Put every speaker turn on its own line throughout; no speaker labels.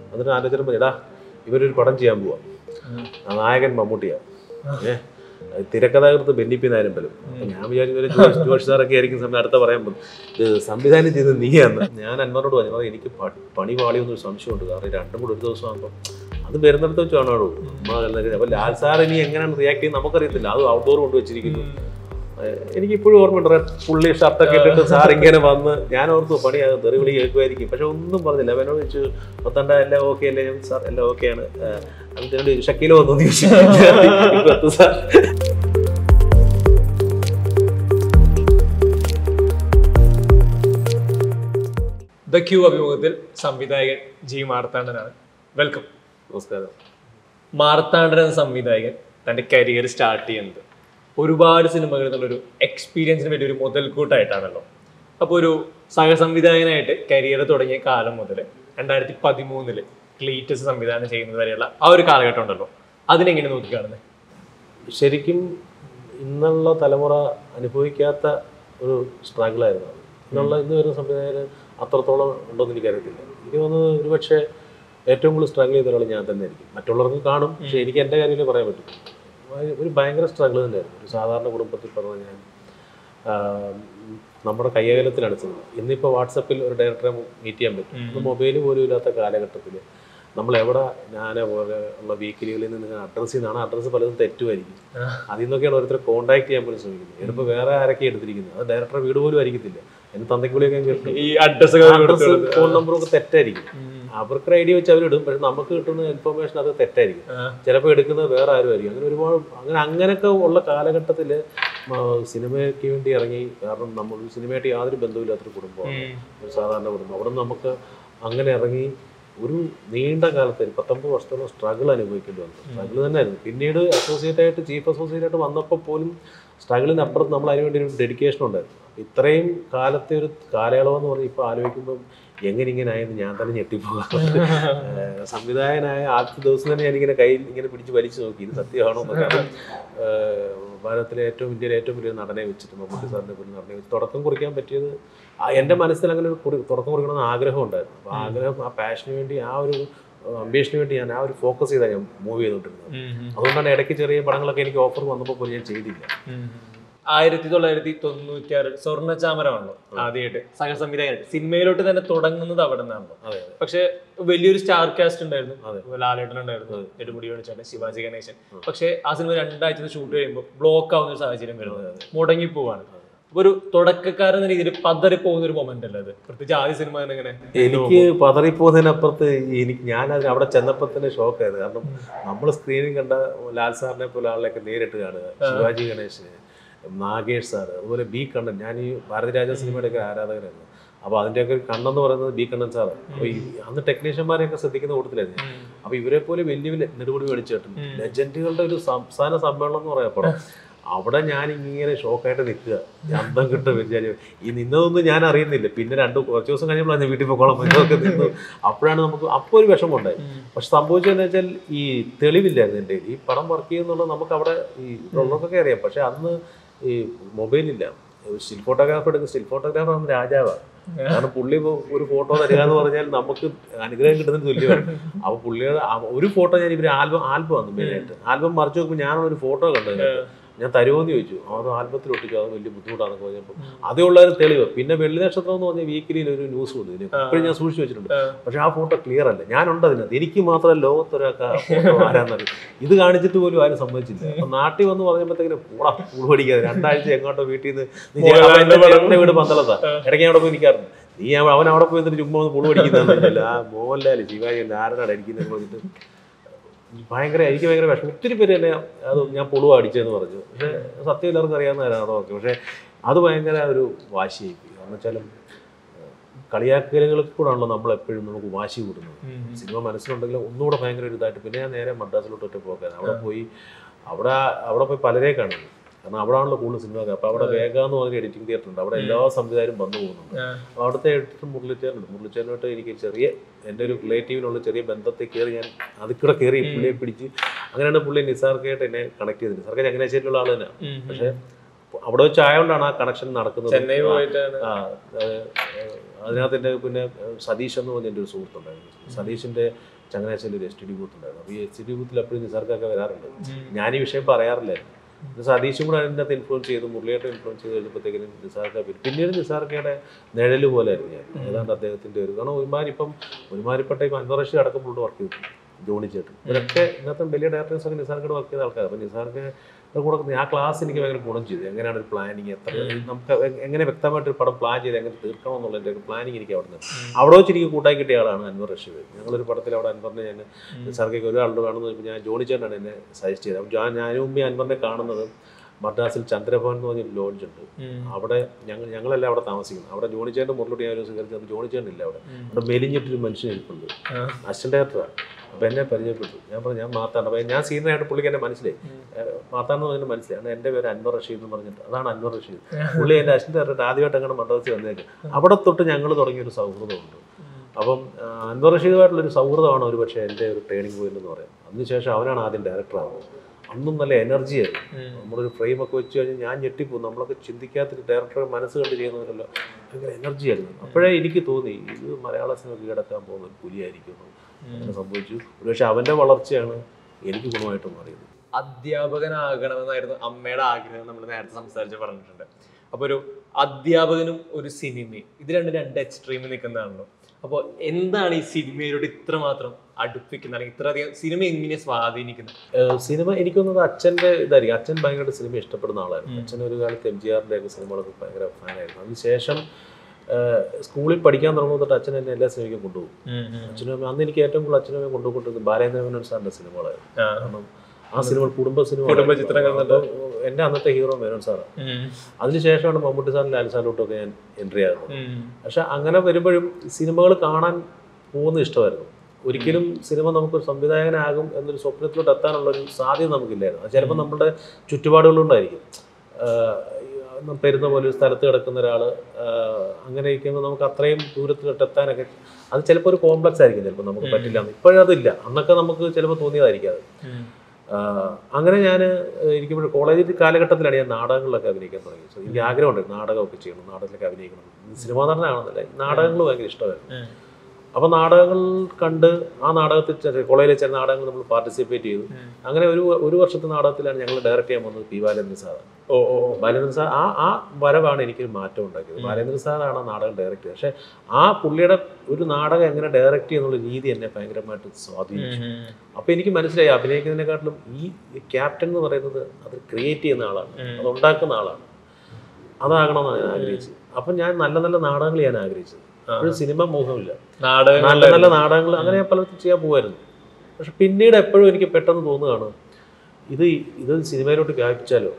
എന്നിട്ട് ആലോചന എടാ ഇവരൊരു പടം ചെയ്യാൻ പോവാം, നായകൻ മമ്മൂട്ടിയാണ്, തിരക്കഥാകൃത്ത് ബെന്നിപ്പി നായരമ്പലും. ഞാൻ വിചാരിച്ചു ജോഷ് സാറൊക്കെ ആയിരിക്കും സമയം അടുത്ത പറയാൻ പോകും, ഇത് സംവിധാനം ചെയ്ത് നീയാന്ന്. ഞാൻ അന്മാരോട് പറഞ്ഞു എനിക്ക് പണി പാളിയൊന്നൊരു സംശയമുണ്ട്, കാരണം രണ്ടും കൂടെ ഒരു ദിവസം ആകുമ്പോൾ അത് വരുന്നിടത്ത് വെച്ച് കാണാടോ. അപ്പോൾ ലാൽ സാർ ഇനി എങ്ങനെയാണ് റിയാക്ട് ചെയ്യുന്നത് നമുക്കറിയത്തില്ല, അത് ഔട്ട്ഡോർ കൊണ്ട് വെച്ചിരിക്കുന്നു. എനിക്കിപ്പോഴും ഓർമ്മയുണ്ട്, പുള്ളി ഷർട്ടൊക്കെ ഇട്ടിട്ട് സാർ ഇങ്ങനെ വന്ന്, ഞാൻ ഓർത്തു പണിയാകും തെറിവിളി കേൾക്കുമായിരിക്കും, പക്ഷെ ഒന്നും പറഞ്ഞില്ല. അവനോട് ചോദിച്ചു മൊത്തണ്ട എല്ലാം ഓക്കെ അല്ലേ? സാർ എല്ലാം ഓക്കെയാണ്. അതിനോട് ഷക്കീലോ വന്നു ചോദിച്ചു സാർ.
ദ ക്യൂ അഭിമുഖത്തിൽ സംവിധായകൻ ജി മാർത്താണ്ഡനാണ്. വെൽക്കം.
നമസ്കാരം.
മാർത്താണ്ഡൻ എന്ന സംവിധായകൻ തൻ്റെ കരിയർ സ്റ്റാർട്ട് ചെയ്യുന്നത് ഒരുപാട് സിനിമകളിൽ നിന്നുള്ളൊരു എക്സ്പീരിയൻസിന് വേണ്ടി ഒരു മുതൽക്കൂട്ടായിട്ടാണല്ലോ. അപ്പോൾ ഒരു സഹസംവിധായകനായിട്ട് കരിയർ തുടങ്ങിയ കാലം മുതൽ 2013 ക്ലീറ്റസ് സംവിധാനം ചെയ്യുന്നത് വരെയുള്ള ആ ഒരു കാലഘട്ടം ഉണ്ടല്ലോ, അതിനെങ്ങനെ നോക്കിക്കാണുന്നത്?
ശരിക്കും ഇന്നുള്ള തലമുറ അനുഭവിക്കാത്ത ഒരു സ്ട്രഗിളായിരുന്നു അത്. ഇന്ന് വരുന്ന സംവിധായകർ അത്രത്തോളം ഉണ്ടോയെന്ന് എനിക്കറിയത്തില്ല. എനിക്ക് തോന്നുന്നത് ഒരുപക്ഷെ ഏറ്റവും കൂടുതൽ സ്ട്രഗിൾ ചെയ്ത ഒരാൾ ഞാൻ തന്നെ ആയിരിക്കും. മറ്റുള്ളവർക്ക് കാണും, പക്ഷേ എനിക്ക് എൻ്റെ കാര്യത്തിൽ പറയാൻ പറ്റും. ഒരു ഭയങ്കര സ്ട്രഗിൾ തന്നെയായിരുന്നു. ഒരു സാധാരണ കുടുംബത്തിൽ പറഞ്ഞാൽ ഞാൻ നമ്മുടെ കയ്യകലത്തിലാണ് സിനിമ. ഇന്നിപ്പോൾ വാട്സപ്പിൽ ഒരു ഡയറക്ടറെ മീറ്റ് ചെയ്യാൻ പറ്റും. അത് മൊബൈൽ പോലും ഇല്ലാത്ത കാലഘട്ടത്തിൽ നമ്മളെവിടെ ഞാനെ പോലെ ഉള്ള വീക്കിലികളിൽ നിന്ന് അഡ്രസ്സ് ചെയ്യുന്നതാണ്. അഡ്രസ്സ് പലതും തെറ്റുമായിരിക്കും. അതിൽ നിന്നൊക്കെയാണ് ഓരോരുത്തർ കോൺടാക്ട് ചെയ്യാൻ പോലും ശ്രമിക്കുന്നത്. ചിലപ്പോൾ വേറെ ആരൊക്കെ എടുത്തിരിക്കുന്നത്, അത് ഡയറക്ടർ വീട് പോലും ആയിരിക്കത്തില്ല. എൻ്റെ തന്തയ്ക്കുള്ളിയൊക്കെ കേട്ടു ഈ അഡ്രസ്സ് ഫോൺ നമ്പറൊക്കെ തെറ്റായിരിക്കും. അവർക്ക് ഐഡിയ വെച്ച് അവരിടും, പക്ഷെ നമുക്ക് കിട്ടുന്ന ഇൻഫർമേഷൻ അത് തെറ്റായിരിക്കും. ചിലപ്പോൾ എടുക്കുന്നത് വേറെ ആരും ആയിരിക്കും. അങ്ങനെ ഒരുപാട് അങ്ങനെയൊക്കെ ഉള്ള കാലഘട്ടത്തിൽ സിനിമയ്ക്ക് വേണ്ടി ഇറങ്ങി. കാരണം നമ്മൾ സിനിമയായിട്ട് യാതൊരു ബന്ധമില്ലാത്തൊരു കുടുംബമാണ്, ഒരു സാധാരണ കുടുംബം. അവിടെ നിന്ന് നമുക്ക് അങ്ങനെ ഇറങ്ങി ഒരു നീണ്ട കാലത്ത് 19 വർഷത്തോളം സ്ട്രഗിൾ അനുഭവിക്കേണ്ടി വന്നു. സ്ട്രഗിൾ തന്നെയായിരുന്നു. പിന്നീട് ചീഫ് അസോസിയേറ്റ് ആയിട്ട് വന്നപ്പോൾ പോലും സ്ട്രഗിളിനപ്പുറത്ത് നമ്മൾ അതിന് വേണ്ടി ഒരു ഡെഡിക്കേഷൻ ഉണ്ടായിരുന്നു. ഇത്രയും കാലത്തെ ഒരു കാലയളവെന്ന് പറഞ്ഞാൽ ഇപ്പോൾ ആലോചിക്കുമ്പം എങ്ങനെ ആയെന്ന് ഞാൻ തന്നെ ഞെട്ടിപ്പോകാം. സംവിധായകനായ ആദ്യത്തെ ദിവസം തന്നെ ഞാനിങ്ങനെ കയ്യിൽ ഇങ്ങനെ പിടിച്ച് വലിച്ചു നോക്കി, ഇത് സത്യമാണോ എന്ന്. കാരണം ഭാരതത്തിലെ ഇന്ത്യയിലെ ഏറ്റവും വലിയ നടനെ വെച്ചിട്ട്, മമ്മൂട്ടി സാറിനെ പോലും നടനെ വെച്ച് തുടക്കം കുറിക്കാൻ പറ്റിയത് എൻ്റെ മനസ്സിൽ അങ്ങനെ ഒരു തുടക്കം കുറിക്കണമെന്ന് ആഗ്രഹം ഉണ്ടായിരുന്നു. അപ്പോൾ ആഗ്രഹം, ആ പാഷന് വേണ്ടി, ആ ഒരു അംബീഷന് വേണ്ടി ഞാൻ ആ ഒരു ഫോക്കസ് ചെയ്താണ് ഞാൻ മൂവ് ചെയ്തുകൊണ്ടിരുന്നത്. അതുകൊണ്ടാണ് ഇടയ്ക്ക് ചെറിയ പടങ്ങളൊക്കെ എനിക്ക് ഓഫർ വന്നപ്പോൾ പോലും ഞാൻ ചെയ്തില്ല.
1996 സ്വർണ്ണചാമരമാണല്ലോ ആദ്യമായിട്ട് സഹസംവിധായകനായിട്ട് സിനിമയിലോട്ട് തന്നെ തുടങ്ങുന്നത് അവിടെ നിന്നാണല്ലോ. പക്ഷെ വലിയൊരു സ്റ്റാർ കാസ്റ്റ് ഉണ്ടായിരുന്നു. ലാലേട്ടൻ ഉണ്ടായിരുന്നു, നെടുമുടി വേണുചേട്ടൻ, ശിവാജി ഗണേശൻ. പക്ഷെ ആ സിനിമ 2 ആഴ്ച ഷൂട്ട് കഴിയുമ്പോൾ ബ്ലോക്ക് ആവുന്ന ഒരു സാഹചര്യം വരുന്നത്, മുടങ്ങിപ്പോവാണ്. ഒരു തുടക്കക്കാരൻ എന്ന രീതിയിൽ പതറിപ്പോകുന്ന ഒരു മൊമെന്റ് അല്ലേ അത്? പ്രത്യേകിച്ച് ആദ്യ സിനിമ എങ്ങനെ?
എനിക്ക് പതറിപ്പോകുന്നതിനപ്പുറത്ത് ഞാൻ അവിടെ ചെന്നപ്പോൾ തന്നെ ഷോക്കായത്. കാരണം നമ്മൾ സ്ക്രീനിൽ കണ്ട ലാൽ സാറിനെ പോലെ ആളിലൊക്കെ നേരിട്ട് കാണുക, ശിവാജി ഗണേശന്, നാഗേഷ് സാറ്, അതുപോലെ ബി കണ്ണൻ. ഞാൻ ഈ ഭാരതരാജ സിനിമയുടെയൊക്കെ ആരാധകരായിരുന്നു. അപ്പോൾ അതിൻ്റെയൊക്കെ കണ്ണെന്ന് പറയുന്നത് ബി കണ്ണൻ സാറാണ്. അപ്പോൾ അന്ന് ടെക്നീഷ്യന്മാരെയൊക്കെ ശ്രദ്ധിക്കുന്ന കൂട്ടത്തിലായിരുന്നു. അപ്പോൾ ഇവരെ പോലെ വലിയ നെടുമുടി വേണുചേട്ടൻ, ലെജൻഡുകളുടെ ഒരു സംസ്ഥാന സമ്മേളനം എന്ന് പറയപ്പെടാം. അവിടെ ഞാൻ ഇങ്ങനെ ഷോക്കായിട്ട് നിൽക്കുക, അന്തം കിട്ടും വിചാരിച്ചു. ഈ നിന്നതൊന്നും ഞാൻ അറിയുന്നില്ല. പിന്നെ കുറച്ച് ദിവസം കഴിഞ്ഞപ്പോഴാണ് ഞാൻ വീട്ടിൽ പോകണം എന്നൊക്കെ നിന്നു. അപ്പോഴാണ് നമുക്ക് അപ്പോൾ ഒരു വിഷമം ഉണ്ടായി. പക്ഷെ സംഭവിച്ചതെന്ന് വെച്ചാൽ ഈ തെളിവില്ലായിരുന്നു എൻ്റെ. ഈ പടം വർക്ക് ചെയ്യുന്നുള്ളത് നമുക്ക് അവിടെ ഈ ഉള്ളവർക്കൊക്കെ അറിയാം. പക്ഷെ അന്ന് ഈ മൊബൈലില്ല. സ്റ്റിൽ ഫോട്ടോഗ്രാഫർ എടുക്കും. സ്റ്റിൽ ഫോട്ടോഗ്രാഫർ ആണ് രാജാവാണ്. കാരണം പുള്ളി ഒരു ഫോട്ടോ തരിക എന്ന് പറഞ്ഞാൽ നമുക്ക് അനുഗ്രഹം കിട്ടുന്നതിന് തുല്യമാണ്. അപ്പോൾ പുള്ളിയുടെ ഒരു ഫോട്ടോ ഞാൻ ഇവർ ആൽബം വന്നു മെയിനായിട്ട്. ആൽബം മറിച്ച് നോക്കുമ്പോൾ ഞാനൊരു ഫോട്ടോ കണ്ടത്. ഞാൻ തരുമോന്ന് ചോദിച്ചു. അത് ആൽബത്തിൽ ഒട്ടിച്ചു. അത് വലിയ ബുദ്ധിമുട്ടാണെന്ന് പറഞ്ഞപ്പോൾ അതേ ഉള്ളൊരു തെളിവ്. പിന്നെ വെള്ളി നക്ഷത്രം എന്ന് പറഞ്ഞ വീക്കിലിയിൽ ഒരു ന്യൂസ് ഉണ്ട്. ഇതിന് ഇപ്പോഴും ഞാൻ സൂക്ഷിച്ചു വെച്ചിട്ടുണ്ട്. പക്ഷെ ആ ഫോട്ടോ ക്ലിയർ അല്ല. ഞാനുണ്ട് അതിനകത്ത്. എനിക്ക് മാത്രമല്ല ലോകത്തൊരാൾക്ക് ഫോട്ടോ ആരാന്നറിയും. ഇത് കാണിച്ചിട്ട് പോലും ആരും സമ്മതിച്ചില്ല. അപ്പം നാട്ടിൽ വന്ന് പറഞ്ഞപ്പോഴത്തേക്കിന് പൂൾ പഠിക്കാതെ 2 ആഴ്ച എങ്ങോട്ടോ വീട്ടിൽ നിന്ന് വീട് പന്തളത്താ. ഇടയ്ക്ക് അവിടെ പോയി നിൽക്കാറുണ്ട്. നീ അവൻ അവിടെ പോയി എന്നിട്ട് ചുമ്മാ ഒന്ന് പൂൾ പഠിക്കുന്നതല്ല. ആ മോഹൻലാൽ ശിവാജി ആരാണ് അടിക്കുന്നത് പറഞ്ഞിട്ട് എനിക്ക് ഭയങ്കര വിഷമം. ഒത്തിരി പേര് തന്നെ അത് ഞാൻ പുളു അടിച്ചതെന്ന് പറഞ്ഞു. പക്ഷേ സത്യം എല്ലാവർക്കും അറിയാവുന്നവരാണോ ഓക്കെ. പക്ഷേ അത് ഭയങ്കര ഒരു വാശിയായിപ്പോയി. കാരണം വെച്ചാൽ കളിയാക്കലുകൾക്ക് കൂടെ ആണല്ലോ നമ്മളെപ്പോഴും നമുക്ക് വാശി കൂടുന്നത്. സിനിമ മനസ്സിലുണ്ടെങ്കിലും ഒന്നുകൂടെ ഭയങ്കര ഒരു ഇതായിട്ട്. പിന്നെ ഞാൻ നേരെ മദ്രാസിലോട്ട് പോകാൻ അവിടെ പോയി പലരെ കാണുന്നു. കാരണം അവിടെ ആണല്ലോ കൂടുതൽ സിനിമ. അപ്പോൾ അവിടെ വേഗ എന്ന് പറഞ്ഞ എഡിറ്റിംഗ് തിയേറ്റർ ഉണ്ട്. അവിടെ എല്ലാ സംവിധായകരും വന്നു പോകുന്നുണ്ട്. അപ്പോൾ അവിടുത്തെ എഡിറ്റർ മുരളിച്ചേരനുമായിട്ട് എനിക്ക് എൻ്റെ ഒരു റിലേറ്റീവിനുള്ള ചെറിയ ബന്ധത്തിൽ കയറി ഞാൻ അതിൽക്കൂടെ കയറി പുള്ളിയെ പിടിച്ച് അങ്ങനെയാണ് പുള്ളി നിസാർക്കായിട്ട് എന്നെ കണക്ട് ചെയ്തത്. നിസാർക്ക് ചങ്ങനാശ്ശേരിയിലുള്ള ആൾ തന്നെയാണ്. പക്ഷേ അവിടെ വെച്ച് ആയതുകൊണ്ടാണ് ആ കണക്ഷൻ നടക്കുന്നത്. അതിനകത്ത് എൻ്റെ പിന്നെ സതീഷ് എന്ന് പറഞ്ഞ എൻ്റെ ഒരു സുഹൃത്തുണ്ടായിരുന്നു. സതീഷിൻ്റെ ചങ്ങനാശ്ശേരി ഒരു STD ബൂത്ത് ഉണ്ടായിരുന്നു. അപ്പോൾ ഈ STD ബൂത്തിൽ എപ്പോഴും നിസാർക്കൊക്കെ വരാറുണ്ട്. ഞാൻ ഈ വിഷയം പറയാറില്ലായിരുന്നു. സതീഷും കൂടെ അതിൻ്റെ അകത്ത് ഇൻഫ്ലുവൻസ് ചെയ്തു, മുരളിയായിട്ട് ഇൻഫ്ലുവൻസ് ചെയ്ത് കഴിഞ്ഞപ്പോഴത്തേക്കും നിസാർക്ക പിന്നീട് നിസാർക്കയുടെ നിഴല് പോലെ ആയിരുന്നു ഞാൻ. ഏതാണ്ട് അദ്ദേഹത്തിൻ്റെ ഒരു കാരണം ഒരുമാതിരിപ്പെട്ട ഇപ്പോൾ അൻവർ റഷീദ് അടക്കമുള്ള വർക്ക് ചെയ്തു, ജോണി ചേട്ടൻ, ഇവരൊക്കെ ഇന്നത്തെ വലിയ ഡയറക്ടേഴ്സൊക്കെ നിസാർക്കയുടെ വർക്ക് ചെയ്ത ആൾക്കാർ. അപ്പോൾ നിസാർക്ക് കൂടെ ആ ക്ലാസ് എനിക്ക് ഭയങ്കര ഗുണം ചെയ്തു. എങ്ങനെയാണ് ഒരു പ്ലാനിങ്, എത്ര നമുക്ക് എങ്ങനെ വ്യക്തമായിട്ടൊരു പടം പ്ലാൻ ചെയ്ത് എങ്ങനെ തീർക്കണം എന്നുള്ളതിൻ്റെ ഒരു പ്ലാനിങ് എനിക്ക് അവിടെ വെച്ച് എനിക്ക് കൂട്ടായി കിട്ടിയ ആളാണ് അൻവർ റഷീദ്. ഞങ്ങളൊരു പടത്തിൽ അവിടെ അൻവറിനെ ഞാൻ നിസാർക്കൊക്കെ ഒരാളുടെ കാണുന്നത് ഇപ്പോൾ ഞാൻ ജോണി ചേട്ടനാണ് എന്നെ സജസ്റ്റ് ചെയ്തത്. അപ്പോൾ ഞാനും മുമ്പേ അൻവറിനെ കാണുന്നത് മദ്രാസിൽ ചന്ദ്രഭവൻ എന്ന് പറഞ്ഞൊരു ലോഡ്ജ് ഉണ്ട്. അവിടെ ഞങ്ങളെല്ലാം അവിടെ താമസിക്കുന്നത്. അവിടെ ജോണി ചേട്ടൻ്റെ മുറിലോട്ട് ഞാൻ ഒരു സ്വീകരിച്ചത് ജോണി ചേട്ടൻ ഇല്ല. അവിടെ മെലിഞ്ഞിട്ടൊരു മനുഷ്യൻ ഇരിപ്പുണ്ട്, അസിസ്റ്റന്റ് ഡയറക്ടറാണ്. അപ്പോൾ എന്നെ പരിചയപ്പെട്ടു. ഞാൻ പറഞ്ഞു ഞാൻ മാർത്താണ്. അപ്പോൾ ഞാൻ സീനിയറായിട്ട് പുള്ളിക്ക് എന്നെ മനസ്സിലായി. മാർത്താന്ന് പറഞ്ഞാൽ മനസ്സിലായി. എൻ്റെ പേര് അൻവർ റഷീദ് എന്ന് പറഞ്ഞിട്ട് അതാണ് അൻവർ റഷീദ്. പുള്ളി എൻ്റെ അസിസ്റ്റന്റ് ഡയറക്ടർ ആദ്യമായിട്ട് അങ്ങനെ മദ്രാസിൽ വന്നേക്ക്. അവിടെ തൊട്ട് ഞങ്ങൾ തുടങ്ങിയൊരു സൗഹൃദമുണ്ട്. അപ്പം അൻവർ റഷീദുമായിട്ടുള്ളൊരു സൗഹൃദമാണ് ഒരു പക്ഷേ എൻ്റെ ഒരു ട്രെയിനിങ് പോയിന്റ് എന്ന് പറയുന്നത്. അതിനുശേഷം അവനാണ് ആദ്യം ഡയറക്ടറാകുന്നത്. അന്നും നല്ല എനർജിയായിരുന്നു. നമ്മളൊരു ഫ്രെയിമൊക്കെ വെച്ച് കഴിഞ്ഞാൽ ഞാൻ ഞെട്ടിപ്പോകും. നമ്മളൊക്കെ ചിന്തിക്കാത്തൊരു ഡയറക്ടറെ മനസ്സ് കണ്ട് ചെയ്യുന്നവരല്ലോ, ഭയങ്കര എനർജിയായിരുന്നു. അപ്പോഴേ എനിക്ക് തോന്നി ഇത് മലയാള സിനിമ കീഴടക്കാൻ പോകുന്ന ഒരു പുലിയായിരിക്കുന്നു. അങ്ങനെ സംഭവിച്ചു. ഒരുപക്ഷെ അവൻ്റെ വളർച്ചയാണ് എനിക്ക് ഗുണമായിട്ട് മാറിയത്.
അധ്യാപകനാകണമെന്നായിരുന്നു അമ്മയുടെ ആഗ്രഹം, നമ്മൾ നേരത്തെ സംസാരിച്ച് പറഞ്ഞിട്ടുണ്ട്. അപ്പോൾ ഒരു അധ്യാപകനും ഒരു സിനിമയും ഇത് രണ്ട് എക്സ്ട്രീമിൽ നിൽക്കുന്നതാണല്ലോ. അപ്പോൾ എന്താണ് ഈ സിനിമയിലോട്ട് ഇത്രമാത്രം അടുപ്പിക്കുന്നത്, അല്ലെങ്കിൽ ഇത്രയധികം സിനിമ എങ്ങനെ സ്വാധീനിക്കുന്നത്?
സിനിമ എനിക്ക് തോന്നുന്നത് അച്ഛൻ്റെ ഇതായിരിക്കും. അച്ഛൻ ഭയങ്കരമായിട്ട് സിനിമ ഇഷ്ടപ്പെടുന്ന ആളായിരുന്നു. അച്ഛൻ ഒരു കാലത്ത് MGRൻ്റെ ഒക്കെ സിനിമകളൊക്കെ ഭയങ്കര ഫാനായിരുന്നു. അതിനുശേഷം സ്കൂളിൽ പഠിക്കാൻ തുടങ്ങുമ്പോൾ തൊട്ട് അച്ഛൻ എന്നെ എല്ലാ സിനിമയ്ക്കും കൊണ്ടുപോകും. അച്ഛനും അന്ന് എനിക്ക് ഏറ്റവും കൂടുതൽ അച്ഛനും കൊണ്ടുപോയിട്ടത് ബാലേന്ദ്രൻ സാറിൻ്റെ സിനിമകളായിരുന്നു. കാരണം ആ സിനിമകൾ കുടുംബ ചിത്രങ്ങൾ. എൻ്റെ അന്നത്തെ ഹീറോ മേനോൻ സാറാണ്. അതിനുശേഷമാണ് മമ്മൂട്ടി സാറിനും ലാൽ സാറിലോട്ടൊക്കെ ഞാൻ എൻട്രി ആകുന്നത്. പക്ഷെ അങ്ങനെ വരുമ്പോഴും സിനിമകൾ കാണാൻ പോകുന്നത് ഇഷ്ടമായിരുന്നു. ഒരിക്കലും സിനിമ നമുക്കൊരു സംവിധായകനാകും എന്നൊരു സ്വപ്നത്തിലോട്ട് എത്താനുള്ളൊരു സാധ്യത നമുക്കില്ലായിരുന്നു. അത് ചിലപ്പോൾ നമ്മുടെ ചുറ്റുപാടുകളുണ്ടായിരിക്കും. പെരുന്ന പോലെ ഒരു സ്ഥലത്ത് കിടക്കുന്ന ഒരാൾ അങ്ങനെ ഇരിക്കുമ്പോൾ നമുക്ക് അത്രയും ദൂരത്തിലോട്ട് എത്താനൊക്കെ അത് ചിലപ്പോൾ ഒരു കോംപ്ലക്സ് ആയിരിക്കും. ചിലപ്പോൾ നമുക്ക് പറ്റില്ല. ഇപ്പോഴതില്ല, അന്നൊക്കെ നമുക്ക് ചിലപ്പോൾ തോന്നിയതായിരിക്കും അത്. അങ്ങനെ ഞാൻ ഇരിക്കുമ്പോൾ കോളേജ് കാലഘട്ടത്തിലാണ് ഞാൻ നാടകങ്ങളിലൊക്കെ അഭിനയിക്കാൻ തുടങ്ങിയത്. എനിക്ക് ആഗ്രഹമുണ്ടായിരുന്നു നാടകമൊക്കെ ചെയ്യണം, നാടകത്തിലൊക്കെ അഭിനയിക്കണം. സിനിമാ നടനാണെന്നല്ല, നാടകങ്ങൾ ഭയങ്കര ഇഷ്ടമായിരുന്നു. അപ്പോൾ നാടകങ്ങൾ കണ്ട് ആ നാടകത്തിൽ കോളേജിൽ ചില നാടകങ്ങൾ നമ്മൾ പാർട്ടിസിപ്പേറ്റ് ചെയ്തു. അങ്ങനെ ഒരു വർഷത്തെ നാടകത്തിലാണ് ഞങ്ങൾ ഡയറക്റ്റ് ചെയ്യാൻ പോകുന്നത് ബാലേന്ദ്രൻ സാർ. ബാലേന്ദ്രൻ സാർ ആ വരവാണ് എനിക്കൊരു മാറ്റം ഉണ്ടാക്കിയത്. ബാലേന്ദ്രൻ സാറാണ് ആ നാടകം ഡയറക്റ്റ് ചെയ്തത്. പക്ഷേ ആ പുള്ളിയുടെ ഒരു നാടകം എങ്ങനെ ഡയറക്റ്റ് ചെയ്യുന്നുള്ള രീതി എന്നെ ഭയങ്കരമായിട്ട് സ്വാധീനിച്ചു. അപ്പോൾ എനിക്ക് മനസ്സിലായി അഭിനയിക്കുന്നതിനെക്കാട്ടിലും ഈ ക്യാപ്റ്റൻ എന്ന് പറയുന്നത് അത് ക്രിയേറ്റ് ചെയ്യുന്ന ആളാണ്, അത് ഉണ്ടാക്കുന്ന ആളാണ്. അതാകണമെന്നാണ് ഞാൻ ആഗ്രഹിച്ചത്. അപ്പം ഞാൻ നല്ല നല്ല നാടകങ്ങൾ ചെയ്യാൻ ആഗ്രഹിച്ചത്. ഒരു സിനിമ മോഹമില്ല, നല്ല നല്ല നാടകങ്ങൾ അങ്ങനെ പലതും ചെയ്യാൻ പോകുമായിരുന്നു. പക്ഷെ പിന്നീട് എപ്പോഴും എനിക്ക് പെട്ടെന്ന് തോന്നുകയാണ് ഇത് സിനിമയിലോട്ട് വ്യാപിച്ചാലോ,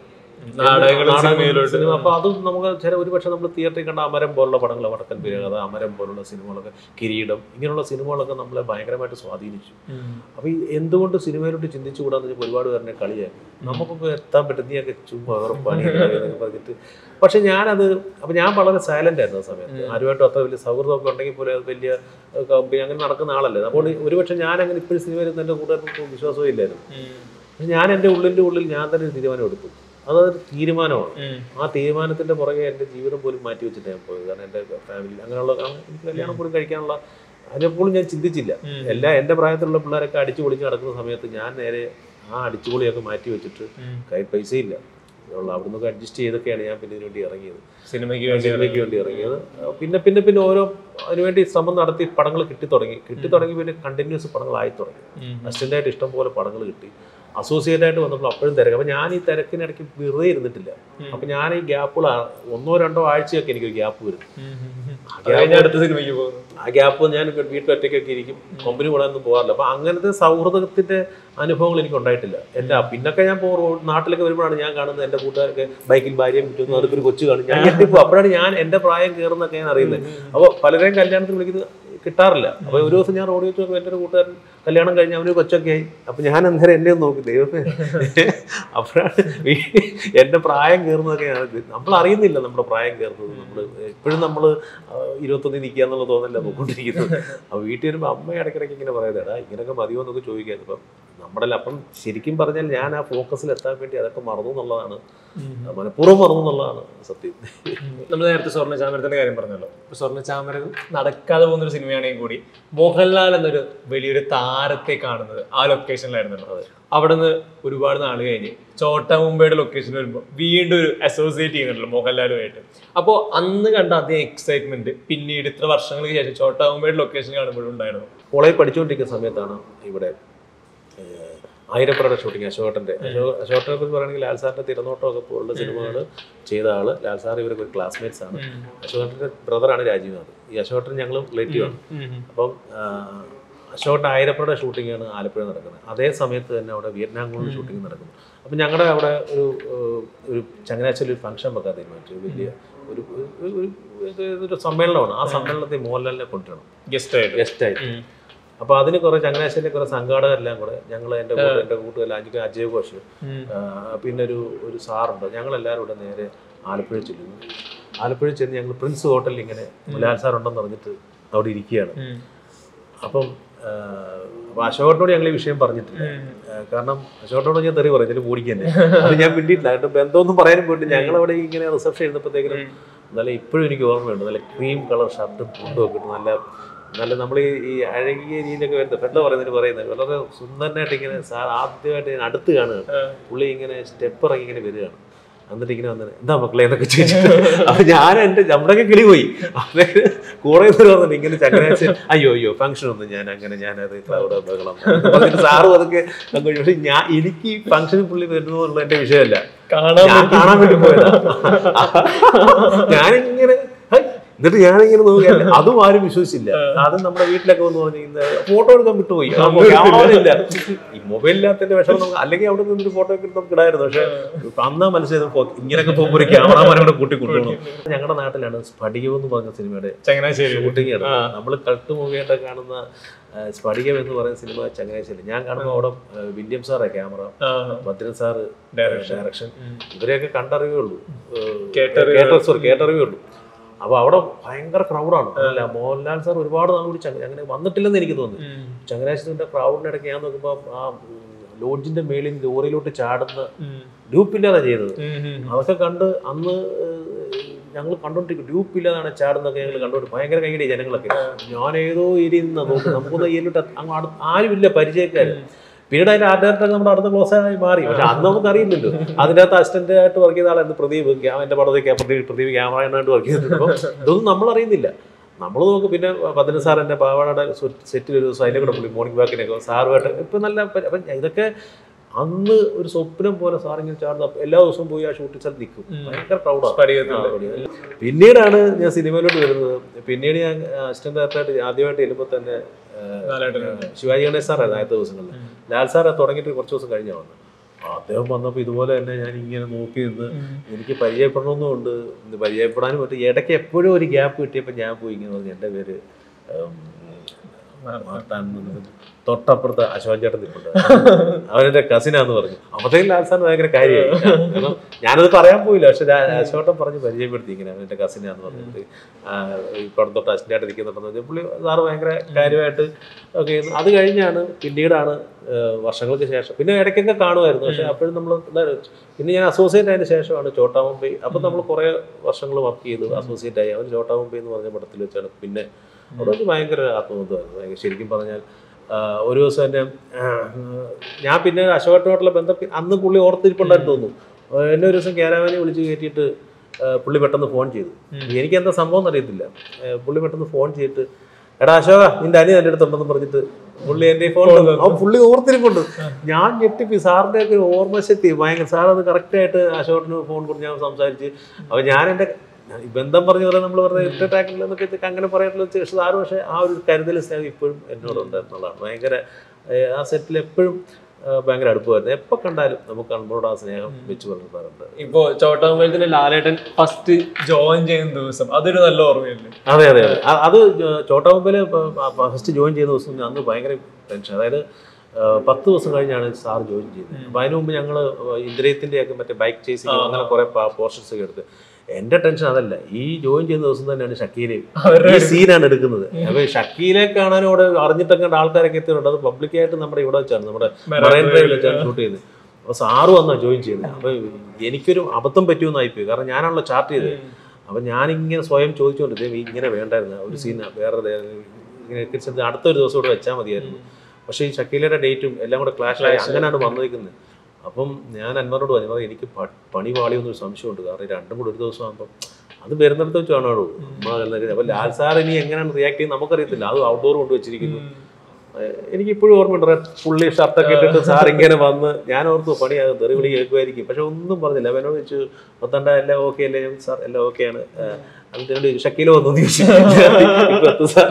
സിനിമ. അപ്പോൾ അതും നമുക്ക് ഒരുപക്ഷെ നമ്മൾ തിയേറ്ററിൽ കണ്ട അമരം പോലുള്ള പടങ്ങൾ, വടക്കൻ വീരകഥ, അമരം പോലുള്ള സിനിമകളൊക്കെ, കിരീടം, ഇങ്ങനെയുള്ള സിനിമകളൊക്കെ നമ്മളെ ഭയങ്കരമായിട്ട് സ്വാധീനിച്ചു. അപ്പോൾ എന്തുകൊണ്ട് സിനിമയിലോട്ട് ചിന്തിച്ചുകൂടാന്ന് വെച്ചാൽ ഒരുപാട് പേരെ കളിയാക്കി. നമുക്കൊക്കെ എത്താൻ പറ്റുന്നതൊക്കെ ചുമ്മാ പണി പറഞ്ഞിട്ട്. പക്ഷെ അപ്പോൾ ഞാൻ വളരെ സൈലന്റ് ആയിരുന്നു ആ സമയത്ത്. ആരുമായിട്ടും അത്ര വലിയ സൗഹൃദമൊക്കെ ഉണ്ടെങ്കിൽ പോലെ വലിയ കമ്പനി അങ്ങനെ നടക്കുന്ന ആളല്ലേ. അപ്പോൾ ഒരുപക്ഷെ ഞാനങ്ങനെ ഇപ്പോഴും സിനിമയിൽ എൻ്റെ കൂട്ടുകാർക്കും വിശ്വാസവും ഇല്ലായിരുന്നു. പക്ഷെ ഞാൻ എൻ്റെ ഉള്ളിൽ ഞാൻ തന്നെ ഒരു തീരുമാനം എടുത്തു. അതൊരു തീരുമാനമാണ്. ആ തീരുമാനത്തിൻ്റെ പുറകെ എൻ്റെ ജീവിതം പോലും മാറ്റി വെച്ചിട്ട് ഞാൻ പോയത്. കാരണം എൻ്റെ ഫാമിലി അങ്ങനെയുള്ള എനിക്ക് കല്യാണം പോലും കഴിക്കാനുള്ള അതിനെപ്പോഴും ഞാൻ ചിന്തിച്ചില്ല. എൻ്റെ പ്രായത്തിലുള്ള പിള്ളേരൊക്കെ അടിച്ചു പൊളിച്ച് നടക്കുന്ന സമയത്ത് ഞാൻ നേരെ ആ അടിച്ചുപൊളിയൊക്കെ മാറ്റി വെച്ചിട്ട് കയ്യിൽ പൈസ ഇല്ല, അവിടുന്ന് അഡ്ജസ്റ്റ് ചെയ്തൊക്കെയാണ് ഞാൻ പിന്നെ ഇതിനു വേണ്ടി ഇറങ്ങിയത്, സിനിമയ്ക്ക് വേണ്ടി ഇറങ്ങിയത്. പിന്നെ ഓരോ അതിനുവേണ്ടി ശ്രമം നടത്തി പടങ്ങൾ കിട്ടി തുടങ്ങി. പിന്നെ കണ്ടിന്യൂസ് പടങ്ങളായി തുടങ്ങി. അസിസ്റ്റൻ്റായിട്ട് ഇഷ്ടം പോലെ പടങ്ങൾ കിട്ടി. അസോസിയേറ്റ് ആയിട്ട് വന്നപ്പോൾ അപ്പോഴും തിരക്ക്. അപ്പം ഞാൻ ഈ തിരക്കിനിടയ്ക്ക് വെറുതെ ഇരുന്നിട്ടില്ല. അപ്പം ഞാൻ ഈ ഗ്യാപ്പുകൾ 1-2 ആഴ്ചയൊക്കെ എനിക്കൊരു ഗ്യാപ്പ് വരും. ആ ഗ്യാപ്പ് ഞാൻ വീട്ടിൽ ഒറ്റയ്ക്കൊക്കെ ഇരിക്കും, കമ്പനി കൂടാനൊന്നും പോകാറില്ല. അപ്പം അങ്ങനത്തെ സൗഹൃദത്തിൻ്റെ അനുഭവങ്ങൾ എനിക്ക് ഉണ്ടായിട്ടില്ല. പിന്നൊക്കെ ഞാൻ നാട്ടിലൊക്കെ വരുമ്പോഴാണ് ഞാൻ കാണുന്നത് എൻ്റെ കൂട്ടുകാരൊക്കെ ബൈക്കിൽ ഭാര്യയും കിട്ടുന്നു, അതൊക്കെ ഒരു കൊച്ചു കാണും. ഞാൻ എത്തിപ്പോ അപ്പോഴാണ് ഞാൻ എൻ്റെ പ്രായം കയറുന്നൊക്കെ ഞാൻ അറിയുന്നത്. അപ്പോൾ പലരെയും കല്യാണത്തിന് വിളിക്കുന്നത് കിട്ടാറില്ല. അപ്പോൾ ഒരു ദിവസം ഞാൻ റോഡിൽ വെച്ച് എൻ്റെ ഒരു കൂട്ടുകാരൻ കല്യാണം കഴിഞ്ഞ് അവന് കൊച്ചൊക്കെ ആയി. അപ്പം ഞാൻ അന്നേരം എന്നെ ഒന്ന് നോക്കി, ദൈവമേ, അപ്പോഴാണ് എൻ്റെ പ്രായം കയറുന്നതൊക്കെ നമ്മൾ അറിയുന്നില്ല. നമ്മുടെ പ്രായം കയറുന്നത് ഇപ്പോഴും നമ്മൾ 21 നിൽക്കുക എന്നുള്ള തോന്നല്ല നോക്കിക്കൊണ്ടിരിക്കുന്നത്. അപ്പോൾ വീട്ടിൽ വരുമ്പോൾ അമ്മ ഇടയ്ക്കിടയ്ക്ക് ഇങ്ങനെ പറയുന്നത്, ഇങ്ങനെയൊക്കെ മതിയോ എന്നൊക്കെ ചോദിക്കായിരുന്നു. അപ്പം നമ്മുടെ അപ്പം ശരിക്കും പറഞ്ഞാൽ ഞാൻ ആ ഫോക്കസിൽ എത്താൻ വേണ്ടി അതൊക്കെ മറന്നു എന്നുള്ളതാണ്, മനഃപൂർവ്വം മറന്നു എന്നുള്ളതാണ് സത്യം.
നമ്മൾ നേരത്തെ സ്വർണ്ണചാമരത്തിന്റെ കാര്യം പറഞ്ഞല്ലോ. സ്വർണ്ണചാമരം നടക്കാതെ പോകുന്നൊരു സിനിമയാണെങ്കിൽ കൂടി മോഹൻലാൽ എന്നൊരു വലിയൊരു താരത്തെ കാണുന്നത് ആ ലൊക്കേഷനിലായിരുന്നല്ലോ. അവിടെ നിന്ന് ഒരുപാട് നാൾ കഴിഞ്ഞ് ചോട്ട മുംബൈയുടെ ലൊക്കേഷൻ വരുമ്പോൾ വീണ്ടും ഒരു അസോസിയേറ്റ് ചെയ്യുന്നുണ്ടല്ലോ മോഹൻലാലുമായിട്ട്. അപ്പോൾ അന്ന് കണ്ട അതേ എക്സൈറ്റ്മെന്റ് പിന്നീട് ഇത്ര വർഷങ്ങൾക്ക് ശേഷം ചോട്ട മുംബൈയുടെ ലൊക്കേഷൻ കാണുമ്പോഴും ഉണ്ടായിരുന്നു.
കോളേജ് പഠിച്ചുകൊണ്ടിരിക്കുന്ന സമയത്താണ് ഇവിടെ ആയിരപ്പുറയുടെ ഷൂട്ടിങ്. അശോകട്ടൻ്റെ കുറിച്ച് പറയുകയാണെങ്കിൽ ലാൽ സാറിൻ്റെ തിരനോട്ടമൊക്കെ പോലുള്ള സിനിമകൾ ചെയ്ത ആള് ലാൽ സാർ ഇവരൊക്കെ ഒരു ക്ലാസ്മേറ്റ്സ് ആണ്. അശോകട്ടൻ്റെ ബ്രദറാണ് രാജീവ്നാഥ്. ഈ അശോകട്ടൻ ഞങ്ങൾ റിലേറ്റീവ് ആണ്. അപ്പം അശോകട്ടൻ ആയിരപ്പുറയുടെ ഷൂട്ടിങ്ങാണ് ആലപ്പുഴ നടക്കുന്നത്. അതേ സമയത്ത് തന്നെ അവിടെ വിയറ്റ്നാം കോളിൽ ഷൂട്ടിങ് നടക്കുന്നു. അപ്പം ഞങ്ങളുടെ അവിടെ ഒരു ചങ്ങനാശ്ശേരി ഒരു ഫംഗ്ഷൻ വെക്കാൻ തീരുമാനിച്ചു. വലിയ ഒരു സമ്മേളനമാണ്. ആ സമ്മേളനത്തിൽ മോഹൻലാലിനെ കൊണ്ടുവരണം ഗസ്റ്റായിട്ട്. അപ്പോൾ അതിന് കുറേ ചങ്ങനാശ്ശേരിയിലെ കുറേ സംഘാടകരെല്ലാം കൂടെ ഞങ്ങൾ എൻ്റെ കൂട്ടുകാർ അജയ് ഘോഷ്, പിന്നെ ഒരു സാറുണ്ട്, ഞങ്ങളെല്ലാവരും കൂടെ നേരെ ആലപ്പുഴ ചെല്ലുന്നു. ആലപ്പുഴ ചെന്ന് ഞങ്ങൾ പ്രിൻസ് ഹോട്ടലിൽ ഇങ്ങനെ ലാൽ സാറുണ്ടെന്ന് പറഞ്ഞിട്ട് അവിടെ ഇരിക്കുകയാണ്. അപ്പം അശോകനോട് ഞങ്ങൾ ഈ വിഷയം പറഞ്ഞിട്ടില്ല. കാരണം അശോകനോട് ഞാൻ തെറി പറഞ്ഞിട്ട് ഓടിക്കുക തന്നെ. അത് ഞാൻ പിന്നിട്ടില്ല. എന്നിട്ട് ബന്ധമൊന്നും പറയാനും പോയിട്ട് ഞങ്ങളവിടെ ഇങ്ങനെ റിസപ്ഷൻ എഴുന്നപ്പോഴത്തേക്കിനും നല്ല ഇപ്പോഴും എനിക്ക് ഓർമ്മയുണ്ട്. നല്ല ക്രീം കളർ ഷർട്ടും മുണ്ടും ഒക്കെ ഇട്ട് നല്ല നമ്മൾ ഈ അഴകിയ രീതിയിലൊക്കെ വരുന്നത് പെട്ടെന്ന് പറയുന്നത് വളരെ സുന്ദരനായിട്ട് ഇങ്ങനെ ആദ്യമായിട്ട് ഞാൻ അടുത്ത് കാണുകയാണ്. പുള്ളി ഇങ്ങനെ സ്റ്റെപ്പ് ഇറങ്ങി ഇങ്ങനെ വരികയാണ്. എന്നിട്ട് ഇങ്ങനെ വന്നത് എന്താ മക്കളെ എന്നൊക്കെ ചോദിച്ചിട്ട് അപ്പൊ ഞാൻ നമ്മുടെയൊക്കെ കിളി പോയി. അതായത് കൂടെ പറഞ്ഞിട്ട് ഇങ്ങനെ ചങ്ങനാശ്ശേരി അയ്യോ ഫംഗ്ഷൻ ഒന്നും ഞാനത് ക്ലൗഡ് ബഹളം പറഞ്ഞിട്ട് സാറും അതൊക്കെ. പക്ഷെ എനിക്ക് ഫംഗ്ഷന് പുള്ളി വരുന്നു എന്നുള്ള എന്റെ വിഷയമല്ല, കാണാൻ വേണ്ടി പോയതാ. ഞാനിങ്ങനെ എന്നിട്ട് ഞാനിങ്ങനെ നോക്കിയാൽ അതും ആരും വിശ്വസിച്ചില്ല. അതും നമ്മുടെ വീട്ടിലൊക്കെ വന്ന് പറഞ്ഞിരിക്കുന്നത് ഫോട്ടോ എടുക്കാൻ വിട്ടുപോയി. ക്യാമറയില്ല, ഈ മൊബൈലില്ലാത്തതിന്റെ വിഷമം നമുക്ക് അല്ലെങ്കിൽ അവിടെ നിന്നൊരു ഫോട്ടോ ഒക്കെ നമുക്ക് ഇടായിരുന്നു. പക്ഷെ അന്നാ മനസ്സിലായത് ഇങ്ങനെയൊക്കെ പോകുമ്പോൾ ഒരു ക്യാമറമാനോടെ കൂട്ടിക്കൊണ്ടുപോകണം. ഞങ്ങളുടെ നാട്ടിലാണ് സ്ഫടികം എന്ന് പറഞ്ഞ സിനിമയുടെ ഷൂട്ടിംഗ് ആണ്. നമ്മൾ കൾട്ട് മൂവിയായിട്ട് കാണുന്ന സ്ഫടികം എന്ന് പറയുന്ന സിനിമ ചങ്ങനാശ്ശേരി. ഞാൻ കാണുമ്പോൾ അവിടെ വില്യം സാറാ ക്യാമറ, ഭദ്രൻ സാറ് ഡയറക്ഷൻ. ഇവരെയൊക്കെ കണ്ടറിവേ ഉള്ളൂ, കേട്ടറിവേ ഉള്ളൂ. അപ്പോൾ അവിടെ ഭയങ്കര ക്രൗഡാണ്. അല്ല മോഹൻലാൽ സാർ ഒരുപാട് നാൾ കൂടി അങ്ങനെ വന്നിട്ടില്ലെന്ന് എനിക്ക് തോന്നുന്നു. ചങ്ങനാശ്ശേരിന്റെ ക്രൗഡിനിടയ്ക്ക് ഞാൻ നോക്കുമ്പോൾ ആ ലോഡ്ജിന്റെ മേളിൽ ലോറിയിലോട്ട് ചാടുന്ന ഡ്യൂപ്പില്ലാതെ ചെയ്തത്. അതൊക്കെ കണ്ട് അന്ന് ഞങ്ങൾ കണ്ടോണ്ടിരിക്കും. ഡ്യൂപ്പില്ലാതാണ് ചാടുന്നൊക്കെ ഞങ്ങൾ കണ്ടോണ്ട് ഭയങ്കര കൈയുടെ ജനങ്ങളൊക്കെ. ഞാൻ ഏതോ ഏരിയയിൽ നിന്ന് നോക്കും, നമുക്കൊന്നും ഏരിയോട്ട് അങ്ങ് ആരുമില്ല പരിചയക്കാർ. പിന്നീട് അതിന്റെ ആർട്ടായിട്ട് നമ്മുടെ അടുത്ത ക്ലോസ് ആയി മാറി. പക്ഷെ അന്ന് നമുക്ക് അറിയില്ലല്ലോ. അതിനകത്ത് അസിസ്റ്റന്റ് ആയിട്ട് വർക്ക് ചെയ്ത ആളായിരുന്നു പ്രദീപ്. എന്റെ പടത്തേക്ക് പ്രദീപ് ക്യാമറയായിട്ട് വർക്ക് ചെയ്തിട്ടുണ്ട്. അപ്പം ഇതൊന്നും നമ്മൾ അറിയുന്നില്ല. നമ്മൾ നോക്കും. പിന്നെ പതിന് സാർ എൻ്റെ പാവാടയുടെ സെറ്റിൽ ഒരു ദിവസം അതിനെ കൂടെ പുള്ളി മോർണിംഗ് വാക്കിനൊക്കെ സാറുമായിട്ട് ഇപ്പം നല്ല. അപ്പം ഇതൊക്കെ അന്ന് ഒരു സ്വപ്നം പോലെ സാറിങ്ങനെ ചാടുന്ന എല്ലാ ദിവസവും പോയി ആ ഷൂട്ടിംഗ് സ്ഥലത്ത് നിൽക്കും. ഭയങ്കര പ്രൗഡാണ്. പിന്നീടാണ് ഞാൻ സിനിമയിലോട്ട് വരുന്നത്. പിന്നീട് ഞാൻ അസിസ്റ്റന്റ് ആയിട്ട് ആദ്യമായിട്ട് ചെല്ലുമ്പോൾ തന്നെ ശിവാജി ഗണേശ് സാറായിരുന്നു ആദ്യത്തെ ദിവസങ്ങളിൽ. ലാൽ സാർ തുടങ്ങിയിട്ട് കുറച്ച് ദിവസം കഴിഞ്ഞാൽ വന്നു. അദ്ദേഹം വന്നപ്പോൾ ഇതുപോലെ തന്നെ ഞാൻ ഇങ്ങനെ നോക്കി നിന്ന് എനിക്ക് പരിചയപ്പെടണമെന്നുണ്ട്, പരിചയപ്പെടാനും പറ്റും. ഇടയ്ക്ക് എപ്പോഴും ഒരു ഗ്യാപ്പ് കിട്ടിയപ്പോൾ ഞാൻ പോയി ഇങ്ങനെ പറഞ്ഞു എൻ്റെ പേര് മാർത്താൻ, തൊട്ടപ്പുറത്ത് അശോകൻ ചേട്ടൻ നിൽപ്പുണ്ട്, അവനെൻ്റെ കസിനാന്ന് പറഞ്ഞു. അപ്പോഴത്തേക്കും ലാൽ സാറിന് ഭയങ്കര കാര്യമായി. കാരണം ഞാനത് പറയാൻ പോയില്ല. പക്ഷെ അശോകൻ പറഞ്ഞ് പരിചയപ്പെടുത്തി ഇങ്ങനെ അവൻ്റെ കസിനാന്ന് പറഞ്ഞിട്ട് ഇപ്പം തൊട്ട് അസിനായിട്ട് നിൽക്കുന്നുണ്ടെന്ന് പറഞ്ഞാൽ പുള്ളി സാറ് ഭയങ്കര കാര്യമായിട്ട് ഒക്കെ. അത് കഴിഞ്ഞാണ് പിന്നീടാണ് വർഷങ്ങൾക്ക് ശേഷം പിന്നെ ഇടയ്ക്കൊക്കെ കാണുമായിരുന്നു. പക്ഷെ അപ്പോഴും നമ്മൾ പിന്നെ ഞാൻ അസോസിയേറ്റ് ആയതിനു ശേഷമാണ് ചോട്ടാ മുംബൈ. അപ്പം നമ്മൾ കുറേ വർഷങ്ങൾ വർക്ക് ചെയ്തു അസോസിയേറ്റ് ആയി. അവർ ചോട്ടാ മുംബൈ എന്ന് പറഞ്ഞ പടത്തിൽ വെച്ചാണ് പിന്നെ അവിടെ വെച്ച് ഭയങ്കര ആത്മബന്ധമായിരുന്നു. ശരിക്കും പറഞ്ഞാൽ ഒരു ദിവസം തന്നെ ഞാൻ പിന്നെ അശോകട്ടോട്ടുള്ള ബന്ധം അന്ന് പുള്ളി ഓർത്തിരിപ്പുണ്ടായിരുന്നു തോന്നുന്നു. എന്നെ ഒരു ദിവസം ക്യാരവാനെ വിളിച്ച് കയറ്റിയിട്ട് പുള്ളി പെട്ടെന്ന് ഫോൺ ചെയ്തു. എനിക്ക് എന്താ സംഭവം എന്നറിയത്തില്ല. പുള്ളി പെട്ടെന്ന് ഫോൺ ചെയ്തിട്ട് എടാ അശോക നിന്റെ അനിയൻ എൻ്റെ അടുത്തുണ്ടെന്ന് പറഞ്ഞിട്ട് പുള്ളി എൻ്റെ ഫോൺ പുള്ളി ഓർത്തിരിപ്പുണ്ട്. ഞാൻ ഞെട്ടിപ്പി. സാറിൻ്റെ ഒക്കെ ഓർമ്മശക്തി ഭയങ്കര. സാറത് കറക്റ്റായിട്ട് അശോകന് ഫോൺ കൊണ്ട് ഞാൻ സംസാരിച്ച്. അപ്പോൾ ഞാൻ എൻ്റെ ബന്ധം പറഞ്ഞ പോലെ നമ്മൾ പറഞ്ഞ ഇഷ്ടട്ടാക്കില്ല എന്നൊക്കെ അങ്ങനെ പറയാനുള്ള സാറ്. പക്ഷേ ആ ഒരു കരുതൽ സ്നേഹം ഇപ്പോഴും എന്നോടുണ്ടായിരുന്നുള്ളതാണ്. ഭയങ്കര ആ സെറ്റിൽ എപ്പോഴും ഭയങ്കര അടുപ്പമായിരുന്നു. എപ്പോൾ കണ്ടാലും നമുക്ക് നമ്മളോട് ആ സ്നേഹം വെച്ച് പറഞ്ഞിട്ടുണ്ട്.
ഇപ്പോൾ ചോട്ടാ മുംബൈ ലാലേട്ടൻ ഫസ്റ്റ് ജോയിൻ ചെയ്യുന്ന ദിവസം അതൊരു നല്ല ഓർമ്മയല്ലേ?
അതെ അതെ അതെ. അത് ചോട്ടാ മുംബൈയിൽ ഫസ്റ്റ് ജോയിൻ ചെയ്യുന്ന ദിവസം അന്ന് ഭയങ്കര ടെൻഷൻ. അതായത് 10 ദിവസം കഴിഞ്ഞാണ് സാർ ജോയിൻ ചെയ്യുന്നത്. അപ്പോൾ അതിന് മുമ്പ് ഞങ്ങൾ ഇന്ദ്രയത്തിൻ്റെയൊക്കെ മറ്റേ ബൈക്ക് ചേസിങ് അങ്ങനെ കുറേ പോർഷൻസ് ഒക്കെ എടുത്ത് എൻ്റെ ടെൻഷൻ അതല്ല, ഈ ജോയിൻ ചെയ്യുന്ന ദിവസം തന്നെയാണ് ഷക്കീലയും ഈ സീനാണ് എടുക്കുന്നത്. അപ്പോൾ ഷക്കീലെ കാണാനും അവിടെ അറിഞ്ഞിട്ടൊക്കെ ആൾക്കാരൊക്കെ എത്തിയിട്ടുണ്ട്. അത് പബ്ലിക്കായിട്ട് നമ്മുടെ ഇവിടെ വെച്ചാണ്, നമ്മുടെ മറൈൻ ഡ്രൈവിൽ വെച്ചാണ് ഷൂട്ട് ചെയ്തത്. അപ്പോൾ സാറ് വന്നാണ് ജോയിൻ ചെയ്യുന്നത്. അപ്പോൾ എനിക്കൊരു അബദ്ധം പറ്റുമെന്നായിപ്പോയി, കാരണം ഞാനാണല്ലോ ചാർട്ട് ചെയ്തത്. അപ്പം ഞാനിങ്ങനെ സ്വയം ചോദിച്ചുകൊണ്ട് ഇങ്ങനെ വേണ്ടായിരുന്നു ഒരു സീൻ, വേറെ ഇങ്ങനെ അടുത്തൊരു ദിവസം കൂടെ വെച്ചാൽ മതിയായിരുന്നു. പക്ഷേ ഈ ഷക്കീലയുടെ ഡേറ്റും എല്ലാം കൂടെ ക്ലാഷായി അങ്ങനെയാണ് വന്നിരിക്കുന്നത്. അപ്പം ഞാൻ അന്വറിനോട് പറഞ്ഞു, എനിക്ക് പണി പാളിയൊന്നൊരു സംശയമുണ്ട്, കാരണം രണ്ടും കൂടെ ഒരു ദിവസം ആകുമ്പം അത് വരുന്നിടത്ത് വെച്ച് കാണുള്ളൂ. അപ്പോൾ ലാൽ സാർ ഇനി എങ്ങനെയാണ് റിയാക്ട് ചെയ്യുന്നത് നമുക്കറിയത്തില്ല. അത് ഔട്ട്ഡോർ കൊണ്ട് വെച്ചിരിക്കുന്നു. എനിക്കിപ്പോഴും ഓർമ്മയുണ്ട്, പുള്ളി ഷർട്ടൊക്കെ ഇട്ടിട്ട് സാർ ഇങ്ങനെ വന്ന്, ഞാൻ ഓർത്തു പണിയാകും, തെറി വിളി കേൾക്കുമായിരിക്കും. പക്ഷെ ഒന്നും പറഞ്ഞില്ല. അവനോട് ചോദിച്ചു, മത്തണ്ട എല്ലാം ഓക്കെ അല്ലേ? സാർ എല്ലാം ഓക്കെയാണ്. അതിനോട് ഷക്കീല വന്നു ചോദിച്ചു. സാർ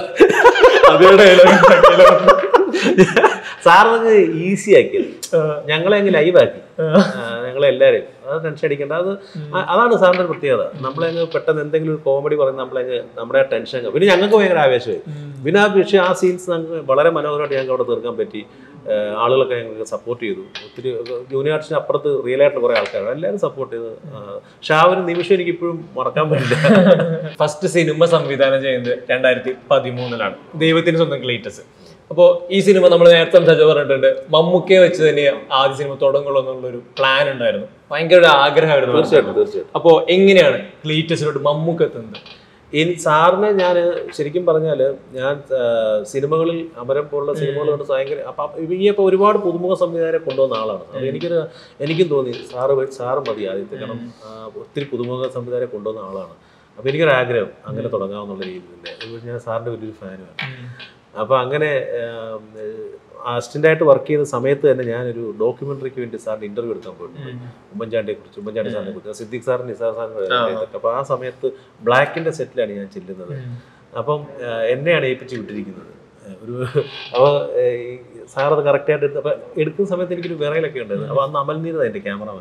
സാറിന് ഈസി ആക്കിയത്, ഞങ്ങളെ അങ്ങ് ലൈവാക്കി ഞങ്ങളെല്ലാവരെയും. അത് ടെൻഷൻ അടിക്കേണ്ട, അതാണ് സാറിൻ്റെ ഒരു പ്രത്യേകത. നമ്മളങ്ങ് പെട്ടെന്ന് എന്തെങ്കിലും ഒരു കോമഡി പറഞ്ഞ് നമ്മുടെ ടെൻഷൻ പിന്നെ ഞങ്ങൾക്ക് ഭയങ്കര ആവേശമായി. പിന്നെ ആ വിഷയം, ആ സീൻസ് ഞങ്ങൾക്ക് വളരെ മനോഹരമായിട്ട് ഞങ്ങൾക്ക് അവിടെ തീർക്കാൻ പറ്റി. ആളുകളൊക്കെ ഞങ്ങൾക്ക് സപ്പോർട്ട് ചെയ്തു. ഒത്തിരി ജൂനിയർ ആർട്ടിസ്റ്റിന് അപ്പുറത്ത് റിയൽ ആയിട്ട് കുറേ ആൾക്കാരാണ്, എല്ലാവരും സപ്പോർട്ട് ചെയ്തു. പക്ഷെ ആ ഒരു നിമിഷം എനിക്ക് ഇപ്പോഴും മറക്കാൻ പറ്റില്ല.
ഫസ്റ്റ് സിനിമ സംവിധാനം ചെയ്യുന്നത് 2013 ദൈവത്തിന്റെ സ്വന്തം ക്ലീറ്റസ്. അപ്പോൾ ഈ സിനിമ നമ്മൾ നേരത്തെ സംസാരിച്ച് പറഞ്ഞിട്ടുണ്ട്, മമ്മൂക്കയെ വെച്ച് തന്നെ ആദ്യ സിനിമ തുടങ്ങുള്ളൂ എന്നുള്ളൊരു പ്ലാൻ ഉണ്ടായിരുന്നു, ഭയങ്കര ഒരു ആഗ്രഹമായിരുന്നു.
തീർച്ചയായിട്ടും.
അപ്പോൾ എങ്ങനെയാണ് ക്ലീറ്റസിലോട്ട് മമ്മൂക്ക എത്തുന്നത്?
സാറിനെ ഞാൻ ശരിക്കും പറഞ്ഞാൽ, ഞാൻ സിനിമകളിൽ അമരം പോലുള്ള സിനിമകളോട് ഭയങ്കര ഇനിയിപ്പോൾ ഒരുപാട് പുതുമുഖ സംവിധായകരെ കൊണ്ടുവന്ന ആളാണ്. അത് എനിക്കും തോന്നി സാറ് മതി ആദ്യത്തെ, കാരണം ഒത്തിരി പുതുമുഖ സംവിധായകരെ കൊണ്ടുവന്ന ആളാണ്. അപ്പോൾ എനിക്കൊരു ആഗ്രഹം അങ്ങനെ തുടങ്ങാമെന്നുള്ള രീതിയിൽ. ഞാൻ സാറിൻ്റെ വലിയൊരു ഫാനുമാണ്. അപ്പോൾ അങ്ങനെ അസിസ്റ്റൻ്റായിട്ട് വർക്ക് ചെയ്യുന്ന സമയത്ത് തന്നെ ഞാനൊരു ഡോക്യുമെൻ്ററിക്ക് വേണ്ടി സാറിന് ഇൻ്റർവ്യൂ എടുക്കാൻ പോയിട്ടുണ്ട്. ഉമ്മൻചാണ്ടി സാറിനെ കുറിച്ച്, സിദ്ദിഖ് സാറിന്, നിസാർ സാറിന്. അപ്പോൾ ആ സമയത്ത് ബ്ലാക്കിൻ്റെ സെറ്റിലാണ് ഞാൻ ചെല്ലുന്നത്. അപ്പം എന്നെയാണ് ഏൽപ്പിച്ച് വിട്ടിരിക്കുന്നത്. അപ്പോൾ സാറത് കറക്റ്റായിട്ട് എടുത്ത്, അപ്പോൾ എടുക്കുന്ന സമയത്ത് എനിക്കൊരു വിറയിലൊക്കെ ഉണ്ടായിരുന്നു. അപ്പോൾ അന്ന് അമൽനീരത എൻ്റെ ക്യാമറമാൻ,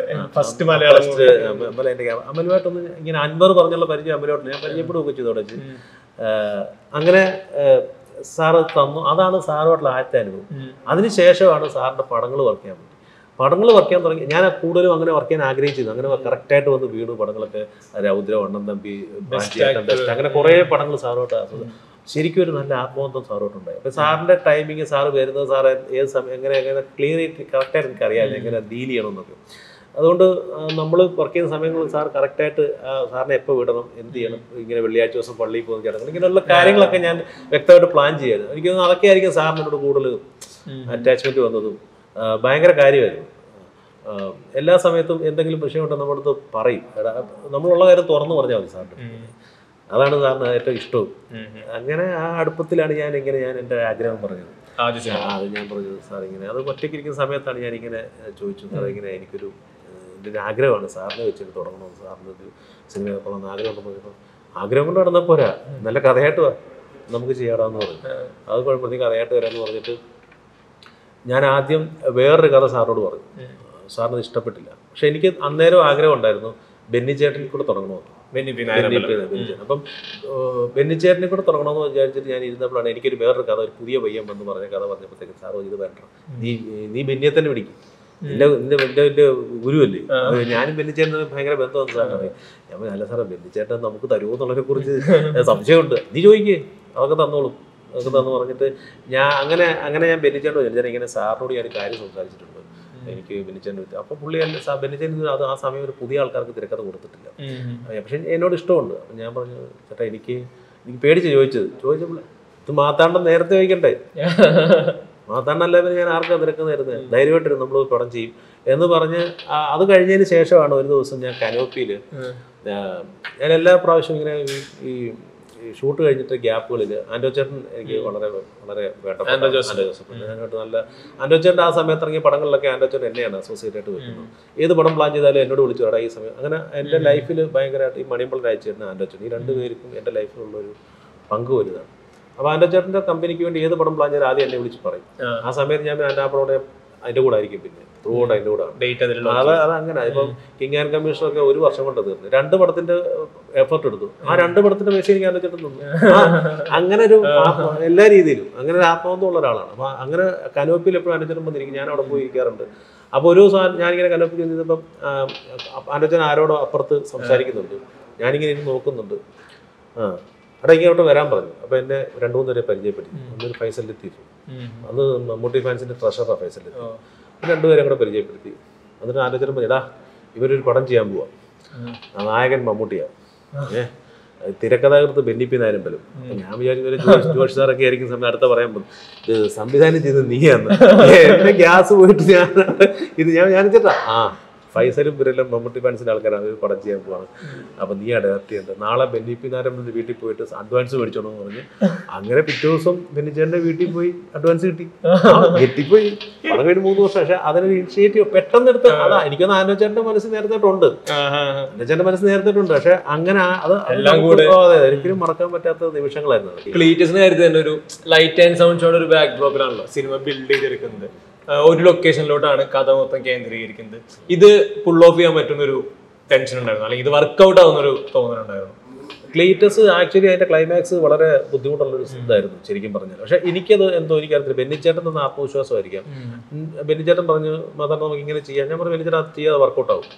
എൻ്റെ അമലുമായിട്ടൊന്ന് ഇങ്ങനെ അൻവർ പറഞ്ഞുള്ള പരിചയം അമലുമായിട്ട് ഞാൻ പരിചയപ്പെടുകയൊക്കെ ചെയ്തു തുടങ്ങി. അങ്ങനെ സാറ് തന്നു. അതാണ് സാറുമായിട്ടുള്ള ആദ്യത്തെ അനുഭവം. അതിനുശേഷമാണ് സാറിൻ്റെ പടങ്ങൾ വർക്ക് ചെയ്യാൻ തുടങ്ങി. ഞാൻ കൂടുതലും അങ്ങനെ വർക്ക് ചെയ്യാൻ ആഗ്രഹിച്ചിരുന്നു. അങ്ങനെ കറക്റ്റായിട്ട് വന്ന് വീട് പടങ്ങളൊക്കെ, രൗദ്ര, വണ്ണം തമ്പി, അങ്ങനെ കുറേ പടങ്ങൾ സാറുമായിട്ട് ശരിക്കും ഒരു നല്ല ആത്മബന്ധം സാറുമായിട്ടുണ്ടായി. അപ്പോൾ സാറിൻ്റെ ടൈമിങ്, സാറ് വരുന്നത്, സാറ് ഏത് സമയം എങ്ങനെ ക്ലിയർ ചെയ്ത് കറക്റ്റായിട്ട് എനിക്കറിയാമല്ലോ എങ്ങനെ ഡീൽ ചെയ്യണമെന്നൊക്കെ. അതുകൊണ്ട് നമ്മൾ വർക്ക് ചെയ്യുന്ന സമയങ്ങളിൽ സാർ കറക്റ്റായിട്ട് സാറിനെ എപ്പോൾ വിടണം, എന്ത് ചെയ്യണം, ഇങ്ങനെ വെള്ളിയാഴ്ച ദിവസം പള്ളിയിൽ പോകുന്ന ചടങ്ങുകൾ, ഇങ്ങനെയുള്ള കാര്യങ്ങളൊക്കെ ഞാൻ വ്യക്തമായിട്ട് പ്ലാൻ ചെയ്യാറ്. എനിക്ക് തോന്നുന്നു അതൊക്കെ ആയിരിക്കും സാറിനോട് കൂടുതൽ അറ്റാച്ച്മെൻറ്റ് വന്നതും. ഭയങ്കര കാര്യമായിരുന്നു. എല്ലാ സമയത്തും എന്തെങ്കിലും വിഷയമുണ്ടെങ്കിൽ നമ്മുടെ അടുത്ത് പറയും. നമ്മളുള്ള കാര്യം തുറന്നു പറഞ്ഞാൽ മതി സാറിന്. അതാണ് സാറിന് ഏറ്റവും ഇഷ്ടവും. അങ്ങനെ ആ അടുപ്പത്തിലാണ് ഞാൻ എൻ്റെ ആഗ്രഹം പറഞ്ഞത്. അത് ഞാൻ പറഞ്ഞത് സാർ ഇങ്ങനെ, അത് ഒറ്റയ്ക്കിരിക്കുന്ന സമയത്താണ് ഞാനിങ്ങനെ ചോദിച്ചു, സാർ ഇങ്ങനെ എനിക്കൊരു എൻ്റെ ആഗ്രഹമാണ് സാറിനെ വെച്ചിട്ട് തുടങ്ങണമെന്ന്, സാറിന് ഒരു സിനിമ തുടങ്ങുന്ന ആഗ്രഹം ഉണ്ടെന്ന് പറഞ്ഞപ്പോൾ, ആഗ്രഹം കൊണ്ട് നടന്നാൽ പോരാ, നല്ല കഥയായിട്ട് നമുക്ക് ചെയ്യാടാന്ന് പറഞ്ഞു. അത് കുഴപ്പമില്ല, കഥയായിട്ട് വരാമെന്ന് പറഞ്ഞിട്ട് ഞാൻ ആദ്യം വേറൊരു കഥ സാറിനോട് പറഞ്ഞു. സാറിന് ഇഷ്ടപ്പെട്ടില്ല. പക്ഷെ എനിക്ക് അന്നേരം ആഗ്രഹം ഉണ്ടായിരുന്നു ബെന്നി ചേട്ടനിൽ കൂടെ തുടങ്ങണമെന്ന്. അപ്പം ബെന്നി ചേട്ടനെ കൂടെ തുടങ്ങണമെന്ന് വിചാരിച്ചിട്ട് ഞാൻ ഇരുന്നപ്പോഴാണ് എനിക്കൊരു വേറൊരു കഥ, ഒരു പുതിയ പയ്യൻ വന്ന് പറഞ്ഞ കഥ പറഞ്ഞപ്പോഴത്തേക്ക് സാറോ ഇത് വേണ്ട, നീ ബെന്നിയെ തന്നെ പിടിക്കും, എൻ്റെ ഗുരുവല്ലേ, ഞാനും ബെന്നിച്ചേട്ടൻ ഭയങ്കര ബന്ധമെന്ന് സാറിന്. ഞാൻ അല്ല സാറേ, ബെന്നിച്ചേട്ടൻ നമുക്ക് തരുമോ എന്നുള്ളതിനെ കുറിച്ച് സംശയമുണ്ട്, നീ ചോദിക്കേ, അതൊക്കെ തന്നോളും, അതൊക്കെ തന്നു പറഞ്ഞിട്ട് അങ്ങനെ ഞാൻ ബെന്നിച്ചേട്ടൻ ഞാൻ ഇങ്ങനെ സാറിനോട് ഞാൻ കാര്യം സംസാരിച്ചിട്ടുണ്ട്, എനിക്ക് ബെന്നിച്ചേട്ടൻ. അപ്പോൾ പുള്ളി ബെന്നിച്ചേട്ടൻ അത് ആ സമയം ഒരു പുതിയ ആൾക്കാർക്ക് തിരക്കഥ കൊടുത്തിട്ടില്ല. പക്ഷെ എന്നോട് ഇഷ്ടമുണ്ട്. അപ്പം ഞാൻ പറഞ്ഞു, ചേട്ടാ എനിക്ക് പേടിച്ച് ചോദിച്ചപ്പോൾ ഇത് മാത്താണ്ടം നേരത്തെ ചോദിക്കണ്ടേ, മാത്താണ്ടല്ല ഞാൻ ആർക്കാ തിരക്കുന്നതായിരുന്നു, ധൈര്യമായിട്ടിരുന്നു, നമ്മൾ പടം ചെയ്യും എന്ന് പറഞ്ഞ്. അത് കഴിഞ്ഞതിന് ശേഷമാണ് ഒരു ദിവസം ഞാൻ കനോപ്പിയിൽ, ഞാൻ എല്ലാ പ്രാവശ്യവും ഇങ്ങനെ ഈ ഷൂട്ട് കഴിഞ്ഞിട്ട് ഗ്യാപ്പുകളിൽ ആൻഡോ ചേട്ടൻ എനിക്ക് വളരെ വളരെ വേണ്ടപ്പെട്ട ആൻഡോ ജോസഫ്, ഞാനായിട്ട് നല്ല ആൻഡോ ചേട്ടൻ ആ സമയത്ത് ഇറങ്ങിയ പടങ്ങളിലൊക്കെ ആൻഡോ ചേട്ടൻ എന്നെയാണ് അസോസിയേറ്റ് ആയിട്ട് വെക്കുന്നത്. ഏത് പടം പ്ലാൻ ചെയ്താലും എന്നോട് വിളിച്ചു പറയാം ഈ സമയം. അങ്ങനെ എൻ്റെ ലൈഫിൽ ഭയങ്കരമായിട്ട് ഈ മണിയമ്പൾ രാജചേട്ടൻ, ആൻഡോ ചേട്ടൻ, ഈ രണ്ടുപേർക്കും എൻ്റെ ലൈഫിലുള്ളൊരു പങ്ക് വലുതാണ്. അപ്പോൾ ആൻഡോ ചേട്ടൻ്റെ കമ്പനിക്ക് വേണ്ടി ഏത് പടം പ്ലാൻ ചെയ്താൽ ആദ്യം എന്നെ വിളിച്ച് പറയും. ആ സമയത്ത് ഞാൻ എൻ്റെ ആ പടം അതിൻ്റെ കൂടെ ആയിരിക്കും പിന്നെ ത്രൂ ഔട്ട് അതിൻ്റെ കൂടെ അത് അങ്ങനെ. ഇപ്പം കിങ് ആൻഡ് കമ്മീഷണറൊക്കെ 1 വർഷം കൊണ്ട് തീർന്നു. 2 പടത്തിന്റെ എഫർട്ട് എടുത്തു. ആ 2 പടത്തിന്റെ പൈസ എനിക്ക് അനുവദിച്ചിട്ട് നിന്നു. അങ്ങനെ ഒരു എല്ലാ രീതിയിലും അങ്ങനെ ഒരു ആത്മബന്ധം ഉള്ള ഒരാളാണ്. അപ്പൊ അങ്ങനെ കനോപ്പിയിൽ എപ്പോഴും അനുചരം വന്നിരിക്കും. ഞാൻ അവിടെ പോയി ഇരിക്കാറുണ്ട്. അപ്പോൾ ഒരു ദിവസം ഞാനിങ്ങനെ കനോപ്പിൽ ചെന്നിരുന്നപ്പം അനുജൻ ആരോടോ അപ്പുറത്ത് സംസാരിക്കുന്നുണ്ട്. ഞാനിങ്ങനെ ഇരുന്ന് നോക്കുന്നുണ്ട്. അവിടെ ഇങ്ങോട്ട് വരാൻ പറഞ്ഞു. അപ്പോൾ എന്നെ 2-3 പേരെ പരിചയപ്പെടുത്തി. ഒന്നൊരു ഫൈസൽ ലത്തീഫ്, അന്ന് മമ്മൂട്ടി ഫാൻസിന്റെ ട്രഷറാണ് ഫൈസൽ ലത്തീഫ്. 2 പേരെ കൂടെ പരിചയപ്പെടുത്തി. എന്നിട്ട് ആലോചന പറഞ്ഞു, എടാ ഇവരൊരു പടം ചെയ്യാൻ പോവാ, നായകൻ മമ്മൂട്ടിയാണ്, തിരക്കഥാകൃത്ത് ബെന്നി പി നായരമ്പലം. ഞാൻ വിചാരിച്ചു ജോഷ് സാറൊക്കെ ആയിരിക്കും സമയം അടുത്ത പറയാൻ പോകും, ഇത് സംവിധാനം ചെയ്ത് നീയാന്ന്. എന്റെ ഗ്യാസ് പോയിട്ട് ഞാൻ ചേട്ടാ ഫൈസലും ഇവരെല്ലാം മമ്മൂട്ടി ഫാൻസിന്റെ ആൾക്കാരാണ്, ഒരു പടം ചെയ്യാൻ പോവാണ്, അപ്പൊ നീ ഡയറക്റ്റ് ചെയ്യേണ്ടത്, നാളെ ബെന്നി പി നായരമ്പലിന്റെ വീട്ടിൽ പോയിട്ട് അഡ്വാൻസ് മേടിച്ചോണെന്ന് പറഞ്ഞ് അങ്ങനെ പിറ്റേ ദിവസം ബെന്നിച്ചേന്റെ വീട്ടിൽ പോയി അഡ്വാൻസ് കിട്ടിപ്പോയി. പടം കഴിഞ്ഞ് 3 വർഷം. പക്ഷെ അതിനൊരു ഇനിഷ്യേറ്റീവ് പെട്ടെന്ന് എടുത്ത് അതാ എനിക്കൊന്ന് ആനോചേട്ടന്റെ മനസ്സ് നേരത്തേട്ടുണ്ട്, ആനോചേട്ടന്റെ മനസ്സ് നേരത്തേട്ടുണ്ട്. പക്ഷെ അങ്ങനെ അത് ഒരിക്കലും മറക്കാൻ പറ്റാത്ത നിമിഷങ്ങളായിരുന്നു.
ക്ലീറ്റസിന്റെ കാര്യത്തിൽ തന്നെ ഒരു ലൈറ്റ് ആൻഡ് സൗണ്ട് ഷോയുടെ ഒരു ബാക്ക് ഡ്രോപ്പിലാണല്ലോ സിനിമ ബിൽഡ് ചെയ്തെടുക്കുന്നത്. ഒരു ലൊക്കേഷനിലോട്ടാണ് കഥ മൊത്തം കേന്ദ്രീകരിക്കുന്നത്. ഇത് പുൾ ഓഫ് ചെയ്യാൻ പറ്റുന്ന ഒരു ടെൻഷൻ ഉണ്ടായിരുന്നു, അല്ലെങ്കിൽ ഇത് വർക്ക്ഔട്ട് ആവുന്നൊരു തോന്നലുണ്ടായിരുന്നു.
ക്ലീറ്റസ് ആക്ച്വലി അതിന്റെ ക്ലൈമാക്സ് വളരെ ബുദ്ധിമുട്ടുള്ളൊരു ഇതായിരുന്നു ശരിക്കും പറഞ്ഞാൽ. പക്ഷെ എനിക്കത് എന്തോ എനിക്കറിയില്ല, ബെന്നിച്ചേട്ടൻ തന്ന ആത്മവിശ്വാസമായിരിക്കാം. ബെന്നിച്ചേട്ടൻ പറഞ്ഞു മതം നമുക്ക് ഇങ്ങനെ ചെയ്യാം. ഞാൻ പറഞ്ഞു ബെന്നിച്ചേട്ടൻ അത് ചെയ്യാതെ വർക്കൗട്ട് ആവും.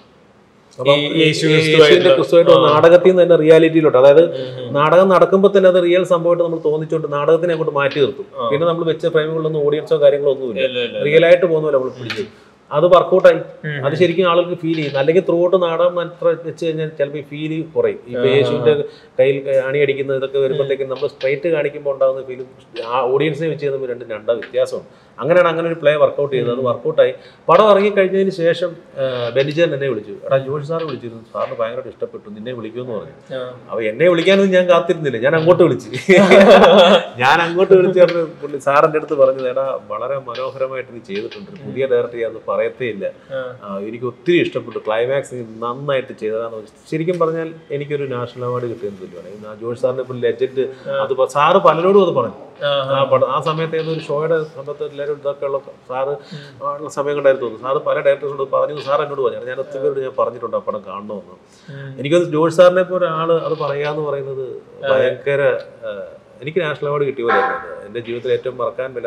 ക്രിസ്തുവായിട്ട് നാടകത്തിൽ നിന്ന് തന്നെ റിയാലിറ്റിയിലോട്ട്, അതായത് നാടകം നടക്കുമ്പോൾ തന്നെ അത് റിയൽ സംഭവമായിട്ട് നമ്മൾ തോന്നിച്ചോണ്ട് നാടകത്തിനെ അങ്ങോട്ട് മാറ്റി നിർത്തും. പിന്നെ നമ്മൾ വെച്ച ഫ്രെയിമുകളിലൊന്നും ഓഡിയൻസോ കാര്യങ്ങളോ ഒന്നുമില്ല, റിയൽ ആയിട്ട് പോകുന്നല്ലോ നമ്മൾ പിടിച്ചു. അത് വർക്കൗട്ടായി. അത് ശരിക്കും ആളുകൾക്ക് ഫീൽ ചെയ്യുന്നു. അല്ലെങ്കിൽ ത്രൂ ഔട്ട് നാടകം അത്ര വെച്ച് കഴിഞ്ഞാൽ ചിലപ്പോൾ ഈ ഫീല് കുറയും. ഇപ്പൊ യേശുവിന്റെ കയ്യിൽ അണിയടിക്കുന്ന ഇതൊക്കെ വരുമ്പോഴത്തേക്കും നമ്മൾ സ്ട്രൈറ്റ് കാണിക്കുമ്പോൾ ഉണ്ടാകുന്ന ഫീലും ആ ഓഡിയൻസിനെ വെച്ച് ചെയ്യുമ്പോൾ രണ്ടാ വ്യത്യാസമാണ്. അങ്ങനെയാണ് അങ്ങനെ ഒരു പ്ലേ വർക്കൗട്ട് ചെയ്തത്. അത് വർക്കൗട്ടായി. പടം ഇറങ്ങിക്കഴിഞ്ഞതിന് ശേഷം ബെന്നിച്ചേൻ എന്നെ വിളിച്ചു, എടാ ജോഷ് സാറ് വിളിച്ചിരുന്നു, സാറിന് ഭയങ്കരമായിട്ട് ഇഷ്ടപ്പെട്ടു, നിന്നെ വിളിക്കുമെന്ന് പറഞ്ഞു. അപ്പൊ എന്നെ വിളിക്കാനൊന്നും ഞാൻ കാത്തിരുന്നില്ല, ഞാൻ അങ്ങോട്ട് വിളിച്ചു. പുള്ളി സാറിന്റെ അടുത്ത് പറഞ്ഞത്, എടാ വളരെ മനോഹരമായിട്ട് നീ ചെയ്തിട്ടുണ്ട്, പുതിയ ഡയറക്ടർ ചെയ്യാന്ന് പറയത്തേ ഇല്ല, എനിക്ക് ഒത്തിരി ഇഷ്ടപ്പെട്ടു, ക്ലൈമാക്സ് നന്നായിട്ട് ചെയ്തതാന്ന് പറഞ്ഞു. ശരിക്കും പറഞ്ഞാൽ എനിക്കൊരു നാഷണൽ അവാർഡ് കിട്ടിയെന്നില്ല. ജോഷ് സാറിന്റെ ഇപ്പോൾ ലെജൻഡ് അത് സാറ് പലരോടും അത് പറഞ്ഞു. ആ സമയത്ത് ഏതൊരു ഷോയുടെ സമയത്ത് എല്ലാവരും ഇതൊക്കെ ഉള്ള സാറ് ഉള്ള സമയം കൊണ്ടായിരുന്നു തോന്നുന്നു. സാറ് പല ഡയറക്ടേഴ്സിനോട് പറഞ്ഞു, സാർ എന്നോട് പറഞ്ഞു, ഞാൻ ഒത്തിരി പേരോട് ഞാൻ പറഞ്ഞിട്ടുണ്ട് ആ പടം കാണണമെന്ന്. എനിക്കത് ജോഷ് സാറിനെ ഇപ്പോൾ ഒരാള് അത് പറയാന്ന് പറയുന്നത് ഭയങ്കര, എനിക്ക് നാഷണൽ അവാർഡ് കിട്ടിയ പോലെയായിരുന്നു. എൻ്റെ ജീവിതത്തിൽ ഏറ്റവും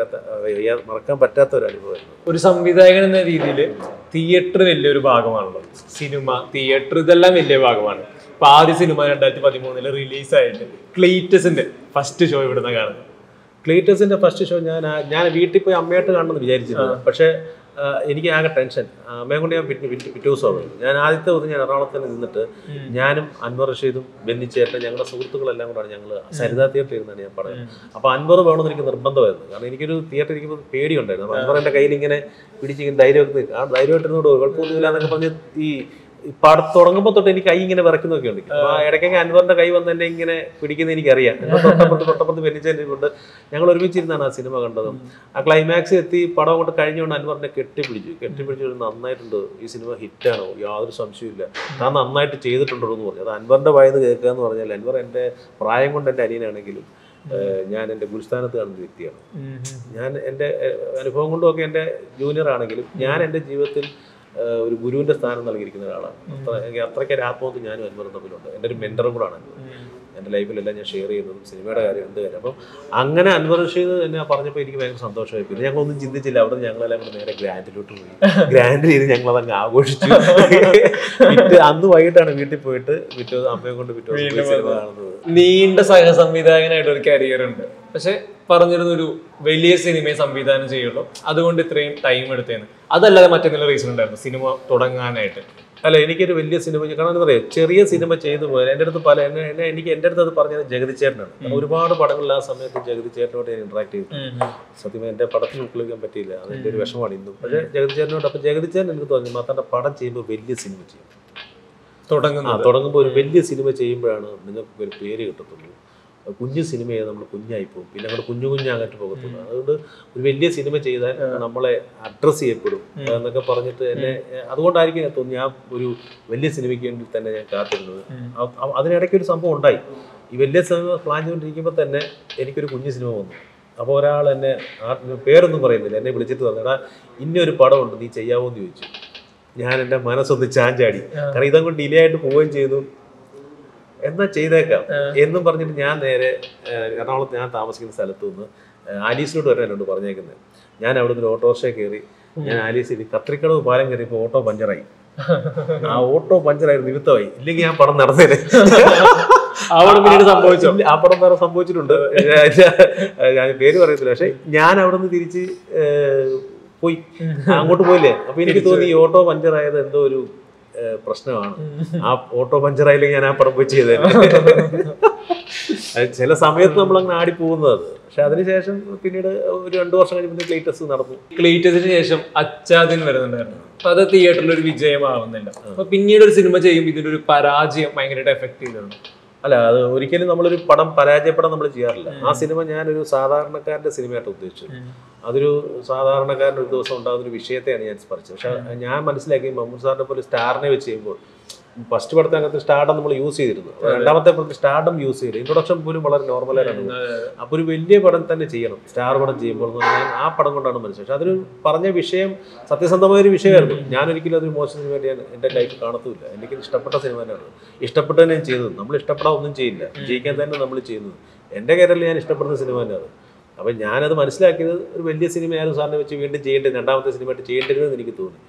മറക്കാൻ പറ്റാത്ത ഒരു അനുഭവമായിരുന്നു.
ഒരു സംവിധായകൻ എന്ന രീതിയിൽ തിയേറ്റർ വലിയൊരു ഭാഗമാണല്ലോ, സിനിമ തിയേറ്റർ ഇതെല്ലാം വലിയ ഭാഗമാണ്. ഇപ്പൊ ആദ്യ സിനിമ 2013 റിലീസായിട്ട് ക്ലീറ്റസിന്റെ ഫസ്റ്റ് ഷോ ഇവിടുന്ന് കാണുന്നത്.
ക്ലീറ്റസിന്റെ ഫസ്റ്റ് ഷോ ഞാൻ വീട്ടിൽ പോയി അമ്മയായിട്ട് കാണണമെന്ന് വിചാരിച്ചിരുന്നു. പക്ഷേ എനിക്ക് ആകെ ടെൻഷൻ. അമ്മയെ കൊണ്ട് ഞാൻ പിറ്റേ ദിവസമാണ്. ഞാൻ ആദ്യത്തെ ദിവസം ഞാൻ എറണാകുളത്ത് നിന്നിട്ട് ഞാനും അൻവർ റഷീദും ബെന്നിച്ചേട്ടൻ ഞങ്ങളുടെ സുഹൃത്തുക്കളെല്ലാം കൂടാണ് ഞങ്ങൾ സരിത തിയേറ്ററിൽ ഇരുന്നാണ് ഞാൻ പറയുന്നത്. അപ്പോൾ അൻവർ വേണമെന്ന് എനിക്ക് നിർബന്ധമായിരുന്നു. കാരണം എനിക്കൊരു തിയേറ്റർ ഇരിക്കുമ്പോൾ പേടിയുണ്ടായിരുന്നു. അപ്പോൾ അൻവറിൻ്റെ കയ്യിൽ ഇങ്ങനെ പിടിച്ചിങ്ങനെ ധൈര്യമായിട്ട് കുഴപ്പമൊന്നുമില്ല എന്നൊക്കെ പറഞ്ഞ് ഈ പടം തുടങ്ങുമ്പോൾ തൊട്ട് എനിക്ക് കൈ ഇങ്ങനെ വിറക്കുന്നൊക്കെ ഉണ്ട്. അപ്പൊ ഇടയ്ക്കൊക്കെ അൻവറിന്റെ കൈ വന്ന് എന്നെ ഇങ്ങനെ പിടിക്കുന്ന എനിക്കറിയാം. തൊട്ടപ്പുറത്ത് ബെന്നിച്ചേന്റെ കൊണ്ട് ഞങ്ങൾ ഒരുമിച്ചിരുന്നാണ് ആ സിനിമ കണ്ടതും. ആ ക്ലൈമാക്സ് എത്തി പടം അങ്ങോട്ട് കഴിഞ്ഞുകൊണ്ട് അൻവറിനെ കെട്ടിപ്പിടിച്ചു നന്നായിട്ടുണ്ട്, ഈ സിനിമ ഹിറ്റാണോ, യാതൊരു സംശയമില്ല, ഞാൻ നന്നായിട്ട് ചെയ്തിട്ടുണ്ടോ എന്ന് പറഞ്ഞു. അത് അൻവറിന്റെ വായന്ന് കേൾക്കുക എന്ന് പറഞ്ഞാൽ, അൻവർ എൻ്റെ പ്രായം കൊണ്ട് എൻ്റെ അനിയനാണെങ്കിലും ഞാൻ എൻ്റെ ഗുരുസ്ഥാനത്ത് കാണുന്ന വ്യക്തിയാണ്. ഞാൻ എൻ്റെ അനുഭവം കൊണ്ടുമൊക്കെ എൻ്റെ ജൂനിയർ ആണെങ്കിലും ഞാൻ എൻ്റെ ജീവിതത്തിൽ ഒരു ഗുരുവിൻ്റെ സ്ഥാനം നൽകിയിരിക്കുന്ന ഒരാളാണ്. അത്രയ്ക്ക് ആത്മബന്ധം ഞാനും അൻവറും തമ്മിലുണ്ട്. എൻ്റെ ഒരു മെൻറ്ററും കൂടാണ് അൻവർ. എൻ്റെ ലൈഫിലെല്ലാം ഞാൻ ഷെയർ ചെയ്യുന്നതും സിനിമയുടെ കാര്യം എന്ത് കാര്യം. അപ്പം അങ്ങനെ അൻവർ റഷീദ് എന്നെ പറഞ്ഞപ്പോൾ എനിക്ക് ഭയങ്കര സന്തോഷമായി. പിന്നെ ഞങ്ങളൊന്നും ചിന്തിച്ചില്ല. അവിടെ ഞങ്ങളെല്ലാം കൂടെ നേരെ ഗ്രാൻഡിലോട്ട് പോയി. ഗ്രാൻഡ് ചെയ്ത് ഞങ്ങളതങ്ങ് ആഘോഷിച്ചു. അന്ന് വൈകിട്ടാണ് വീട്ടിൽ പോയിട്ട് അമ്മയെ കൊണ്ട് സിനിമ കാണുന്നത്.
നീണ്ട സഹസംവിധായകനായിട്ട് ഒരു കരിയർ ഉണ്ട്. പക്ഷെ പറഞ്ഞിരുന്ന ഒരു വലിയ സിനിമയെ സംവിധാനം ചെയ്യുള്ളൂ, അതുകൊണ്ട് ഇത്രയും ടൈം എടുത്തേന്ന്. അതല്ലാതെ മറ്റെന്തെങ്കിലും റീസൺ ഉണ്ടായിരുന്നു സിനിമ തുടങ്ങാനായിട്ട്?
അല്ല, എനിക്കൊരു വലിയ സിനിമ, കാരണം എന്താ പറയുക, ചെറിയ സിനിമ ചെയ്തു പോയാൽ എൻ്റെ അടുത്ത് എൻ്റെ അടുത്ത് അത് പറഞ്ഞത് ജഗതിച്ചേട്ടനാണ്. ഒരുപാട് പടങ്ങളിൽ ആ സമയത്ത് ജഗതിച്ചേട്ടനോട് ഞാൻ ഇന്ററാക്ട് ചെയ്തു. സത്യം എൻ്റെ പടത്തിൽ ഉൾക്കൊള്ളിക്കാൻ പറ്റിയില്ല, അതിൻ്റെ ഒരു വിഷമമാണ് ഇന്നും. പക്ഷേ ജഗതിച്ചേട്ടനോട്, അപ്പം ജഗതിച്ചേട്ടൻ എനിക്ക് തോന്നി മാത്താൻ്റെ പടം ചെയ്യുമ്പോൾ വലിയ സിനിമ ചെയ്യും. തുടങ്ങുമ്പോൾ ഒരു വലിയ സിനിമ ചെയ്യുമ്പോഴാണ് നിങ്ങൾക്ക് ഒരു പേര് കിട്ടത്തുള്ളൂ. കുഞ്ഞു സിനിമയെ നമ്മൾ കുഞ്ഞായിപ്പോവും, പിന്നെ അങ്ങോട്ട് കുഞ്ഞാകാറ്റ് പോകത്തുള്ളൂ. അതുകൊണ്ട് ഒരു വലിയ സിനിമ ചെയ്താൽ നമ്മളെ അഡ്രസ്സ് ചെയ്യപ്പെടും എന്നൊക്കെ പറഞ്ഞിട്ട് എന്നെ, അതുകൊണ്ടായിരിക്കും ഞാൻ തോന്നി ഞാൻ ഒരു വലിയ സിനിമയ്ക്ക് വേണ്ടി തന്നെ ഞാൻ കാത്തിരുന്നത്. അതിനിടയ്ക്ക് ഒരു സംഭവം ഉണ്ടായി. ഈ വലിയ സിനിമ പ്ലാൻ ചെയ്തുകൊണ്ടിരിക്കുമ്പോൾ തന്നെ എനിക്കൊരു കുഞ്ഞു സിനിമ വന്നു. അപ്പോൾ ഒരാൾ എന്നെ പേരൊന്നും പറയുന്നില്ല, എന്നെ വിളിച്ചിട്ട് പറഞ്ഞു, എടാ ഇന്നൊരു പടമുണ്ട്, നീ ചെയ്യാമോ എന്ന് ചോദിച്ചു. ഞാൻ എൻ്റെ മനസ്സൊന്ന് ചാഞ്ചാടി, കാരണം ഇതങ്ങോട്ട് ഡിലേ ആയിട്ട് പോവുകയും ചെയ്തു. എന്നാ ചെയ്തേക്കാം എന്നും പറഞ്ഞിട്ട് ഞാൻ നേരെ എറണാകുളത്ത് ഞാൻ താമസിക്കുന്ന സ്ഥലത്തു നിന്ന് ആലീസിലോട്ട് വരാൻ എന്നോട് പറഞ്ഞേക്കുന്നത്. ഞാൻ അവിടെ നിന്ന് ഓട്ടോറിക്ഷ കയറി ഞാൻ ആലീസിൽ കത്രിക്കടവ് പാലം കയറിയപ്പോൾ ഓട്ടോ പഞ്ചറായി. ആ ഓട്ടോ പഞ്ചറായി നിമിത്തമായി, ഇല്ലെങ്കിൽ ഞാൻ പടം നടന്നേനെ. ആ പടം വേറെ സംഭവിച്ചിട്ടുണ്ട്, ഞാൻ പേര് പറയത്തില്ല. പക്ഷെ ഞാൻ അവിടെ നിന്ന് തിരിച്ച് പോയി, അങ്ങോട്ട് പോയില്ലേ. അപ്പൊ എനിക്ക് തോന്നി ഈ ഓട്ടോ പഞ്ചറായത് എന്തോ ഒരു പ്രശ്നമാണ്. ആ ഓട്ടോ പഞ്ചറായില്ലെങ്കിൽ ഞാൻ ആ പടം പോയി ചെയ്തത്. ചില സമയത്ത് നമ്മൾ അങ്ങനെ ആടി പോകുന്നത്. പക്ഷെ അതിനുശേഷം പിന്നീട് ഒരു 2 വർഷം കഴിഞ്ഞ് ക്ലീറ്റസ് നടന്നു.
ക്ലീറ്റസിന് ശേഷം അച്ചാദിൻ വരുന്നുണ്ടായിരുന്നു. അപ്പൊ അത് തിയേറ്ററിൽ ഒരു വിജയമാവുന്നില്ല. അപ്പൊ പിന്നീട് ഒരു സിനിമ ചെയ്യുമ്പോൾ ഇതിന്റെ ഒരു പരാജയം ഭയങ്കരമായിട്ട് എഫക്ട് ചെയ്തിട്ടുണ്ട്.
അല്ല, അത് ഒരിക്കലും നമ്മളൊരു പടം പരാജയപ്പെടാൻ നമ്മൾ ചെയ്യാറില്ല. ആ സിനിമ ഞാനൊരു സാധാരണക്കാരൻ്റെ സിനിമയായിട്ട് ഉദ്ദേശിച്ചത്. അതൊരു സാധാരണക്കാരൻ ഒരു ദിവസം ഉണ്ടാകുന്നൊരു വിഷയത്തെയാണ് ഞാൻ സ്പർശിച്ചത്. പക്ഷെ ഞാൻ മനസ്സിലാക്കി മമ്മൂട്ടി സാറിനെ പോലെ സ്റ്റാറിനെ വെച്ച് ചെയ്യുമ്പോൾ ഫസ്റ്റ് പടത്തെ അങ്ങനത്തെ സ്റ്റാർഡം നമ്മൾ യൂസ് ചെയ്തിരുന്നു. രണ്ടാമത്തെ പടത്തിൽ സ്റ്റാർഡം യൂസ് ചെയ്ത് ഇൻട്രൊഡക്ഷൻ പോലും വളരെ നോർമലായിട്ടാണ്. അപ്പോൾ ഒരു വലിയ പടം തന്നെ ചെയ്യണം സ്റ്റാർ പടം ചെയ്യുമ്പോൾ ഞാൻ ആ പടം കൊണ്ടാണ് മനസ്സിലായത്. പക്ഷെ അതൊരു പറഞ്ഞ വിഷയം സത്യസന്ധമായൊരു വിഷയമായിരുന്നു. ഞാനൊരിക്കലും അതൊരു മോശം സിനിമ ഞാൻ എൻ്റെ ലൈഫ് കാണത്തുമില്ല. എനിക്ക് ഇഷ്ടപ്പെട്ട സിനിമ തന്നെയാണ്, ഇഷ്ടപ്പെട്ടത് ഞാൻ ചെയ്തത്. നമ്മൾ ഇഷ്ടപ്പെടാൻ ഒന്നും ചെയ്യില്ല, ജയിക്കാൻ തന്നെ നമ്മൾ ചെയ്യുന്നത്. എൻ്റെ കേരളത്തിൽ ഞാൻ ഇഷ്ടപ്പെടുന്ന സിനിമ തന്നെയാണ്. അപ്പം ഞാനത് മനസ്സിലാക്കിയത് ഒരു വലിയ സിനിമയായിരുന്നു സാറിനെ വെച്ച് വീണ്ടും ചെയ്യേണ്ടത്, രണ്ടാമത്തെ സിനിമയായിട്ട് ചെയ്യേണ്ടതെന്ന് എനിക്ക് തോന്നി.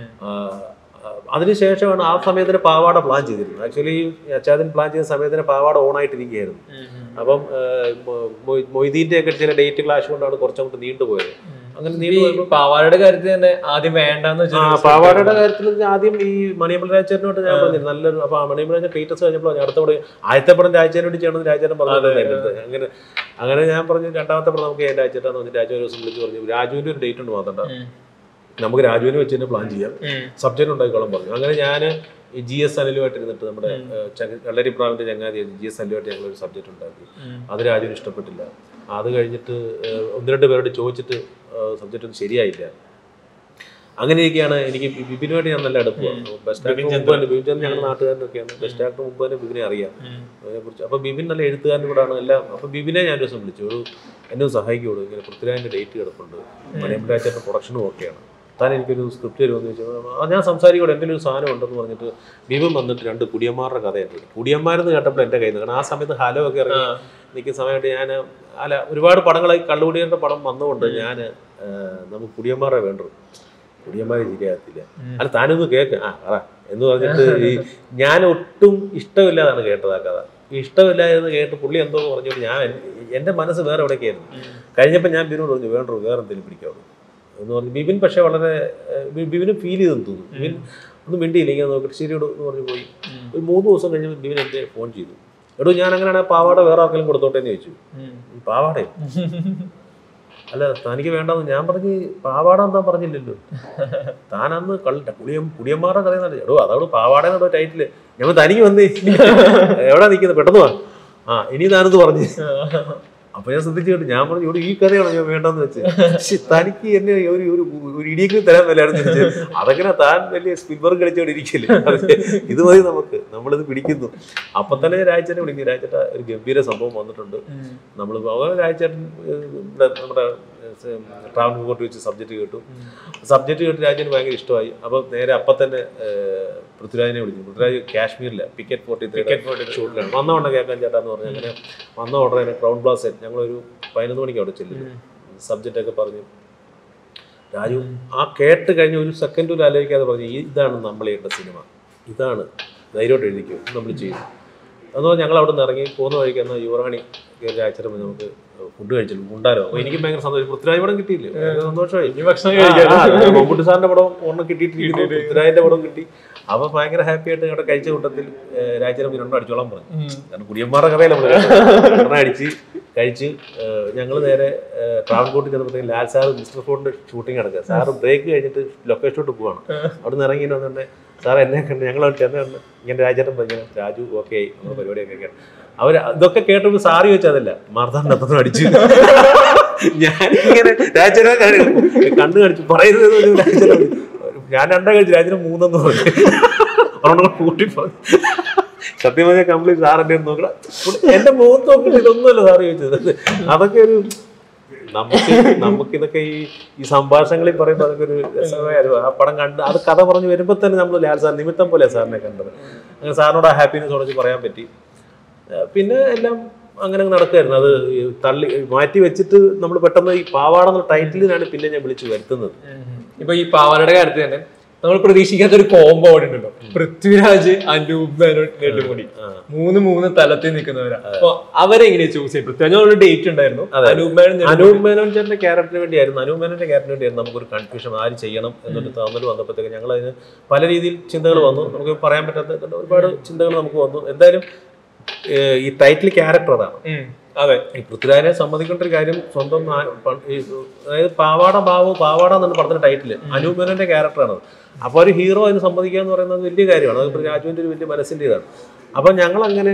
അതിനുശേഷമാണ് ആ സമയത്തിന് പാവാട പ്ലാൻ ചെയ്തിരുന്നത്. ആക്ച്വലി അച്ചാദിൻ പ്ലാൻ ചെയ്ത സമയത്തിന് പാവാട ഓണായിട്ടിരിക്കുകയായിരുന്നു. അപ്പം മൊയ്തീൻ്റെ ഒക്കെ ചില ഡേറ്റ് ക്ലാഷ് കൊണ്ടാണ് കുറച്ചങ്ങോട്ട് നീണ്ടുപോയത്. അങ്ങനെ നീണ്ടു
പാവാടയുടെ കാര്യത്തിൽ തന്നെ ആദ്യം വേണ്ടെന്ന് വെച്ചാൽ
പാവാടയുടെ കാര്യത്തിൽ ആദ്യം ഈ മണിയമ്പൽ രാജേട്ടനോട്ട് ഞാൻ പറഞ്ഞിരുന്നു നല്ലൊരു. അപ്പോൾ അടുത്ത രാജൻ ക്ലീറ്റസ് കഴിഞ്ഞപ്പോൾ അടുത്ത പടം ആദ്യത്തെ പടം രാജേനോട് ചെയ്യണമെന്ന് രാജേട്ടൻ പറഞ്ഞു. അങ്ങനെ ഞാൻ പറഞ്ഞു രണ്ടാമത്തെ പടം നമുക്ക് ഞാൻ രാജേട്ടാന്ന് പറഞ്ഞിട്ട് രാജു ഒരു ദിവസം വിളിച്ച് പറഞ്ഞു, രാജുവിൻ്റെ ഒരു ഡേറ്റ് ഉണ്ട് മാത്രം, നമുക്ക് രാജുവിനെ വെച്ച് തന്നെ പ്ലാൻ ചെയ്യാം, സബ്ജക്റ്റ് ഉണ്ടാക്കിക്കോളം പറഞ്ഞു. അങ്ങനെ ഞാൻ ഈ GS അനിലുമായിട്ട് ഇരുന്നിട്ട് നമ്മുടെ കള്ളരിപ്രാവിൻ്റെ ചങ്ങാതി GS അനിലുമായിട്ട് ഞങ്ങളൊരു സബ്ജക്റ്റ് ഉണ്ടാക്കി. അത് രാജുവിന് ഇഷ്ടപ്പെട്ടില്ല. അത് കഴിഞ്ഞിട്ട് 1-2 പേരോട് ചോദിച്ചിട്ട് സബ്ജക്റ്റ് ഒന്നും ശരിയായില്ല. അങ്ങനെയൊക്കെയാണ് എനിക്ക് ബിബിനുമായിട്ട് ഞാൻ നല്ല അടുപ്പമാണ്. ബെസ്റ്റ് ആക്ടർ മുമ്പ് തന്നെ ബിബിൻ ഞങ്ങളുടെ നാട്ടുകാരനൊക്കെയാണ്. ബെസ്റ്റ് ആക്ടർ മുമ്പ് തന്നെ ബിബിനെ അറിയാം അതിനെക്കുറിച്ച്. അപ്പോൾ ബിബിൻ നല്ല എഴുത്തുകാരനും കൂടാണ് എല്ലാം. അപ്പോൾ ബിബിനെ ഞാൻ ഒരു ദിവസം വിളിച്ചു, എന്നെ സഹായിക്കുള്ളൂ, ഇങ്ങനെ പൃഥ്വിരാജിൻ്റെ ഡേറ്റ് കിടപ്പുണ്ട്, മണിയമ്പൽ രാജേട്ടൻ്റെ പ്രൊഡക്ഷനും ഓക്കെയാണ്, താൻ എനിക്കൊരു സ്ക്രിപ്റ്റ് തരുമെന്ന് ചോദിച്ചാൽ ഞാൻ സംസാരിക്കൂടെ, എൻ്റെ ഒരു സാധനം ഉണ്ടെന്ന് പറഞ്ഞിട്ട് ബിബിൻ വന്നിട്ട് 2 കുടിയന്മാരുടെ കഥയായിട്ട് കുടിയന്മാരെന്ന് കേട്ടപ്പോൾ എൻ്റെ കയ്യിൽ നിന്ന്, കാരണം ആ സമയത്ത് ഹലോ ഒക്കെ ഇറങ്ങി നിൽക്കുന്ന സമയത്ത് ഞാൻ ഒരുപാട് പടങ്ങളായി കള്ളുകുടിയുടെ പടം വന്നുകൊണ്ട് ഞാൻ നമുക്ക് കുടിയന്മാരെ വേണ്ടു, കുടിയന്മാരെ ശരിയാകത്തില്ല, അല്ല താനൊന്ന് കേൾക്ക് എന്ന് പറഞ്ഞിട്ട് ഞാൻ ഒട്ടും ഇഷ്ടമില്ലാതാണ് കേട്ടത് ആ കഥ. ഇഷ്ടമില്ലാതെന്ന് കേട്ട് പുള്ളി എന്തോ പറഞ്ഞിട്ട് ഞാൻ എൻ്റെ മനസ്സ് വേറെ എവിടേക്കായിരുന്നു. കഴിഞ്ഞപ്പോൾ ഞാൻ ബിബിനോട് പറഞ്ഞു വേണ്ടു വേറെ എന്തെങ്കിലും പിടിക്കാവുള്ളൂ എന്ന് പറഞ്ഞു. ബിബിൻ പക്ഷേ വളരെ ബിബിന് ഫീൽ ചെയ്തെന്ന് തോന്നുന്നു. ബിബിൻ ഒന്നും മിണ്ടിയില്ല, ഇങ്ങനെ നോക്കിയിട്ട് ശരിയോട് എന്ന് പറഞ്ഞ് പോയി. ഒരു 3 ദിവസം കഴിഞ്ഞപ്പോൾ ബിബിൻ എൻ്റെ ഫോൺ ചെയ്തു, എടോ ഞാൻ അങ്ങനെയാണ് പാവാട വേറെ ആർക്കെങ്കിലും കൊടുത്തോട്ടെ എന്ന് ചോദിച്ചു. പാവാടയോ? അല്ല തനിക്ക് വേണ്ടെന്ന് ഞാൻ പറഞ്ഞ് പാവാട എന്താ പറഞ്ഞില്ലല്ലോ, താനന്ന് കുടിയന്മാരുടെ കഥയെന്നല്ല. എടോ അതവിടെ പാവാടേന്നോ ടൈറ്റില്, ഞങ്ങൾ തനിക്ക് വന്നേ എവിടെ നിൽക്കുന്നത് പെട്ടെന്ന് വാ, ഇനി താനെന്ന് പറഞ്ഞ്. അപ്പൊ ഞാൻ ശ്രദ്ധിച്ചു കേട്ടു. ഞാൻ പറഞ്ഞു ഇവിടെ ഈ കഥയാണോ ഞാൻ വേണ്ടെന്ന് വെച്ച്, പക്ഷെ തനിക്ക് എന്നെ ഒരു ഇടിയെങ്കിലും തരാൻ വല്ലായിരുന്നു വെച്ചത്. അതങ്ങനെ താൻ വലിയ സ്പിൽബർഗ് കളിച്ചോണ്ട് ഇരിക്കില്ലേ, ഇത് മതി നമുക്ക്, നമ്മളിത് പിടിക്കുന്നു. അപ്പൊ തന്നെ രാജേട്ടനെ വിളിക്കും, രാജേട്ട ഒരു ഗംഭീര സംഭവം വന്നിട്ടുണ്ട്, നമ്മൾ രാജേട്ടൻ നമ്മുടെ ട്രാവൽ കോർട്ട് വെച്ച് സബ്ജക്റ്റ് കേട്ടു രാജേട്ടന് ഭയങ്കര ഇഷ്ടമായി. അപ്പൊ നേരെ അപ്പം തന്നെ പൃഥ്വിരാജിനെ വിളിച്ചു. പൃഥ്വിരാജ് കാശ്മീരിലെ പിക്കറ്റ് 43 ഷൂട്ടിലാണ്. വന്ന ഉടനെ കേൾക്കാൻ ചേട്ടാന്ന് പറഞ്ഞു. അങ്ങനെ വന്ന ഉടനെ ക്രൗൺ പ്ലാസ ഞങ്ങളൊരു 11 മണിക്ക് അവിടെ ചെല്ലുന്നു. സബ്ജക്റ്റൊക്കെ പറഞ്ഞു. രാജു ആ കേട്ട് കഴിഞ്ഞ് ഒരു സെക്കൻഡ് പോലും ആലോചിക്കാതെ പറഞ്ഞു, ഇതാണ് നമ്മൾ ചെയ്യേണ്ട സിനിമ, ഇതാണ് ധൈര്യമായിട്ട് എഴുതിക്കും, നമ്മൾ ചെയ്തു. അതുപോലെ ഞങ്ങൾ അവിടെ നിന്ന് ഇറങ്ങി പോകുന്ന വഴിക്ക് എന്നാൽ യുവറാണി കയറി അയച്ചിട്ട് നമുക്ക് ഫുഡ് കഴിച്ചില്ല ഉണ്ടാലോ. അപ്പോൾ എനിക്ക് ഭയങ്കര സന്തോഷം. പൃഥ്വിരാജ് പടം കിട്ടിയില്ലേ, സന്തോഷമായി. മമ്മൂട്ടി സാറിൻ്റെ പടം ഒരെണ്ണം കിട്ടിയിട്ടിരിക്കുന്നു, പൃഥ്വിരാജിൻ്റെ പടം കിട്ടി. അപ്പോൾ ഭയങ്കര ഹാപ്പി ആയിട്ട് ഇവിടെ കഴിച്ച കൂട്ടത്തിൽ രാജേരം 2 അടിച്ചോളാൻ പറഞ്ഞു. കാരണം കുടിയന്മാരുടെ കഥയിൽ നമ്മൾ 2 അടിച്ച് കഴിച്ച് ഞങ്ങൾ നേരെ ട്രാവൻകോട്ടിൽ ചെന്നപ്പോഴത്തേക്കും ലാൽ സാറ് മിസ്റ്റർ ഫോണിൻ്റെ ഷൂട്ടിംഗ് നടക്കുക. സാറ് ബ്രേക്ക് കഴിഞ്ഞിട്ട് ലൊക്കേഷനോട്ട് പോവാണ്. അവിടെ നിന്ന് ഇറങ്ങി വന്നിട്ട് സാർ എന്നെ കണ്ട് ഞങ്ങൾ ചെന്ന് കണ്ട് ഇങ്ങനെ രാജേട്ടൻ പറഞ്ഞു രാജു ഓക്കെ ആയി നമ്മുടെ പരിപാടിയൊക്കെ. അവർ ഇതൊക്കെ കേട്ടപ്പോൾ സാറി വെച്ചതല്ല, മാർത്താണ്ഡൻ അത്രയും അടിച്ചു. ഞാനിങ്ങനെ രാജനെ കണ്ണു കടിച്ചു പറയുന്നത്. ഞാൻ 2 കഴിച്ചു, രാജന് 3 പറഞ്ഞു. അവരോട് കൂട്ടി പറഞ്ഞു. സത്യം പറഞ്ഞാൽ കംപ്ലീറ്റ് സാർ എന്നെ നോക്കണം, എന്റെ മുഖത്ത് നോക്കിയിട്ട് ഇതൊന്നുമല്ല സാറ് ചോദിച്ചത്. അതൊക്കെ ഒരു നമുക്കിതൊക്കെ ഈ സംഭാഷണങ്ങളിൽ പറയുമ്പോൾ അതൊക്കെ ഒരു രസമായിരുന്നു. ആ പടം കണ്ട് അത് കഥ പറഞ്ഞ് വരുമ്പോൾ തന്നെ നമ്മൾ ലാൽ സാർ നിമിത്തം പോലെ സാറിനെ കണ്ടത്. അങ്ങനെ സാറിനോട് ആ ഹാപ്പിനെസ് ഉടച്ച് പറയാൻ പറ്റി. പിന്നെ എല്ലാം അങ്ങനെ നടക്കുമായിരുന്നു. അത് തള്ളി മാറ്റി വെച്ചിട്ട് നമ്മൾ പെട്ടെന്ന് ഈ പാവാട എന്ന ടൈറ്റിലിനാണ് പിന്നെ ഞാൻ വിളിച്ചു വരുത്തുന്നത്.
ഇപ്പൊ ഈ പാവാടയുടെ കാര്യത്തിൽ തന്നെ നമ്മൾ പ്രതീക്ഷിക്കാത്ത ഒരു കോംബോ അവിടെ ഉണ്ടല്ലോ. പൃഥ്വിരാജ്, അനൂപ് മേനോൻ, നെടുമുടി, മൂന്ന് തലത്തിൽ നിൽക്കുന്നവരാ. അപ്പൊ അവരെങ്ങനെയാ ചൂസ് ചെയ്യും? പൃഥ്വിരാജ് ഒരു ഡേറ്റ് ഉണ്ടായിരുന്നു.
അനൂപ് മേനോൻ ചേട്ടന്റെ ക്യാരക്ടറിന് വേണ്ടിയായിരുന്നു. അനൂപ് മേനോന്റെ ക്യാരക്ടറിന് വേണ്ടിയായിരുന്നു നമുക്കൊരു കൺഫ്യൂഷൻ ആര് ചെയ്യണം എന്നൊരു തോന്നൽ വന്നപ്പോഴത്തേക്ക് ഞങ്ങൾ അതിന് പല രീതിയിൽ ചിന്തകൾ വന്നു. നമുക്ക് പറയാൻ പറ്റാത്ത ഒരുപാട് ചിന്തകൾ നമുക്ക് വന്നു. എന്തായാലും ഈ ടൈറ്റിൽ ക്യാരക്ടർ അതാണ്.
അതെ,
ഈ പൃഥ്വിരാജിനെ സംബന്ധിക്കേണ്ട ഒരു കാര്യം സ്വന്തം അതായത് പാവാട എന്നാണ് പടത്തിന്റെ ടൈറ്റില്. അനൂപ് മേനോന്റെ ക്യാരക്ടറാണത്. അപ്പോൾ ഒരു ഹീറോ അതിന് സംബന്ധിക്കുക എന്ന് പറയുന്നത് വലിയ കാര്യമാണ്. അത് രാജുവിന്റെ ഒരു വലിയ മനസ്സിന്റെ ഇതാണ്. അപ്പൊ ഞങ്ങളങ്ങനെ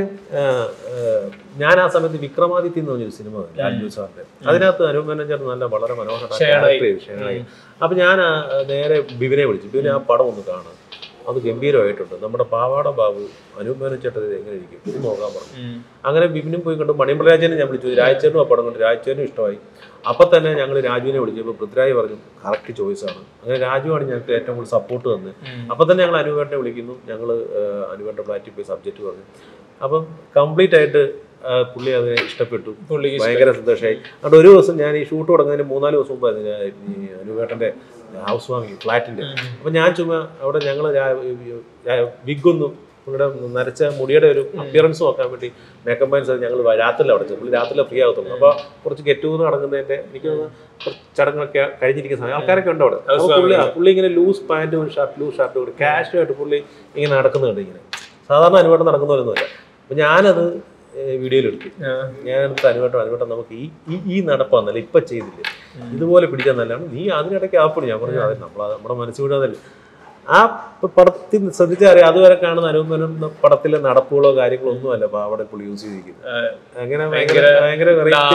ഞാൻ ആ സമയത്ത് വിക്രമാദിത്യ എന്ന് പറഞ്ഞൊരു സിനിമ രാജു സാറിന്റെ, അതിനകത്ത് അനൂപ് മേനോൻ ചേട്ടൻ നല്ല വളരെ മനോഹരമായി. അപ്പൊ ഞാൻ നേരെ ബിബിനെ വിളിച്ചു. ബിബിനെ ആ പടം ഒന്ന് കാണാം, അത് ഗംഭീരമായിട്ടുണ്ട്, നമ്മുടെ പാവാട ബാബു അനൂപ് മേനോൻ ചേട്ടൻ എങ്ങനെ ഇരിക്കും ഇത് നോക്കാൻ പറഞ്ഞു. അങ്ങനെ ബിബിനും പോയി കണ്ടു. മണിമ്പളരാജനെ ഞാൻ വിളിച്ചു. രാജചേട്ടനും ആ പടം കണ്ടു. രാജചേട്ടനും ഇഷ്ടമായി. അപ്പം തന്നെ ഞങ്ങൾ രാജുവിനെ വിളിച്ചപ്പോൾ പൃഥ്വിരാജ് പറഞ്ഞു കറക്റ്റ് ചോയ്സാണ്. അങ്ങനെ രാജുവാണ് ഞങ്ങൾക്ക് ഏറ്റവും കൂടുതൽ സപ്പോർട്ട് തന്നത്. അപ്പം തന്നെ ഞങ്ങൾ അനൂപേട്ടനെ വിളിക്കുന്നു. ഞങ്ങൾ അനൂപേട്ടൻ്റെ ഫ്ലാറ്റിൽ പോയി സബ്ജക്റ്റ് പറഞ്ഞു. അപ്പം കംപ്ലീറ്റ് ആയിട്ട് പുള്ളി അതിനെ ഇഷ്ടപ്പെട്ടു. ഭയങ്കര സന്തോഷമായി. അതുകൊണ്ട് ഒരു ദിവസം ഞാൻ ഈ ഷൂട്ട് തുടങ്ങുന്നതിന് 3-4 ദിവസം മുമ്പായിരുന്നു ഈ അനൂപേട്ടൻ്റെ ഹൗസ് വാമിങ് ഫ്ലാറ്റിൻ്റെ. അപ്പം ഞാൻ ചുമ്മാ അവിടെ ഞങ്ങൾ വിഗൊന്നും പുള്ളിയുടെ നരച്ച മുടിയുടെ ഒരു അപ്പിയറൻസ് നോക്കാൻ വേണ്ടി മേക്കപ്പ് മാൻസ് ഞങ്ങൾ രാത്രിയിൽ അവിടെ ചെന്നു. പുള്ളി രാത്രിയിലെ ഫ്രീ ആകത്തുള്ളൂ. അപ്പോൾ കുറച്ച് ഗെറ്റൂന്ന് നടക്കുന്നതിൻ്റെ എനിക്ക് കുറച്ച് ചടങ്ങൊക്കെ കഴിഞ്ഞിരിക്കുന്ന സമയം ആൾക്കാരൊക്കെ ഉണ്ട് അവിടെ. പുള്ളി ഇങ്ങനെ ലൂസ് പാൻറ്റും ലൂസ് ഷർട്ടും കൂടി കാഷ്വായിട്ട് പുള്ളി ഇങ്ങനെ നടക്കുന്നുണ്ട്. ഇങ്ങനെ സാധാരണ അനുവേട്ടം നടക്കുന്നവരൊന്നുമല്ല. അപ്പം ഞാനത് വീഡിയോയിലെടുത്തു. ഞാനെടുത്ത് അനുവേട്ടം നമുക്ക് ഈ നടപ്പാന്നല്ല ഇപ്പം ചെയ്തില്ലേ, ഇതുപോലെ പിടിക്കാൻ നല്ലതാണ്, നീ അതിനിടയ്ക്ക് ആപ്പിടും. ഞാൻ പറഞ്ഞു അതെ, നമ്മുടെ മനസ്സ് വിടാതല്ലേ. ആ പടത്തിൽ ശ്രദ്ധിച്ചാൽ അറിയാം, അതുവരെ കാണുന്ന അനൂപ് മേനോൻ പടത്തിലെ നടപ്പുകളോ കാര്യങ്ങളോ ഒന്നുമല്ല അവിടെ പുള്ളി യൂസ് ചെയ്തിരിക്കുന്നത്. അങ്ങനെ ഭയങ്കര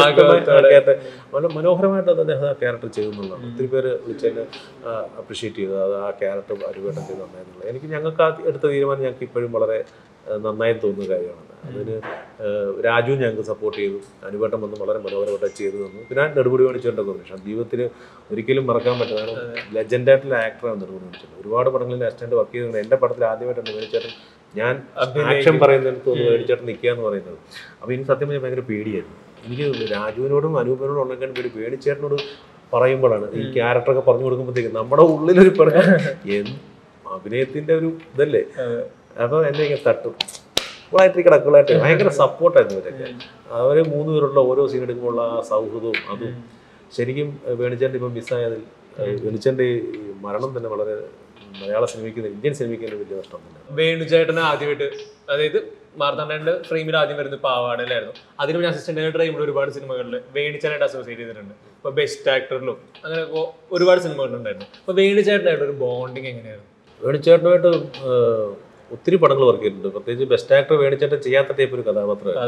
മനോഹരമായിട്ട് അത് അദ്ദേഹം ആ ക്യാരക്ടർ ചെയ്യുന്നുള്ളതാണ്. ഒത്തിരി പേര് വിളിച്ചതിന് അപ്രീഷിയേറ്റ് ചെയ്തു. അത് ആ ക്യാരക്ടർ അനുവേട്ടം ചെയ്ത് നന്നായിരുന്നുള്ളത്. ഞങ്ങൾക്ക് ആ എടുത്ത തീരുമാനം ഞങ്ങൾക്ക് ഇപ്പോഴും വളരെ നന്നായി തോന്നുന്ന കാര്യമാണ്. അതിന് രാജു ഞങ്ങൾക്ക് സപ്പോർട്ട് ചെയ്തു. അനുവേട്ടം വന്ന് വളരെ മനോഹരമായിട്ട് ചെയ്തു തന്നു. പിന്നെ നെടുമുടി വേണിച്ചേട്ടൻ്റെ കോമ്പിനേഷൻ ജീവിതത്തിൽ ഒരിക്കലും മറക്കാൻ പറ്റുന്നതാണ്. ലെജൻഡായിട്ടുള്ള ആക്ടറാണ് നെടുമുടി വേണിച്ചേട്ടൻ. ഒരുപാട് പടങ്ങളിൽ അസിസ്റ്റന്റ് വർക്ക് ചെയ്തിട്ടുണ്ട്. എൻ്റെ പടത്തിൽ ആദ്യമായിട്ടാണ് വേണിച്ചേട്ടൻ ഞാൻ ആക്ഷൻ പറയുന്നതിന് തോന്നുന്നു വേണിച്ചേട്ടൻ നിൽക്കുക എന്ന് പറയുന്നത്. അപ്പോൾ എനിക്ക് സത്യം പറഞ്ഞാൽ ഭയങ്കര പേടിയായിരുന്നു. എനിക്ക് രാജുവിനോടും അനൂപിനോടും ഉണ്ടെങ്കിൽ പേടി വേണിച്ചേട്ടനോട് പറയുമ്പോഴാണ് ഈ ക്യാരക്ടറൊക്കെ പറഞ്ഞു കൊടുക്കുമ്പോഴത്തേക്ക് നമ്മുടെ ഉള്ളിലൊരു അഭിനയത്തിൻ്റെ ഒരു ഇതല്ലേ. അപ്പോൾ എന്നെ ഇങ്ങനെ തട്ടും കൂളായിട്ട് ഭയങ്കര സപ്പോർട്ടായിരുന്നു ഇവരൊക്കെ. അവർ 3 പേരുള്ള ഓരോ സീൻ എടുക്കുമ്പോഴുള്ള ആ സൗഹൃദവും അതും ശരിക്കും വേണിച്ചേട്ടൻ ഇപ്പം മിസ്സായതിൽ വേണിച്ചേട്ടൻ്റെ ഈ മരണം തന്നെ വളരെ മലയാള സിനിമയ്ക്ക് ഇന്ത്യൻ സിനിമയ്ക്ക് വലിയ നഷ്ടം തന്നെ.
വേണുചേട്ടന് ആദ്യമായിട്ട് അതായത് മാർത്താണ്ഡന്റെ ഫ്രെയിമിൽ ആദ്യം വരുന്നത് പാവാടയിലായിരുന്നു. അതിന് ഞാൻ അസിസ്റ്റന്റ് ആയിട്ട് ചെയ്യുമ്പോൾ ഒരുപാട് സിനിമകളിൽ വേണിച്ചേട്ടനായിട്ട് അസോസിയേറ്റ് ചെയ്തിട്ടുണ്ട്. ഇപ്പോൾ ബെസ്റ്റ് ആക്ടറിലും അങ്ങനെ ഒരുപാട് സിനിമകളുണ്ടായിരുന്നു. അപ്പോൾ വേണിച്ചേട്ടനായിട്ട് ഒരു ബോണ്ടിങ് എങ്ങനെയായിരുന്നു?
വേണിച്ചേട്ടനുമായിട്ട് ഒത്തിരി പടങ്ങൾ വർക്ക് ചെയ്തിട്ടുണ്ട്. പ്രത്യേകിച്ച് ബെസ്റ്റ് ആക്ടർ വേണിച്ചേട്ടൻ ചെയ്യാത്ത ടൈപ്പ് ഒരു കഥാപാത്രം.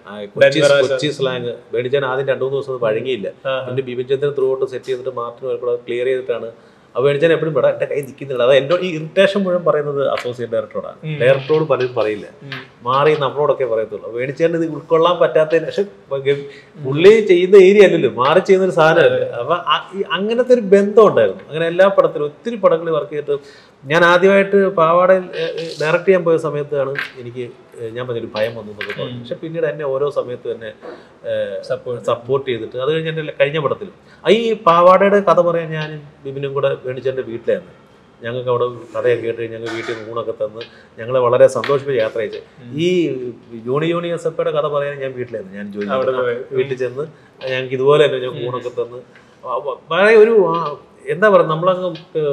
കൊച്ചി സ്ലാങ് വേണിച്ചേട്ടൻ ആദ്യം 2-3 ദിവസം വഴങ്ങിയില്ല. പിന്നെ ബിപിൻ ത്രൂ ഔട്ട് സെറ്റ് ചെയ്തിട്ട് മാർട്ടിന് ക്ലിയർ ചെയ്തിട്ടാണ്. അപ്പോൾ വേണിച്ചേട്ടൻ എപ്പോഴും പെടാം എൻ്റെ കൈ നിൽക്കുന്നില്ല. അത് എന്നോട് ഈ ഇറിറ്റേഷൻ മുഴുവൻ പറയുന്നത് അസോസിയേറ്റ് ഡയറക്ടറോടാണ്. ഡയറക്ടറോട് പലരും പറയില്ല, മാറി നമ്മളോടൊക്കെ പറയത്തുള്ളൂ. വേണിച്ചേട്ടൻ ഇത് ഉൾക്കൊള്ളാൻ പറ്റാത്തതിന് പക്ഷെ പുള്ളി ചെയ്യുന്ന ഏരിയ അല്ലല്ലോ, മാറി ചെയ്യുന്ന ഒരു സാധനമല്ലേ. അപ്പം അങ്ങനത്തെ ഒരു ബന്ധം ഉണ്ടായിരുന്നു. അങ്ങനെ എല്ലാ പടത്തിലും ഒത്തിരി പടങ്ങളിൽ വർക്ക് ചെയ്തിട്ട് ഞാൻ ആദ്യമായിട്ട് പാവാടയിൽ ഡയറക്റ്റ് ചെയ്യാൻ പോയ സമയത്താണ് എനിക്ക് ഞാൻ പറഞ്ഞൊരു ഭയം വന്നു എന്നൊക്കെ പറഞ്ഞു. പക്ഷെ പിന്നീട് എന്നെ ഓരോ സമയത്തും എന്നെ സപ്പോർട്ട് ചെയ്തിട്ട് അത് കഴിഞ്ഞ് എൻ്റെ കഴിഞ്ഞ പടത്തിലും ഈ പാവാടയുടെ കഥ പറയാൻ ഞാനും ബിബിനും കൂടെ വേണിച്ചേട്ടൻ്റെ വീട്ടിലായിരുന്നു. ഞങ്ങൾക്ക് അവിടെ കഥയൊക്കെ കേട്ട് ഞങ്ങൾ വീട്ടിൽ നിന്ന് ഊണൊക്കെ തന്ന് ഞങ്ങളെ വളരെ സന്തോഷിപ്പിച്ച് യാത്ര ചെയ്ത്. ഈ ജോണി എസപ്പയുടെ കഥ പറയാൻ ഞാൻ വീട്ടിലായിരുന്നു. ഞാൻ ജോലി വീട്ടിൽ ചെന്ന് ഞങ്ങൾക്ക് ഇതുപോലെ തന്നെ ഞങ്ങൾക്ക് ഊണൊക്കെ തന്ന് വളരെ ഒരു എന്താ പറയുക, നമ്മളങ്ങ്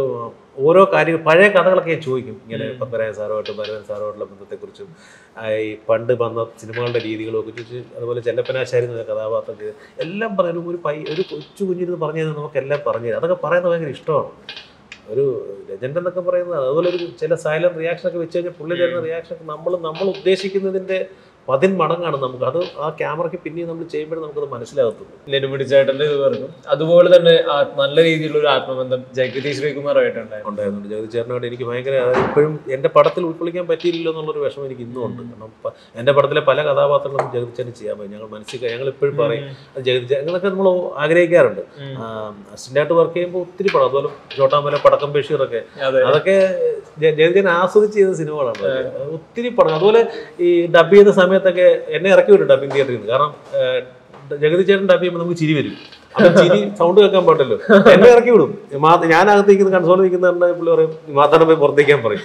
ഓരോ കാര്യങ്ങൾ പഴയ കഥകളൊക്കെ ഞാൻ ചോദിക്കും. ഇങ്ങനെ പത്മരാജൻ സാറുമായിട്ടും ഭരവൻ സാറുമായിട്ടുള്ള ബന്ധത്തെക്കുറിച്ചും ഈ പണ്ട് വന്ന സിനിമകളുടെ രീതികളൊക്കെ ചോദിച്ച്, അതുപോലെ ചെല്ലപ്പനാശാരി എന്ന കഥാപാത്രത്തിൽ എല്ലാം പറഞ്ഞു. ഒരു കൊച്ചു കുഞ്ഞിരുന്ന് പറഞ്ഞു തരുന്നത് നമുക്കെല്ലാം പറഞ്ഞു തരും. അതൊക്കെ പറയുന്നത് ഭയങ്കര ഇഷ്ടമാണ്. ഒരു ലെജൻഡ് എന്നൊക്കെ പറയുന്നത് അതുപോലെ ഒരു ചില സൈലന്റ് റിയാക്ഷനൊക്കെ വെച്ച് കഴിഞ്ഞാൽ പുള്ളി തരുന്ന റിയാക്ഷനൊക്കെ നമ്മൾ ഉദ്ദേശിക്കുന്നതിൻ്റെ മടങ്ങാണ് നമുക്ക് അത്. ആ ക്യാമറയ്ക്ക് പിന്നെയും നമ്മൾ ചെയ്യുമ്പോഴേ നമുക്കത് മനസ്സിലാകത്തുള്ളൂ.
നെടുമുടി ചേട്ടന്റെ ഇത് പറഞ്ഞു. അതുപോലെ തന്നെ നല്ല രീതിയിലുള്ള ഒരു ആത്മബന്ധം ജഗതി ശ്രീകുമാറുമായിട്ടുണ്ടായിരുന്നു.
ജഗതി ചേട്ടനോട് എനിക്ക് ഭയങ്കര, ഇപ്പോഴും എൻ്റെ പടത്തിൽ ഉൾക്കൊള്ളിക്കാൻ പറ്റിയില്ലല്ലോ എന്നുള്ളൊരു വിഷമം എനിക്ക് ഇന്നും ഉണ്ട്. കാരണം എൻ്റെ പടത്തിലെ പല കഥാപാത്രങ്ങളും ജഗതി ചേട്ടൻ ചെയ്യാൻ പറ്റും. ഞങ്ങൾ ഇപ്പോഴും പറയും ജഗതി ചേട്ടൻ, അങ്ങനെയൊക്കെ നമ്മൾ ആഗ്രഹിക്കാറുണ്ട്. അസിസ്റ്റൻ്റായിട്ട് വർക്ക് ചെയ്യുമ്പോൾ ഒത്തിരി പടം, അതുപോലെ ചോട്ടാ മുംബൈ, പടക്കം ബഷീറൊക്കെ, അതൊക്കെ ജഗതി ചേട്ടൻ ആസ്വദിച്ച് ചെയ്ത സിനിമകളാണ് ഒത്തിരി പടം. അതുപോലെ ഈ ഡബ് ചെയ്യുന്ന സമയത്തൊക്കെ എന്നെ ഇറക്കി വിടും ഡബിങ് തിയേറ്ററിൽ നിന്ന്. കാരണം ജഗതി ചേട്ടൻ ഡബ് ചെയ്യുമ്പോൾ നമുക്ക് ചിരി വരും. അപ്പൊ ചിരി സൗണ്ട് കേൾക്കാൻ പാടില്ലല്ലോ, എന്നെ ഇറക്കി വിടും. ഞാനകത്തേക്ക് കൺസോൾ നിൽക്കുന്ന പുള്ളി പറയും മാർത്താണ്ഡൻ പോയി പുറത്തേക്കാൻ പറയും.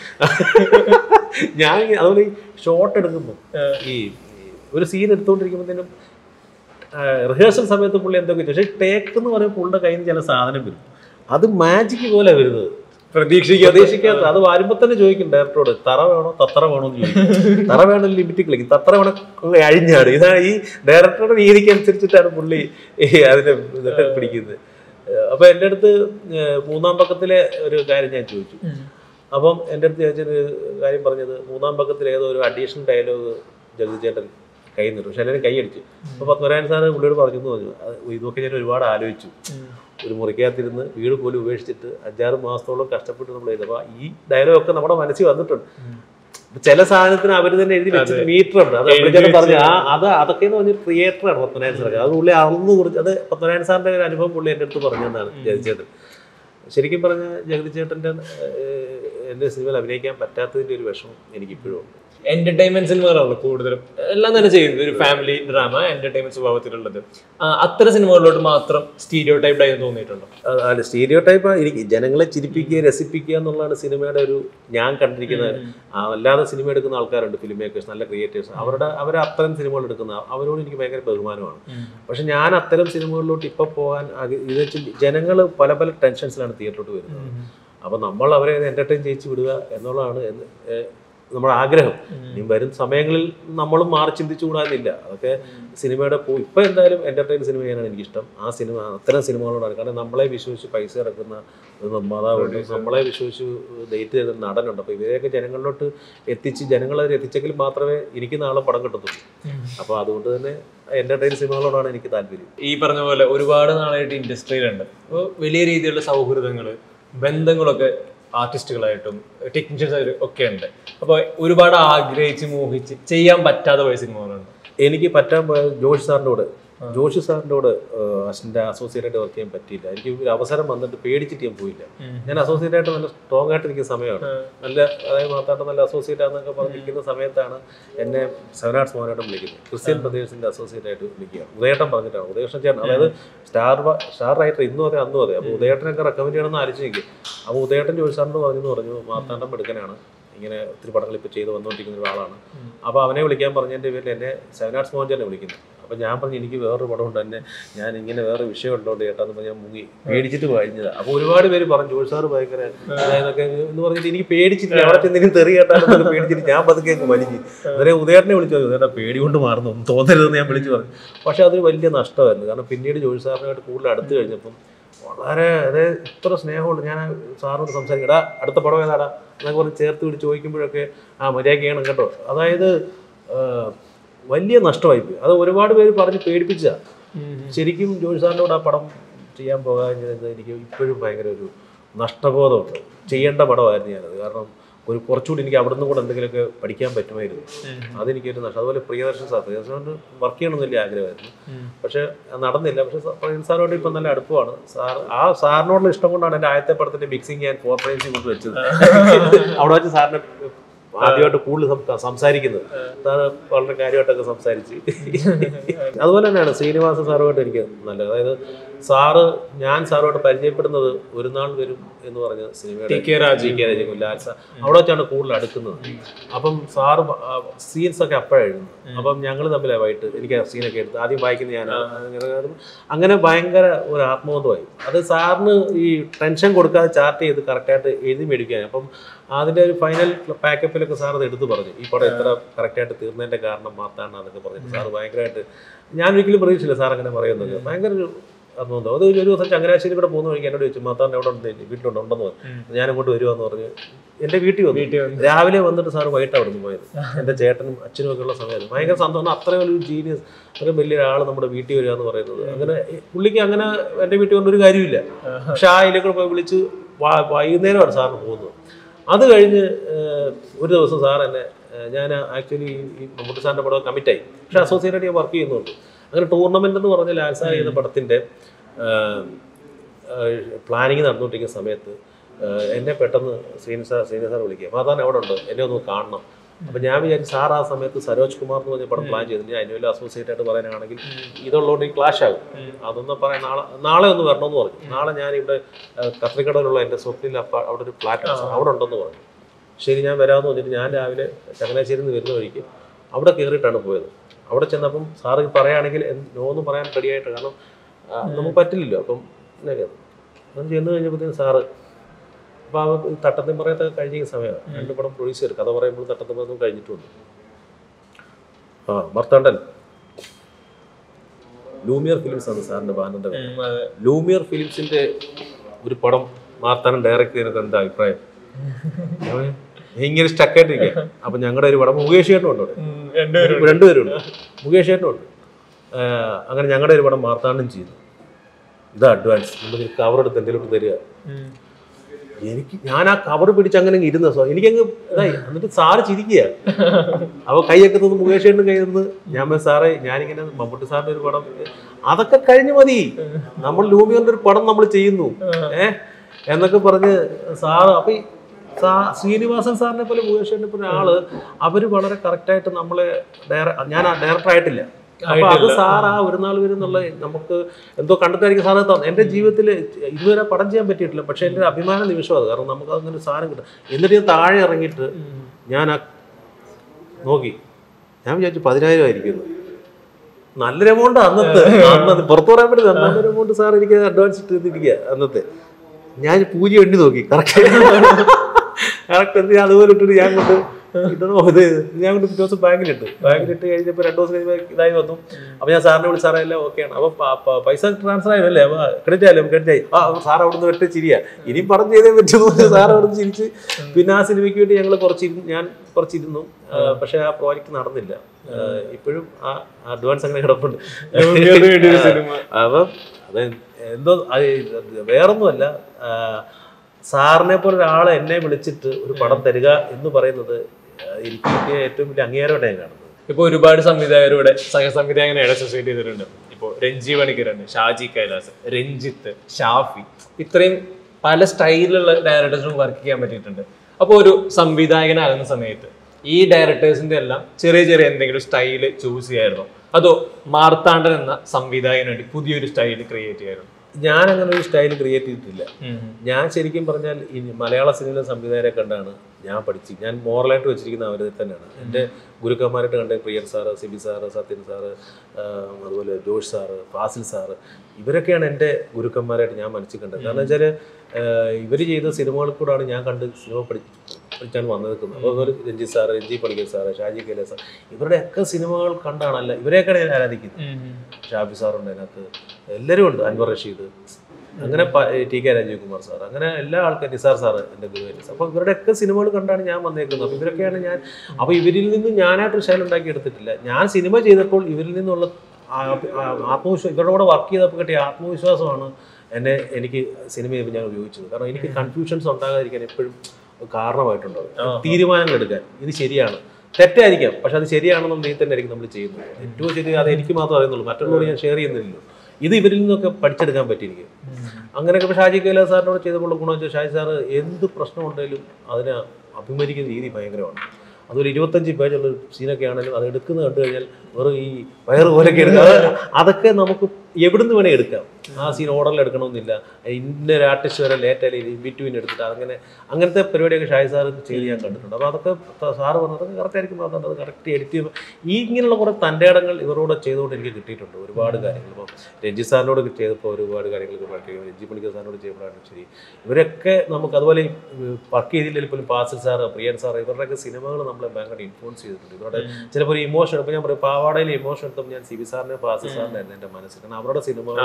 ഞാൻ അതുപോലെ ഈ ഷോട്ട് എടുക്കുമ്പോൾ ഈ ഒരു സീൻ എടുത്തുകൊണ്ടിരിക്കുമ്പോഴത്തേനും റിഹേഴ്സൽ സമയത്ത് പുള്ളി എന്തൊക്കെ പക്ഷേ ടേക്ക് എന്ന് പറയുമ്പോൾ പുള്ളിയുടെ കയ്യിൽ നിന്ന് ചില സാധനം വരും. അത് മാജിക് പോലെ വരുന്നത്, പ്രതീക്ഷിക്കാത്ത. അത് വരുമ്പോൾ തന്നെ ചോദിക്കും ഡയറക്ടറോട്, തറ വേണോ തത്ര വേണോ എന്ന് ചോദിക്കും. തറ വേണം ലിമിറ്റ് കളിക്കും, തത്ര വേണം അഴിഞ്ഞാട്. ഇതാണ് ഈ ഡയറക്ടറുടെ രീതിക്ക് അനുസരിച്ചിട്ടാണ് പുള്ളി അതിനെ ഇതൊക്കെ പിടിക്കുന്നത്. അപ്പൊ എൻ്റെ അടുത്ത് മൂന്നാം പക്കത്തിലെ ഒരു കാര്യം ഞാൻ ചോദിച്ചു. അപ്പം എൻ്റെ അടുത്ത് ചോദിച്ചൊരു കാര്യം പറഞ്ഞത്, മൂന്നാം പക്കത്തിൽ ഏതോ ഒരു അഡീഷണൽ ഡയലോഗ് ജഗതി ചേട്ടൻ കൈ നിട്ടു, പക്ഷെ എല്ലാവരും കൈയടിച്ചു. അപ്പോൾ പത്മനാഭൻ സാറ് പുള്ളിയോട് പറഞ്ഞു ഇതൊക്കെ ഞാൻ ഒരുപാട് ആലോചിച്ചു. ഒരു മുറിക്കകത്തിരുന്ന് വീട് പോലും ഉപേക്ഷിച്ചിട്ട് 5-6 മാസത്തോളം കഷ്ടപ്പെട്ട് നമ്മൾ ചെയ്തു. അപ്പോൾ ഈ ഡയലോഗൊക്കെ നമ്മുടെ മനസ്സിൽ വന്നിട്ടുണ്ട്. ചില സാധനത്തിന് അവർ തന്നെ എഴുതി വെച്ചിട്ട് മീറ്റർ ഉണ്ട്. അത് ചേട്ടൻ പറഞ്ഞു അതൊക്കെ എന്ന് പറഞ്ഞൊരു ക്രിയേറ്ററാണ് പത്മനാഭൻ സാർക്ക്. അത് പുള്ളി അളന്നു കുറിച്ച്, അത് പത്മനാഭൻ സാറിൻ്റെ ഒരു അനുഭവം പുള്ളി എൻ്റെ അടുത്ത് പറഞ്ഞതാണ് ജഗതി ചേട്ടൻ. ശരിക്കും പറഞ്ഞ ജഗതി ചേട്ടൻ്റെ എൻ്റെ സിനിമയിൽ അഭിനയിക്കാൻ പറ്റാത്തതിൻ്റെ ഒരു വിഷമം എനിക്കിപ്പോഴും ഉണ്ട്.
എന്റർടൈൻമെന്റ് സിനിമകളാണ് കൂടുതലും എല്ലാം തന്നെ ചെയ്യുന്നത്. ഒരു ഫാമിലി ഡ്രാമ എന്റർടൈൻമെന്റ് സ്വഭാവത്തിലുള്ളത്. അത്തരം സിനിമകളിലോട്ട് മാത്രം സ്റ്റീരിയോ ടൈപ്പ് ആയി തോന്നിയിട്ടുണ്ടോ?
അല്ല, സ്റ്റീരിയോ ടൈപ്പ് എനിക്ക് ജനങ്ങളെ ചിരിപ്പിക്കുക രസിപ്പിക്കുക എന്നുള്ളതാണ് സിനിമയുടെ ഒരു ഞാൻ കണ്ടിരിക്കുന്നത്. അല്ലാതെ സിനിമ എടുക്കുന്ന ആൾക്കാരുണ്ട്, ഫിലിം മേക്കേഴ്സ്, നല്ല ക്രിയേറ്റേഴ്സ്, അവർ അത്തരം സിനിമകൾ എടുക്കുന്ന അവരോട് എനിക്ക് ഭയങ്കര ബഹുമാനമാണ്. പക്ഷെ ഞാൻ അത്തരം സിനിമകളിലോട്ട് ഇപ്പോൾ പോകാൻ ഇത് വെച്ച് ജനങ്ങൾ പല പല ടെൻഷൻസിലാണ് തിയേറ്ററിലോട്ട് വരുന്നത്. അപ്പോൾ നമ്മൾ അവരെ എൻ്റർടൈൻ ചെയ്യിച്ച് വിടുക എന്നുള്ളതാണ് നമ്മുടെ ആഗ്രഹം. ഇനി വരും സമയങ്ങളിൽ നമ്മളും മാറി ചിന്തിച്ചുകൂടാനില്ല. അതൊക്കെ സിനിമയുടെ ഇപ്പം എന്തായാലും എൻ്റർടൈൻ സിനിമ ചെയ്യാനാണ് എനിക്കിഷ്ടം. ആ സിനിമ അത്തരം സിനിമകളോടാണ്. കാരണം നമ്മളെ വിശ്വസിച്ച് പൈസ ഇറക്കുന്ന ഒരു നിർമ്മാതാവുണ്ട്, നമ്മളെ വിശ്വസിച്ച് ഡേറ്റ് ചെയ്ത നടനുണ്ട്. അപ്പോൾ ഇവരെയൊക്കെ ജനങ്ങളിലോട്ട് ജനങ്ങളെ എത്തിച്ചെങ്കിൽ മാത്രമേ എനിക്ക് നാളെ പടം കിട്ടത്തുള്ളൂ. അപ്പോൾ അതുകൊണ്ട് തന്നെ എൻ്റർടൈൻ സിനിമകളോടാണ് എനിക്ക് താല്പര്യം.
ഈ പറഞ്ഞ പോലെ ഒരുപാട് നാളായിട്ട് ഇൻഡസ്ട്രിയിലുണ്ട്. അപ്പോൾ വലിയ രീതിയിലുള്ള സൗഹൃദങ്ങൾ, ബന്ധങ്ങളൊക്കെ ആർട്ടിസ്റ്റുകളായിട്ടും ടെക്നീഷ്യൻസായിട്ടും ഒക്കെ ഉണ്ട്. അപ്പോൾ ഒരുപാട് ആഗ്രഹിച്ച് മോഹിച്ച് ചെയ്യാൻ പറ്റാതെ പോയ സിനിമകളുണ്ട്.
എനിക്ക് പറ്റാൻ പോയ ജോഷി സാറിൻ്റെ കൂടെ എൻ്റെ അസോസിയേറ്റായിട്ട് വർക്ക് ചെയ്യാൻ പറ്റിയില്ല. എനിക്ക് ഒരു അവസരം വന്നിട്ട് പേടിച്ചിട്ട് ഞാൻ പോയില്ല. ഞാൻ അസോസിയേറ്റായിട്ട് നല്ല സ്ട്രോങ് ആയിട്ട് നിൽക്കുന്ന സമയമാണ്. അതായത് മാത്താട്ടം നല്ല അസോസിയേറ്റ് ആണെന്നൊക്കെ പറഞ്ഞിരിക്കുന്ന സമയത്താണ് എന്നെ 7 ആർട്സ് മോഹനായിട്ട് വിളിക്കുന്നത്. ക്രിസ്ത്യൻ ബ്രദേഴ്സിൻ്റെ അസോസിയേറ്റായിട്ട് വിളിക്കുക. ഉദയേട്ടൻ പറഞ്ഞിട്ടാണ്, ഉദയേട്ടൻ ചേട്ടൻ, അതായത് സ്റ്റാർ റൈറ്റർ ഇന്നും അതെ അന്നും അതെ. അപ്പോൾ ഉദയേട്ടനൊക്കെ റെക്കമെൻഡ് ചെയ്യണമെന്ന് ആലോചിച്ച് നിൽക്കും. അപ്പോൾ ഉദയേട്ടൻ ജോഷി സാറിനോട് പറഞ്ഞു മാത്താട്ടം എടുക്കാനാണ്, ഇങ്ങനെ ഒത്തിരി പടങ്ങൾ ഇപ്പോൾ ചെയ്ത് വന്നുകൊണ്ടിരിക്കുന്ന ഒരാളാണ്. അപ്പോൾ അവനെ വിളിക്കാൻ പറഞ്ഞതിൻ്റെ പേരിൽ എന്നെ 7 ആർട്സ് മോഹൻ ചേട്ടനെ വിളിക്കുന്നത്. അപ്പോൾ ഞാൻ പറഞ്ഞു എനിക്ക് വേറൊരു പടമുണ്ട്, തന്നെ ഞാൻ ഇങ്ങനെ വേറെ വിഷയം ഉണ്ടോണ്ട് ചേട്ടാന്ന് പറഞ്ഞാൽ ഞാൻ മുങ്ങി പേടിച്ചിട്ട് കഴിഞ്ഞതാണ്. അപ്പോൾ ഒരുപാട് പേര് പറഞ്ഞു ജോഷി സാറ് ഭയങ്കര അതായതൊക്കെ എന്ന് പറഞ്ഞിട്ട് എനിക്ക് പേടിച്ചിട്ടില്ല. അവിടെ ചെന്തെങ്കിലും തെറി കേട്ടാലും പേടിച്ചിട്ട് ഞാൻ പതുക്കെ വലിഞ്ഞ് അന്നേരം ഉദയേട്ടനെ വിളിച്ചു പറഞ്ഞു, ഉദയേട്ടാ പേടി കൊണ്ട് മാറുന്നു, ഒന്നും തോന്നരുതെന്ന് ഞാൻ വിളിച്ചു പറഞ്ഞു. പക്ഷേ അതൊരു വലിയ നഷ്ടമായിരുന്നു. കാരണം പിന്നീട് ജോഷി സാറിനായിട്ട് കൂടുതൽ അടുത്ത് കഴിഞ്ഞപ്പം വളരെ അതായത് ഇത്ര സ്നേഹമുണ്ട്. ഞാൻ സാറിനോട് സംസാരിക്കും, എടാ അടുത്ത പടം ഏതാടാ എന്നൊക്കെ പറഞ്ഞ് ചേർത്ത് വിട്ട് ചോദിക്കുമ്പോഴൊക്കെ മര്യാദ ചെയ്യണം കേട്ടോ. അതായത് വലിയ നഷ്ടമായിപ്പോയി. അത് ഒരുപാട് പേര് പറഞ്ഞ് പേടിപ്പിച്ചതാണ്. ശരിക്കും ജോഷി സാറിനോട് ആ പടം ചെയ്യാൻ പോകാഞ്ഞത് എനിക്ക് ഇപ്പോഴും ഭയങ്കര ഒരു നഷ്ടബോധമുണ്ട്. ചെയ്യേണ്ട പടമായിരുന്നു ഞാനത്. കാരണം കുറച്ചുകൂടി എനിക്ക് അവിടെ നിന്ന് കൂടെ എന്തെങ്കിലുമൊക്കെ പഠിക്കാൻ പറ്റുമായിരുന്നു. അതെനിക്കൊരു നഷ്ടം. അതുപോലെ പ്രിയദർശൻ സാറിനോട് വർക്ക് ചെയ്യണമെന്ന് വലിയ ആഗ്രഹമായിരുന്നു. പക്ഷേ നടന്നില്ല. പക്ഷേ പ്രിയദർശൻ സാറിനോട് ഇപ്പം നല്ല അടുപ്പമാണ്. സാറിനോടുള്ള ഇഷ്ടം കൊണ്ടാണ് എൻ്റെ ആദ്യത്തെ പടത്തിൻ്റെ മിക്സിങ് ഞാൻ 4 ഫ്രെയിംസിൽ കൊണ്ട് വെച്ചത്. അവിടെ വെച്ച് സാറിനെ ആദ്യമായിട്ട് കൂടുതൽ സംസാരിക്കുന്നത്. സാറ് വളരെ കാര്യമായിട്ടൊക്കെ സംസാരിച്ച്. അതുപോലെ തന്നെയാണ് ശ്രീനിവാസ സാറുമായിട്ട് എനിക്ക് നല്ലത്. അതായത് ഞാൻ സാറുമായിട്ട് പരിചയപ്പെടുന്നത് ഒരു നാൾ വരും എന്ന് പറഞ്ഞ സിനിമയുടെ ലാൽ സാർ അവിടെ വെച്ചാണ് കൂടുതൽ അടുക്കുന്നത്. അപ്പം സാറ് സീൻസൊക്കെ അപ്പോഴായിരുന്നു. അപ്പം ഞങ്ങൾ തമ്മിലാണ് വൈകിട്ട് എനിക്ക് സീനൊക്കെ എടുത്ത് ആദ്യം വായിക്കുന്ന ഞാൻ അങ്ങനെ ഭയങ്കര ഒരു ആത്മബന്ധമായി. അത് സാറിന് ഈ ടെൻഷൻ കൊടുക്കാതെ ചാർട്ട് ചെയ്ത് കറക്റ്റായിട്ട് എഴുതി മേടിക്കാൻ. അപ്പം അതിൻ്റെ ഒരു ഫൈനൽ പാക്കപ്പിലൊക്കെ സാർ അത് എടുത്ത് പറഞ്ഞു, ഈ പടം ഇത്ര കറക്റ്റായിട്ട് തീർന്നതിൻ്റെ കാരണം മാർത്താണ്ഡ എന്നൊക്കെ പറഞ്ഞിട്ട് സാറ് ഭയങ്കരമായിട്ട് ഞാൻ ഒരിക്കലും പ്രതീക്ഷിച്ചില്ല സാർ അങ്ങനെ പറയുന്നത്. ഭയങ്കര ഒരു അതൊന്നും അത് ഒരു ദിവസം ചങ്ങനാശ്ശേരി കൂടെ പോകുന്ന വഴിക്ക് എന്നോട് ചോദിച്ചു മാത്താറിന് എവിടെ ഉണ്ട് വീട്ടിലുണ്ടെന്ന് പറഞ്ഞു. ഞാൻ അങ്ങോട്ട് വരുവാന്ന് പറഞ്ഞ് എൻ്റെ വീട്ടിൽ വന്നു. രാവിലെ വന്നിട്ട് സാറ് വൈകിട്ട് അവിടെ നിന്ന് പോയത്. എൻ്റെ ചേട്ടനും അച്ഛനും ഒക്കെ ഉള്ള സമയത്ത് ഭയങ്കര സന്തോഷം. അത്രയും ഒരു ജീനിയസ്, അത്രയും വലിയ ആൾ നമ്മുടെ വീട്ടിൽ വരിക എന്ന് പറയുന്നത്. അങ്ങനെ പുള്ളിക്ക് അങ്ങനെ എൻ്റെ വീട്ടിൽ കൊണ്ടൊരു കാര്യമില്ല. പക്ഷെ ആ ഇതിലേക്കൂടെ പോയി വിളിച്ച് വൈകുന്നേരമാണ് സാറിന് പോകുന്നത്. അത് കഴിഞ്ഞ് ഒരു ദിവസം സാർ എന്നെ, ഞാൻ ആക്ച്വലി ഈ മമ്മൂട്ടി സാറിൻ്റെ പടം കമ്മിറ്റായി, പക്ഷെ അസോസിയേറ്റായിട്ട് ഞാൻ വർക്ക് ചെയ്യുന്നുണ്ട്. അങ്ങനെ ടൂർണമെൻ്റ് എന്ന് പറഞ്ഞ ലാൽ സാർ ചെയ്യുന്ന പടത്തിൻ്റെ പ്ലാനിങ് നടന്നുകൊണ്ടിരിക്കുന്ന സമയത്ത് എന്നെ പെട്ടെന്ന് ശ്രീനിധി സാർ വിളിക്കുക, മാതാൻ എവിടെ ഉണ്ട്, എന്നെ ഒന്ന് കാണണം. അപ്പം ഞാൻ വിചാരിച്ചു സാർ ആ സമയത്ത് സരോജ് കുമാർ എന്ന് പറഞ്ഞ പടം പ്ലാൻ ചെയ്തിട്ട് ഞാൻ അതിന് വലിയ അസോസിയേറ്റ് ആയിട്ട് പറയാനാണെങ്കിൽ ഇതുള്ളതുകൊണ്ട് ഈ ക്ലാഷ് ആകും. അതൊന്ന് പറയാൻ നാളെ ഒന്ന് വരണമെന്ന് പറഞ്ഞു. നാളെ ഞാൻ ഇവിടെ കത്രിക്കടയിലുള്ള എൻ്റെ സ്വപ്നിൽ അവിടെ ഒരു ഫ്ലാറ്റ് അവിടെ ഉണ്ടെന്ന് പറഞ്ഞു. ശരി ഞാൻ വരാമെന്ന് പറഞ്ഞിട്ട് ഞാൻ രാവിലെ ചങ്ങനാശ്ശേരിയിൽ നിന്ന് വരുന്ന വഴിക്ക് അവിടെ കയറിയിട്ടാണ് പോയത്. അവിടെ ചെന്നപ്പം സാറ് പറയുകയാണെങ്കിൽ നോന്ന് പറയാൻ റെഡിയായിട്ട്, കാരണം നമുക്ക് പറ്റില്ലല്ലോ. അപ്പം അങ്ങനെ ചെന്ന് കഴിഞ്ഞപ്പോഴത്തേക്കും സാറ് അപ്പോൾ ആ തട്ടത്തിൻ പറയത്തൊക്കെ കഴിഞ്ഞ സമയമാണ്. 2 പടം പ്രൊഡ്യൂസ് ചെയ്ത് കഥ പറയുമ്പോൾ തട്ടത്തിൻ പറയും കഴിഞ്ഞിട്ടുണ്ട്. മർത്താണ്ഡൻ ലൂമിയർ ഫിലിംസ് ആണ് സാറിൻ്റെ ബാനറിൻ്റെ. ലൂമിയർ ഫിലിംസിൻ്റെ ഒരു പടം മാർത്താണ്ഡൻ ഡയറക്റ്റ് ചെയ്തിട്ട് എന്താ അഭിപ്രായം? ഇങ്ങനെ സ്റ്റക്കായിട്ടിരിക്കുക. അപ്പം ഞങ്ങളുടെ ഒരു പടം മുകേഷ് ചേട്ടനുണ്ട്, അവിടെ 2 പേരുണ്ട്, മുകേഷ് ചേട്ടനുണ്ട്. അങ്ങനെ ഞങ്ങളുടെ ഒരു പടം മാർത്താണ്ഡൻ ചെയ്തു. ഇതാ അഡ്വാൻസ്, നമുക്ക് കവർ എടുത്ത് എന്തെങ്കിലും തരിക. ഞാൻ ആ കവർ പിടിച്ച് അങ്ങനെ ഇരുന്ന എനിക്കങ്ങ് ഇതായി. എന്നിട്ട് സാറ് ചിരിക്കുക. അപ്പോൾ കൈയൊക്കെ തന്നു, മുകേഷ് ചേട്ടനും കൈ തന്ന്. ഞാൻ സാറേ ഞാനിങ്ങനെ മമ്മൂട്ടി സാറിൻ്റെ ഒരു പടം, അതൊക്കെ കഴിഞ്ഞ് മതി, നമ്മൾ ലൂമിയറിൻ്റെ ഒരു പടം നമ്മൾ ചെയ്യുന്നു എന്നൊക്കെ പറഞ്ഞ് സാറ്. അപ്പം ഈ ശ്രീനിവാസൻ സാറിനെ പോലെ മുകേഷ് ചേട്ടനെ പോലെ ആള് അവർ വളരെ കറക്റ്റായിട്ട് നമ്മളെ ഞാൻ ഡയറക്ടർ ആയിട്ടില്ല. അപ്പൊ അത് സാർ ആ ഒരു നാൾ വരുന്നുള്ള നമുക്ക് എന്തോ കണ്ടിട്ടായിരിക്കും സാറ് തന്നെ. എൻ്റെ ജീവിതത്തിൽ ഇതുവരെ പടം ചെയ്യാൻ പറ്റിയിട്ടില്ല, പക്ഷെ എൻ്റെ അഭിമാന നിമിഷം അത്. കാരണം നമുക്ക് അങ്ങനെ ഒരു സാധനം കിട്ടും. എന്നിട്ട് ഞാൻ താഴെ ഇറങ്ങിയിട്ട് ഞാൻ നോക്കി, ഞാൻ വിചാരിച്ചു 10,000 ആയിരിക്കുന്നു. നല്ലൊരു എമൗണ്ട് അന്നത്തെ പുറത്തു പറയാൻ പറ്റില്ല. നല്ലൊരു എമൗണ്ട് സാർ എനിക്ക് അഡ്വാൻസ് ഇട്ടിരിക്കുക അന്നത്തെ. ഞാൻ പൂജ എണ്ണി നോക്കി കറക്റ്റ് എന്ത് അതുപോലെ ഇട്ടിട്ട് ഞാൻ കൊണ്ട് ഞാൻ കൊണ്ട് പിറ്റേ ദിവസം ബാങ്കിലിട്ട് കഴിഞ്ഞപ്പോൾ 2 ദിവസം കഴിയുമ്പോൾ ഇതായി വന്നു. അപ്പോൾ ഞാൻ സാറിനെ വിളിച്ച് സാറേ എല്ലാം ഓക്കെയാണ്. അപ്പോൾ പൈസ ട്രാൻസ്ഫർ ആയല്ലേ, അപ്പോൾ ക്രെഡിറ്റ് ആയാലും ക്രെഡിറ്റ് ആയി. സാർ അവിടെ നിന്ന് വെട്ടി ചിരിയാ, ഇനിയും പടം ചെയ്തേ പറ്റുന്നു. സാർ അവിടെ നിന്ന് ചിരിച്ച് പിന്നെ ആ സിനിമയ്ക്ക് വേണ്ടി ഞങ്ങൾ ഞാൻ കുറച്ചിരുന്നു. പക്ഷെ ആ പ്രോജക്റ്റ് നടന്നില്ല. ഇപ്പോഴും ആ അഡ്വാൻസ് അങ്ങനെ കിടപ്പുണ്ട്. അപ്പം അത് എന്തോ വേറൊന്നുമല്ല, സാറിനെ പോലെ ഒരാളെ എന്നെ വിളിച്ചിട്ട് ഒരു പടം തരിക എന്ന് പറയുന്നത് എനിക്ക് കിട്ടിയ ഏറ്റവും വലിയ അംഗീകാരമായിട്ട് ഞാൻ കാണുന്നത്.
ഇപ്പോൾ ഒരുപാട് സംവിധായകരുടെ സഹസംവിധായകനായിട്ട് അസോസിയേറ്റ് ചെയ്തിട്ടുണ്ട്. ഇപ്പോൾ രഞ്ജി പണിക്കരുണ്ട്, ഷാജി കൈലാസ്, രഞ്ജിത്ത്, ഷാഫി, ഇത്രയും പല സ്റ്റൈലിലുള്ള ഡയറക്ടേഴ്സിനും വർക്ക് ചെയ്യാൻ പറ്റിയിട്ടുണ്ട്. അപ്പോൾ ഒരു സംവിധായകനാകുന്ന സമയത്ത് ഈ ഡയറക്ടേഴ്സിന്റെ എല്ലാം ചെറിയ ചെറിയ എന്തെങ്കിലും സ്റ്റൈല് ചൂസ് ചെയ്യായിരുന്നോ, അതോ മാർത്താണ്ഡൻ എന്ന സംവിധായകന് വേണ്ടി പുതിയൊരു സ്റ്റൈൽ ക്രിയേറ്റ് ചെയ്യായിരുന്നു?
ഞാൻ അങ്ങനെ ഒരു സ്റ്റൈൽ ക്രിയേറ്റ് ചെയ്തിട്ടില്ല. ഞാൻ ശരിക്കും പറഞ്ഞാൽ ഈ മലയാള സിനിമയിലെ സംവിധായകരെ കണ്ടാണ് ഞാൻ പഠിച്ചത്. ഞാൻ മോറലായിട്ട് വെച്ചിരിക്കുന്ന അവരെ തന്നെയാണ്. എൻ്റെ ഗുരുക്കന്മാരായിട്ട് കണ്ട Priyan sir, Sibi sir, Sathyan sir, അതുപോലെ ജോഷ് സാറ്, ഫാസിൽ സാറ്, ഇവരൊക്കെയാണ് എൻ്റെ ഗുരുക്കന്മാരായിട്ട് ഞാൻ മനസ്സിൽ കണ്ടത്. കാരണം വെച്ചാൽ ഇവർ ചെയ്ത സിനിമകളിൽ കൂടെയാണ് ഞാൻ കണ്ട് സിനിമ പഠിച്ചാണ് വന്നു നിൽക്കുന്നത്. അതുപോലെ Renji sir, Renji Panicker sir, Shaji Kailas sir, ഇവരുടെയൊക്കെ സിനിമകൾ കണ്ടാണല്ല ഇവരെയൊക്കെയാണ് ഞാൻ ആരാധിക്കുന്നത്. ഷാഫി സാറുണ്ട് അതിനകത്ത്, എല്ലാവരും ഉണ്ട്, അൻവർ റഷീദ്, അങ്ങനെ ടി കെ രാജീവ്കുമാർ സാർ, അങ്ങനെ എല്ലാ ആൾക്കാരും, നിസാർ സാറ് എൻ്റെ ഗുരുവായിരുന്നു. അപ്പോൾ ഇവരുടെയൊക്കെ സിനിമകൾ കണ്ടാണ് ഞാൻ വന്നേക്കുന്നത്. അപ്പോൾ ഇവരൊക്കെയാണ് ഞാൻ. അപ്പോൾ ഇവരിൽ നിന്ന് ഞാനായിട്ടൊരു ശൈലി ഉണ്ടാക്കി എടുത്തിട്ടില്ല. ഞാൻ സിനിമ ചെയ്തപ്പോൾ ഇവരിൽ നിന്നുള്ള ആത്മവിശ്വാസം, ഇവരുടെ കൂടെ വർക്ക് ചെയ്തപ്പോൾ കിട്ടിയ ആത്മവിശ്വാസമാണ് എനിക്ക് സിനിമ ചെയ്യുമ്പോൾ ഞാൻ ഉപയോഗിച്ചത്. കാരണം എനിക്ക് കൺഫ്യൂഷൻസ് ഉണ്ടാകാതിരിക്കാൻ എപ്പോഴും കാരണമായിട്ടുണ്ടാവും. തീരുമാനങ്ങൾ എടുക്കാൻ ഇത് ശരിയാണ്, തെറ്റായിരിക്കാം, പക്ഷെ അത് ശരിയാണെന്നുണ്ടെങ്കിൽ തന്നെ ആയിരിക്കും നമ്മൾ ചെയ്യുന്നത്. ഏറ്റവും ശരി അത് എനിക്ക് മാത്രമേ അറിയുന്നുള്ളൂ, മറ്റുള്ളവരോട് ഞാൻ ഷെയർ ചെയ്യുന്നില്ലല്ലോ. ഇത് ഇവരിൽ നിന്നൊക്കെ പഠിച്ചെടുക്കാൻ പറ്റിയിരിക്കും. അങ്ങനെയൊക്കെ ഇപ്പോൾ ഷാജി കൈലാസ് സാറിനോട് ചെയ്തപ്പോൾ ഗുണം വെച്ചാൽ ഷാജി സാറ് എന്ത് പ്രശ്നം ഉണ്ടെങ്കിലും അതിനെ അഭിമുഖീകരിക്കുന്ന രീതി ഭയങ്കരമാണ്. അതൊരു 25 പേജുള്ള സീനൊക്കെ ആണെങ്കിലും അത് എടുക്കുന്നത് കണ്ടു കഴിഞ്ഞാൽ വെറും ഈ വയറ് പോലൊക്കെ എടുക്കാം. അതൊക്കെ നമുക്ക് എവിടുന്ന് വേണേൽ എടുക്കാം. ആ സീൻ ഓർഡറിൽ എടുക്കണമെന്നില്ല. ഇന്നൊരു ആർട്ടിസ്റ്റ് വരെ ലേറ്റായി ബിറ്റ്വീൻ എടുത്തിട്ട് അങ്ങനത്തെ പരിപാടിയൊക്കെ ഷാജി സാറ് ചെയ്ത് ഞാൻ കണ്ടിട്ടുണ്ട്. അപ്പോൾ അതൊക്കെ സാറ് പറഞ്ഞതൊക്കെ കറക്റ്റായിരിക്കും. അത് കറക്റ്റ് എഡിറ്റ് ചെയ്യുമ്പോൾ ഇങ്ങനെയുള്ള കുറേ തൻ്റെ ഇടങ്ങൾ ഇവരോട് ചെയ്തുകൊണ്ട് എനിക്ക് കിട്ടിയിട്ടുണ്ട് ഒരുപാട് കാര്യങ്ങൾ. ഇപ്പോൾ രഞ്ജി സാറിനോട് ചെയ്തപ്പോൾ ഒരുപാട് കാര്യങ്ങൾക്ക് പഠിക്കും, രഞ്ജി പണിക്കർ സാറിനോട് ചെയ്യുമ്പോഴാണ് ശരി. ഇവരൊക്കെ നമുക്ക് അതുപോലെ വർക്ക് ചെയ്തില്ലെങ്കിൽ പോലും ഫാസിൽ സാറ്, പ്രിയൻ സാറ്, ഇവരുടെയൊക്കെ സിനിമകൾ നമ്മളെ ഭയങ്കര ഇൻഫ്ലുവൻസ് ചെയ്തിട്ടുണ്ട്. ഇവരുടെ ചിലപ്പോൾ ഒരു ഇമോഷൻ, ഇപ്പോൾ ഞാൻ പറയും പാവാടയിൽ ഇമോഷൻ എടുത്തപ്പോൾ ഞാൻ സിബി സാറിനെ ഫാസിൽ സാറിനായിരുന്നു എൻ്റെ മനസ്സിൽ. കാരണം അവരുടെ സിനിമകളുടെ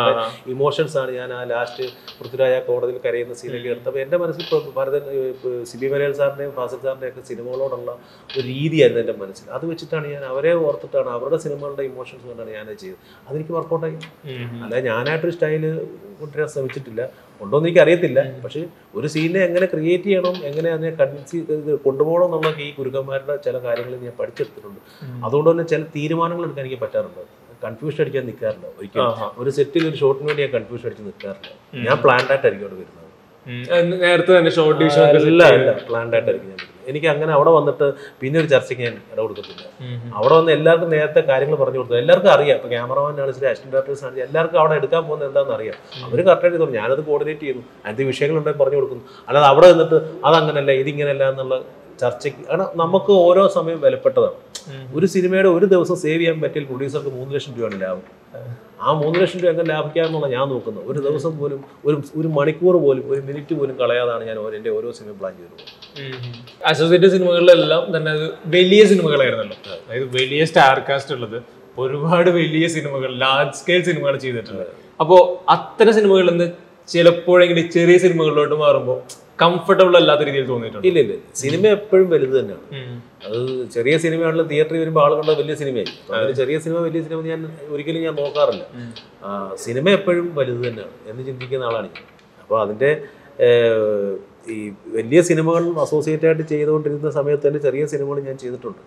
ഇമോഷൻസ് ആണ് ഞാൻ ആ ലാസ്റ്റ് പൃഥ്വിരാജ് കോടതിയിൽ കരയുന്ന സീനൊക്കെ എടുത്തപ്പോൾ എൻ്റെ മനസ്സിൽ ഇപ്പോൾ ഭരതൻ സിബി മലയാൽ സാറിൻ്റെയും ഫാസിൽ സാറിൻ്റെയും ഒക്കെ സിനിമകളോടുള്ള ഒരു രീതിയായിരുന്നു എൻ്റെ മനസ്സിൽ. അത് വെച്ചിട്ടാണ് ഞാൻ അവരെ ഓർത്തിട്ടാണ് അവരുടെ സിനിമകളുടെ ഇമോഷൻസ് കൊണ്ടാണ് ഞാനത് ചെയ്തത്. അതെനിക്ക് വർക്കൗട്ടായി. അല്ലാതെ ഞാനായിട്ടൊരു സ്റ്റൈല് കൊണ്ടുവരാൻ ശ്രമിച്ചിട്ടില്ല, ഉണ്ടോ എന്ന് എനിക്ക് അറിയത്തില്ല. പക്ഷേ ഒരു സീനിനെ എങ്ങനെ ക്രിയേറ്റ് ചെയ്യണം, എങ്ങനെ അതിനെ കൺവിൻസ് ചെയ്ത് കൊണ്ടുപോകണം എന്നുള്ള ഈ ഗുരുക്കന്മാരുടെ ചില കാര്യങ്ങൾ ഞാൻ പഠിച്ചെടുത്തിട്ടുണ്ട്. അതുകൊണ്ട് തന്നെ ചില തീരുമാനങ്ങൾ എടുക്കാൻ എനിക്ക് പറ്റാറുണ്ട്. കൺഫ്യൂഷൻ അടിക്കാൻ നിൽക്കാറില്ല ഒരിക്കലും. ഒരു സെറ്റിൽ ഒരു ഷോട്ടിന് വേണ്ടി ഞാൻ കൺഫ്യൂഷൻ അടിച്ച് നിൽക്കാറില്ല. ഞാൻ പ്ലാൻഡ് ആയിട്ടായിരിക്കും അവിടെ വരുന്നത്.
നേരത്തെ തന്നെ ഷോർട്ട് ഡിവിഷൻ
അല്ല പ്ലാൻഡ് ആയിട്ടായിരിക്കും ഞാൻ വരുന്നത്. എനിക്ക് അങ്ങനെ അവിടെ വന്നിട്ട് പിന്നെ ഒരു ചർച്ചയ്ക്ക് ഞാൻ ഇട കൊടുക്കത്തില്ല. അവിടെ വന്ന് എല്ലാവർക്കും നേരത്തെ കാര്യങ്ങൾ പറഞ്ഞു കൊടുത്തു. എല്ലാവർക്കും അറിയാം. ഇപ്പോൾ ക്യാമറമാനാണ് ശരി, അസിസ്റ്റന്റ് ഡയറക്ടേഴ്സ് ആണ്, എല്ലാവർക്കും അവിടെ എടുക്കാൻ പോകുന്നത് എന്താണെന്ന് അറിയാം. അവർ കറക്റ്റായിട്ട് തോന്നുന്നു. ഞാനത് കോർഡിനേറ്റ് ചെയ്യുന്നു, അതിൻ്റെ വിഷയങ്ങളുണ്ടെങ്കിൽ പറഞ്ഞു കൊടുക്കുന്നു. അല്ലാതെ അവിടെ നിന്നിട്ട് അതങ്ങനല്ല ഇതിങ്ങനെയല്ല എന്നുള്ള ചർച്ചയ്ക്ക്. കാരണം നമുക്ക് ഓരോ സമയം വിലപ്പെട്ടതാണ്. ഒരു സിനിമയുടെ ഒരു ദിവസം സേവ് ചെയ്യാൻ പറ്റിയ പ്രൊഡ്യൂസർക്ക് 3 ലക്ഷം രൂപയാണ് ലാഭം. ആ 3 ലക്ഷം രൂപ എങ്ങനെ ലാഭിക്കാമെന്നുള്ള ഞാൻ നോക്കുന്നത്. ഒരു ദിവസം പോലും ഒരു മണിക്കൂർ പോലും ഒരു മിനിറ്റ് പോലും കളയാതാണ് ഞാൻ എൻ്റെ ഓരോ സിനിമ പ്ലാൻ ചെയ്തത്.
അസോസിയേറ്റ് സിനിമകളിലെല്ലാം തന്നെ വലിയ സിനിമകളായിരുന്നല്ലോ. അതായത് വലിയ സ്റ്റാർ കാസ്റ്റ് ഉള്ളത്, ഒരുപാട് വലിയ സിനിമകൾ, ലാർജ് സ്കെയിൽ സിനിമകൾ ചെയ്തിട്ടുണ്ട്. അപ്പോൾ അത്തരം സിനിമകളിൽ നിന്ന് ചിലപ്പോഴെങ്കിലും ചെറിയ സിനിമകളിലോട്ട് മാറുമ്പോൾ കംഫർട്ടബിൾ അല്ലാത്ത രീതിയിൽ തോന്നിയിട്ടുണ്ട്.
ഇല്ല, സിനിമ എപ്പോഴും വലുത് തന്നെയാണ്. അത് ചെറിയ സിനിമയാണെങ്കിലും തിയേറ്ററിൽ വരുമ്പോൾ ആൾ കണ്ട വലിയ സിനിമയായി. അതിന് ചെറിയ സിനിമ വലിയ സിനിമ ഞാൻ ഒരിക്കലും ഞാൻ നോക്കാറില്ല. സിനിമ എപ്പോഴും വലുത് തന്നെയാണ് എന്ന് ചിന്തിക്കുന്ന ആളാണ് ഞാൻ. അപ്പോൾ അതിൻ്റെ ഈ വലിയ സിനിമകൾ അസോസിയേറ്റ് ആയിട്ട് ചെയ്തുകൊണ്ടിരുന്ന സമയത്ത് തന്നെ ചെറിയ സിനിമകൾ ഞാൻ ചെയ്തിട്ടുണ്ട്.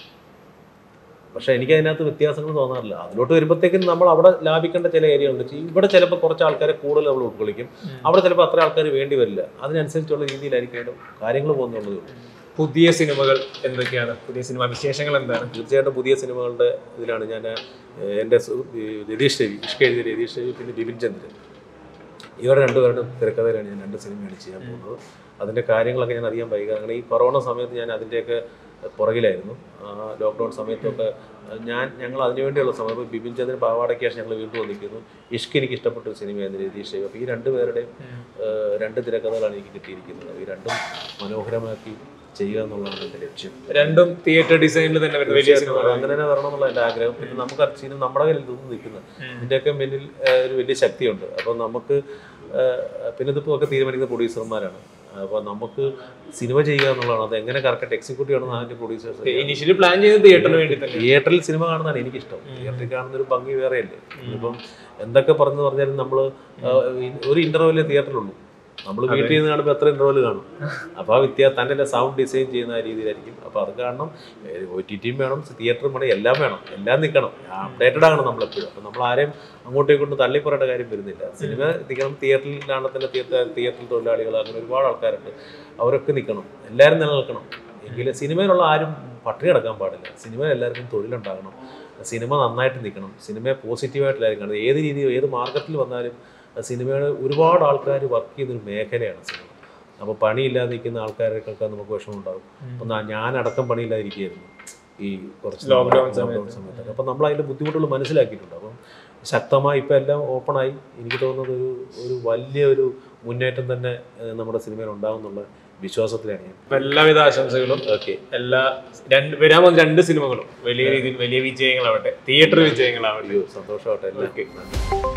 പക്ഷെ എനിക്ക് അതിനകത്ത് വ്യത്യാസങ്ങൾ തോന്നാറില്ല. അതിലോട്ട് വരുമ്പോഴത്തേക്കും നമ്മൾ അവിടെ ലാഭിക്കേണ്ട ചില ഏരിയ ഉണ്ട്. ഇവിടെ ചിലപ്പോൾ കുറച്ച് ആൾക്കാരെ കൂടുതൽ നമ്മൾ ഉൾക്കൊള്ളിക്കും, അവിടെ ചിലപ്പോൾ അത്ര ആൾക്കാർ വേണ്ടി വരില്ല. അതിനനുസരിച്ചുള്ള രീതിയിലായിരിക്കും കാര്യങ്ങൾ പോകുന്നുള്ളതേ ഉള്ളൂ.
പുതിയ സിനിമകൾ എന്തൊക്കെയാണ്? പുതിയ സിനിമ വിശേഷങ്ങൾ എന്താണ്?
തീർച്ചയായിട്ടും പുതിയ സിനിമകളുടെ ഇതിലാണ് ഞാൻ എൻ്റെ രതീഷ് രവി, ഇഷ്ക എഴുതിയ രതീഷ് രവി, പിന്നെ ബിപിൻ ചന്ദ്രൻ, ഇവരുടെ രണ്ടുപേരുടെ തിരക്കഥയിലാണ് ഞാൻ 2 സിനിമയാണ് ചെയ്യാൻ പോകുന്നത്. അതിൻ്റെ കാര്യങ്ങളൊക്കെ ഞാൻ അറിയാൻ വൈകി. അങ്ങനെ ഈ കൊറോണ സമയത്ത് ഞാൻ അതിൻ്റെയൊക്കെ പുറകിലായിരുന്നു. ലോക്ക്ഡൗൺ സമയത്തൊക്കെ ഞങ്ങൾ അതിനുവേണ്ടിയുള്ള സമയം. ബിപിൻ ചന്ദ്രൻ പാവാടയ്ക്ക് ശേഷം ഞങ്ങൾ വീണ്ടും വന്നിരിക്കുന്നു. ഇഷ്ക് എനിക്ക് ഇഷ്ടപ്പെട്ട ഒരു സിനിമയായിരുന്നു, രതീഷ് രവി. അപ്പോൾ ഈ 2 പേരുടെയും 2 തിരക്കഥകളാണ് എനിക്ക് കിട്ടിയിരിക്കുന്നത്. ഈ 2ഉം മനോഹരമാക്കി ചെയ്യുക എന്നുള്ളതാണ് എൻ്റെ ലക്ഷ്യം.
2ഉം തിയേറ്റർ ഡിസൈനിൽ തന്നെ വലിയ സിനിമ
അങ്ങനെ തന്നെ വരണം എന്നുള്ള എൻ്റെ ആഗ്രഹം. പിന്നെ നമുക്ക് സിനിമ നമ്മുടെ കയ്യിൽ ഇതൊന്നും നിൽക്കുന്നത്, ഇതിൻ്റെയൊക്കെ മുന്നിൽ ഒരു വലിയ ശക്തിയുണ്ട്. അപ്പോൾ നമുക്ക് പിന്നെ ഇതിപ്പോൾ ഒക്കെ തീരുമാനിക്കുന്ന പ്രൊഡ്യൂസർമാരാണ്. അപ്പോൾ നമുക്ക് സിനിമ ചെയ്യുക എന്നുള്ളതാണ്. അത് എങ്ങനെ കറക്റ്റ് എക്സിക്യൂട്ട് ചെയ്യണം അതിൻ്റെ പ്രൊഡ്യൂസേഴ്സ്.
ഇനിഷ്യലി പ്ലാൻ ചെയ്ത് തിയേറ്ററിന് വേണ്ടി തന്നെ.
തിയേറ്ററിൽ സിനിമ കാണുന്നതാണ് എനിക്കിഷ്ടം. തിയേറ്ററിൽ കാണുന്നൊരു ഭംഗി വേറെയല്ലേ. ഇപ്പം എന്തൊക്കെ പറഞ്ഞാലും നമ്മൾ ഒരു ഇൻ്റർവെല്ലേ തിയേറ്ററിലുള്ളൂ. നമ്മൾ വീട്ടിൽ നിന്ന് കാണുമ്പോൾ എത്ര ഇൻ്റർവെൽ കാണും. അപ്പോൾ ആ തന്നെ സൗണ്ട് ഡിസൈൻ ചെയ്യുന്ന രീതിയിലായിരിക്കും. അപ്പോൾ അത് കാരണം OTT വേണം, തിയേറ്ററും വേണം, എല്ലാം വേണം, എല്ലാം നിൽക്കണം, അപ്ഡേറ്റഡ് ആകണം നമ്മളെപ്പോഴും. അപ്പോൾ നമ്മൾ ആരെയും അങ്ങോട്ടേക്ക് കൊണ്ട് തള്ളിപ്പറയേണ്ട കാര്യം വരുന്നില്ല. സിനിമ നിൽക്കണം. തിയേറ്ററിലാണ് തന്നെ തിയേറ്ററിൽ തൊഴിലാളികൾ അങ്ങനെ ഒരുപാട് ആൾക്കാരുണ്ട്. അവരൊക്കെ നിൽക്കണം, എല്ലാവരും നിലനിൽക്കണം. എങ്കിലും സിനിമയിലുള്ള ആരും പട്ടിണി കിടക്കാൻ പാടില്ല. സിനിമയിൽ എല്ലാവർക്കും തൊഴിലുണ്ടാകണം. സിനിമ നന്നായിട്ട് നിൽക്കണം. സിനിമയെ പോസിറ്റീവായിട്ടില്ലായിരിക്കും കാണുന്നത്. ഏത് രീതിയിൽ ഏത് മാർക്കറ്റിൽ വന്നാലും സിനിമയുടെ ഒരുപാട് ആൾക്കാർ വർക്ക് ചെയ്യുന്നൊരു മേഖലയാണ് സിനിമ. അപ്പോൾ പണിയില്ലാതെ നിൽക്കുന്ന ആൾക്കാർക്കൊക്കെ നമുക്ക് വിഷമമുണ്ടാകും. അപ്പം ഞാനടക്കം പണിയില്ലാതിരിക്കുകയായിരുന്നു ഈ കുറച്ച് ലോക്ക്ഡൗൺ സമയത്തൊക്കെ. അപ്പം നമ്മൾ അതിൻ്റെ ബുദ്ധിമുട്ടുകൾ മനസ്സിലാക്കിയിട്ടുണ്ട്. അപ്പം ശക്തമായി ഇപ്പോൾ എല്ലാം ഓപ്പണായി. എനിക്ക് തോന്നുന്നത് ഒരു വലിയൊരു മുന്നേറ്റം തന്നെ നമ്മുടെ സിനിമയിൽ ഉണ്ടാകുന്നുള്ള വിശ്വാസത്തിലാണ് ഞാൻ.
എല്ലാവിധ ആശംസകളും. ഓക്കെ, വരാൻ പോകുന്ന 2 സിനിമകളും വലിയ രീതിയിൽ വലിയ വിജയങ്ങളാവട്ടെ, തിയേറ്റർ വിജയങ്ങളാവട്ടെ.
സന്തോഷമാവട്ടെ.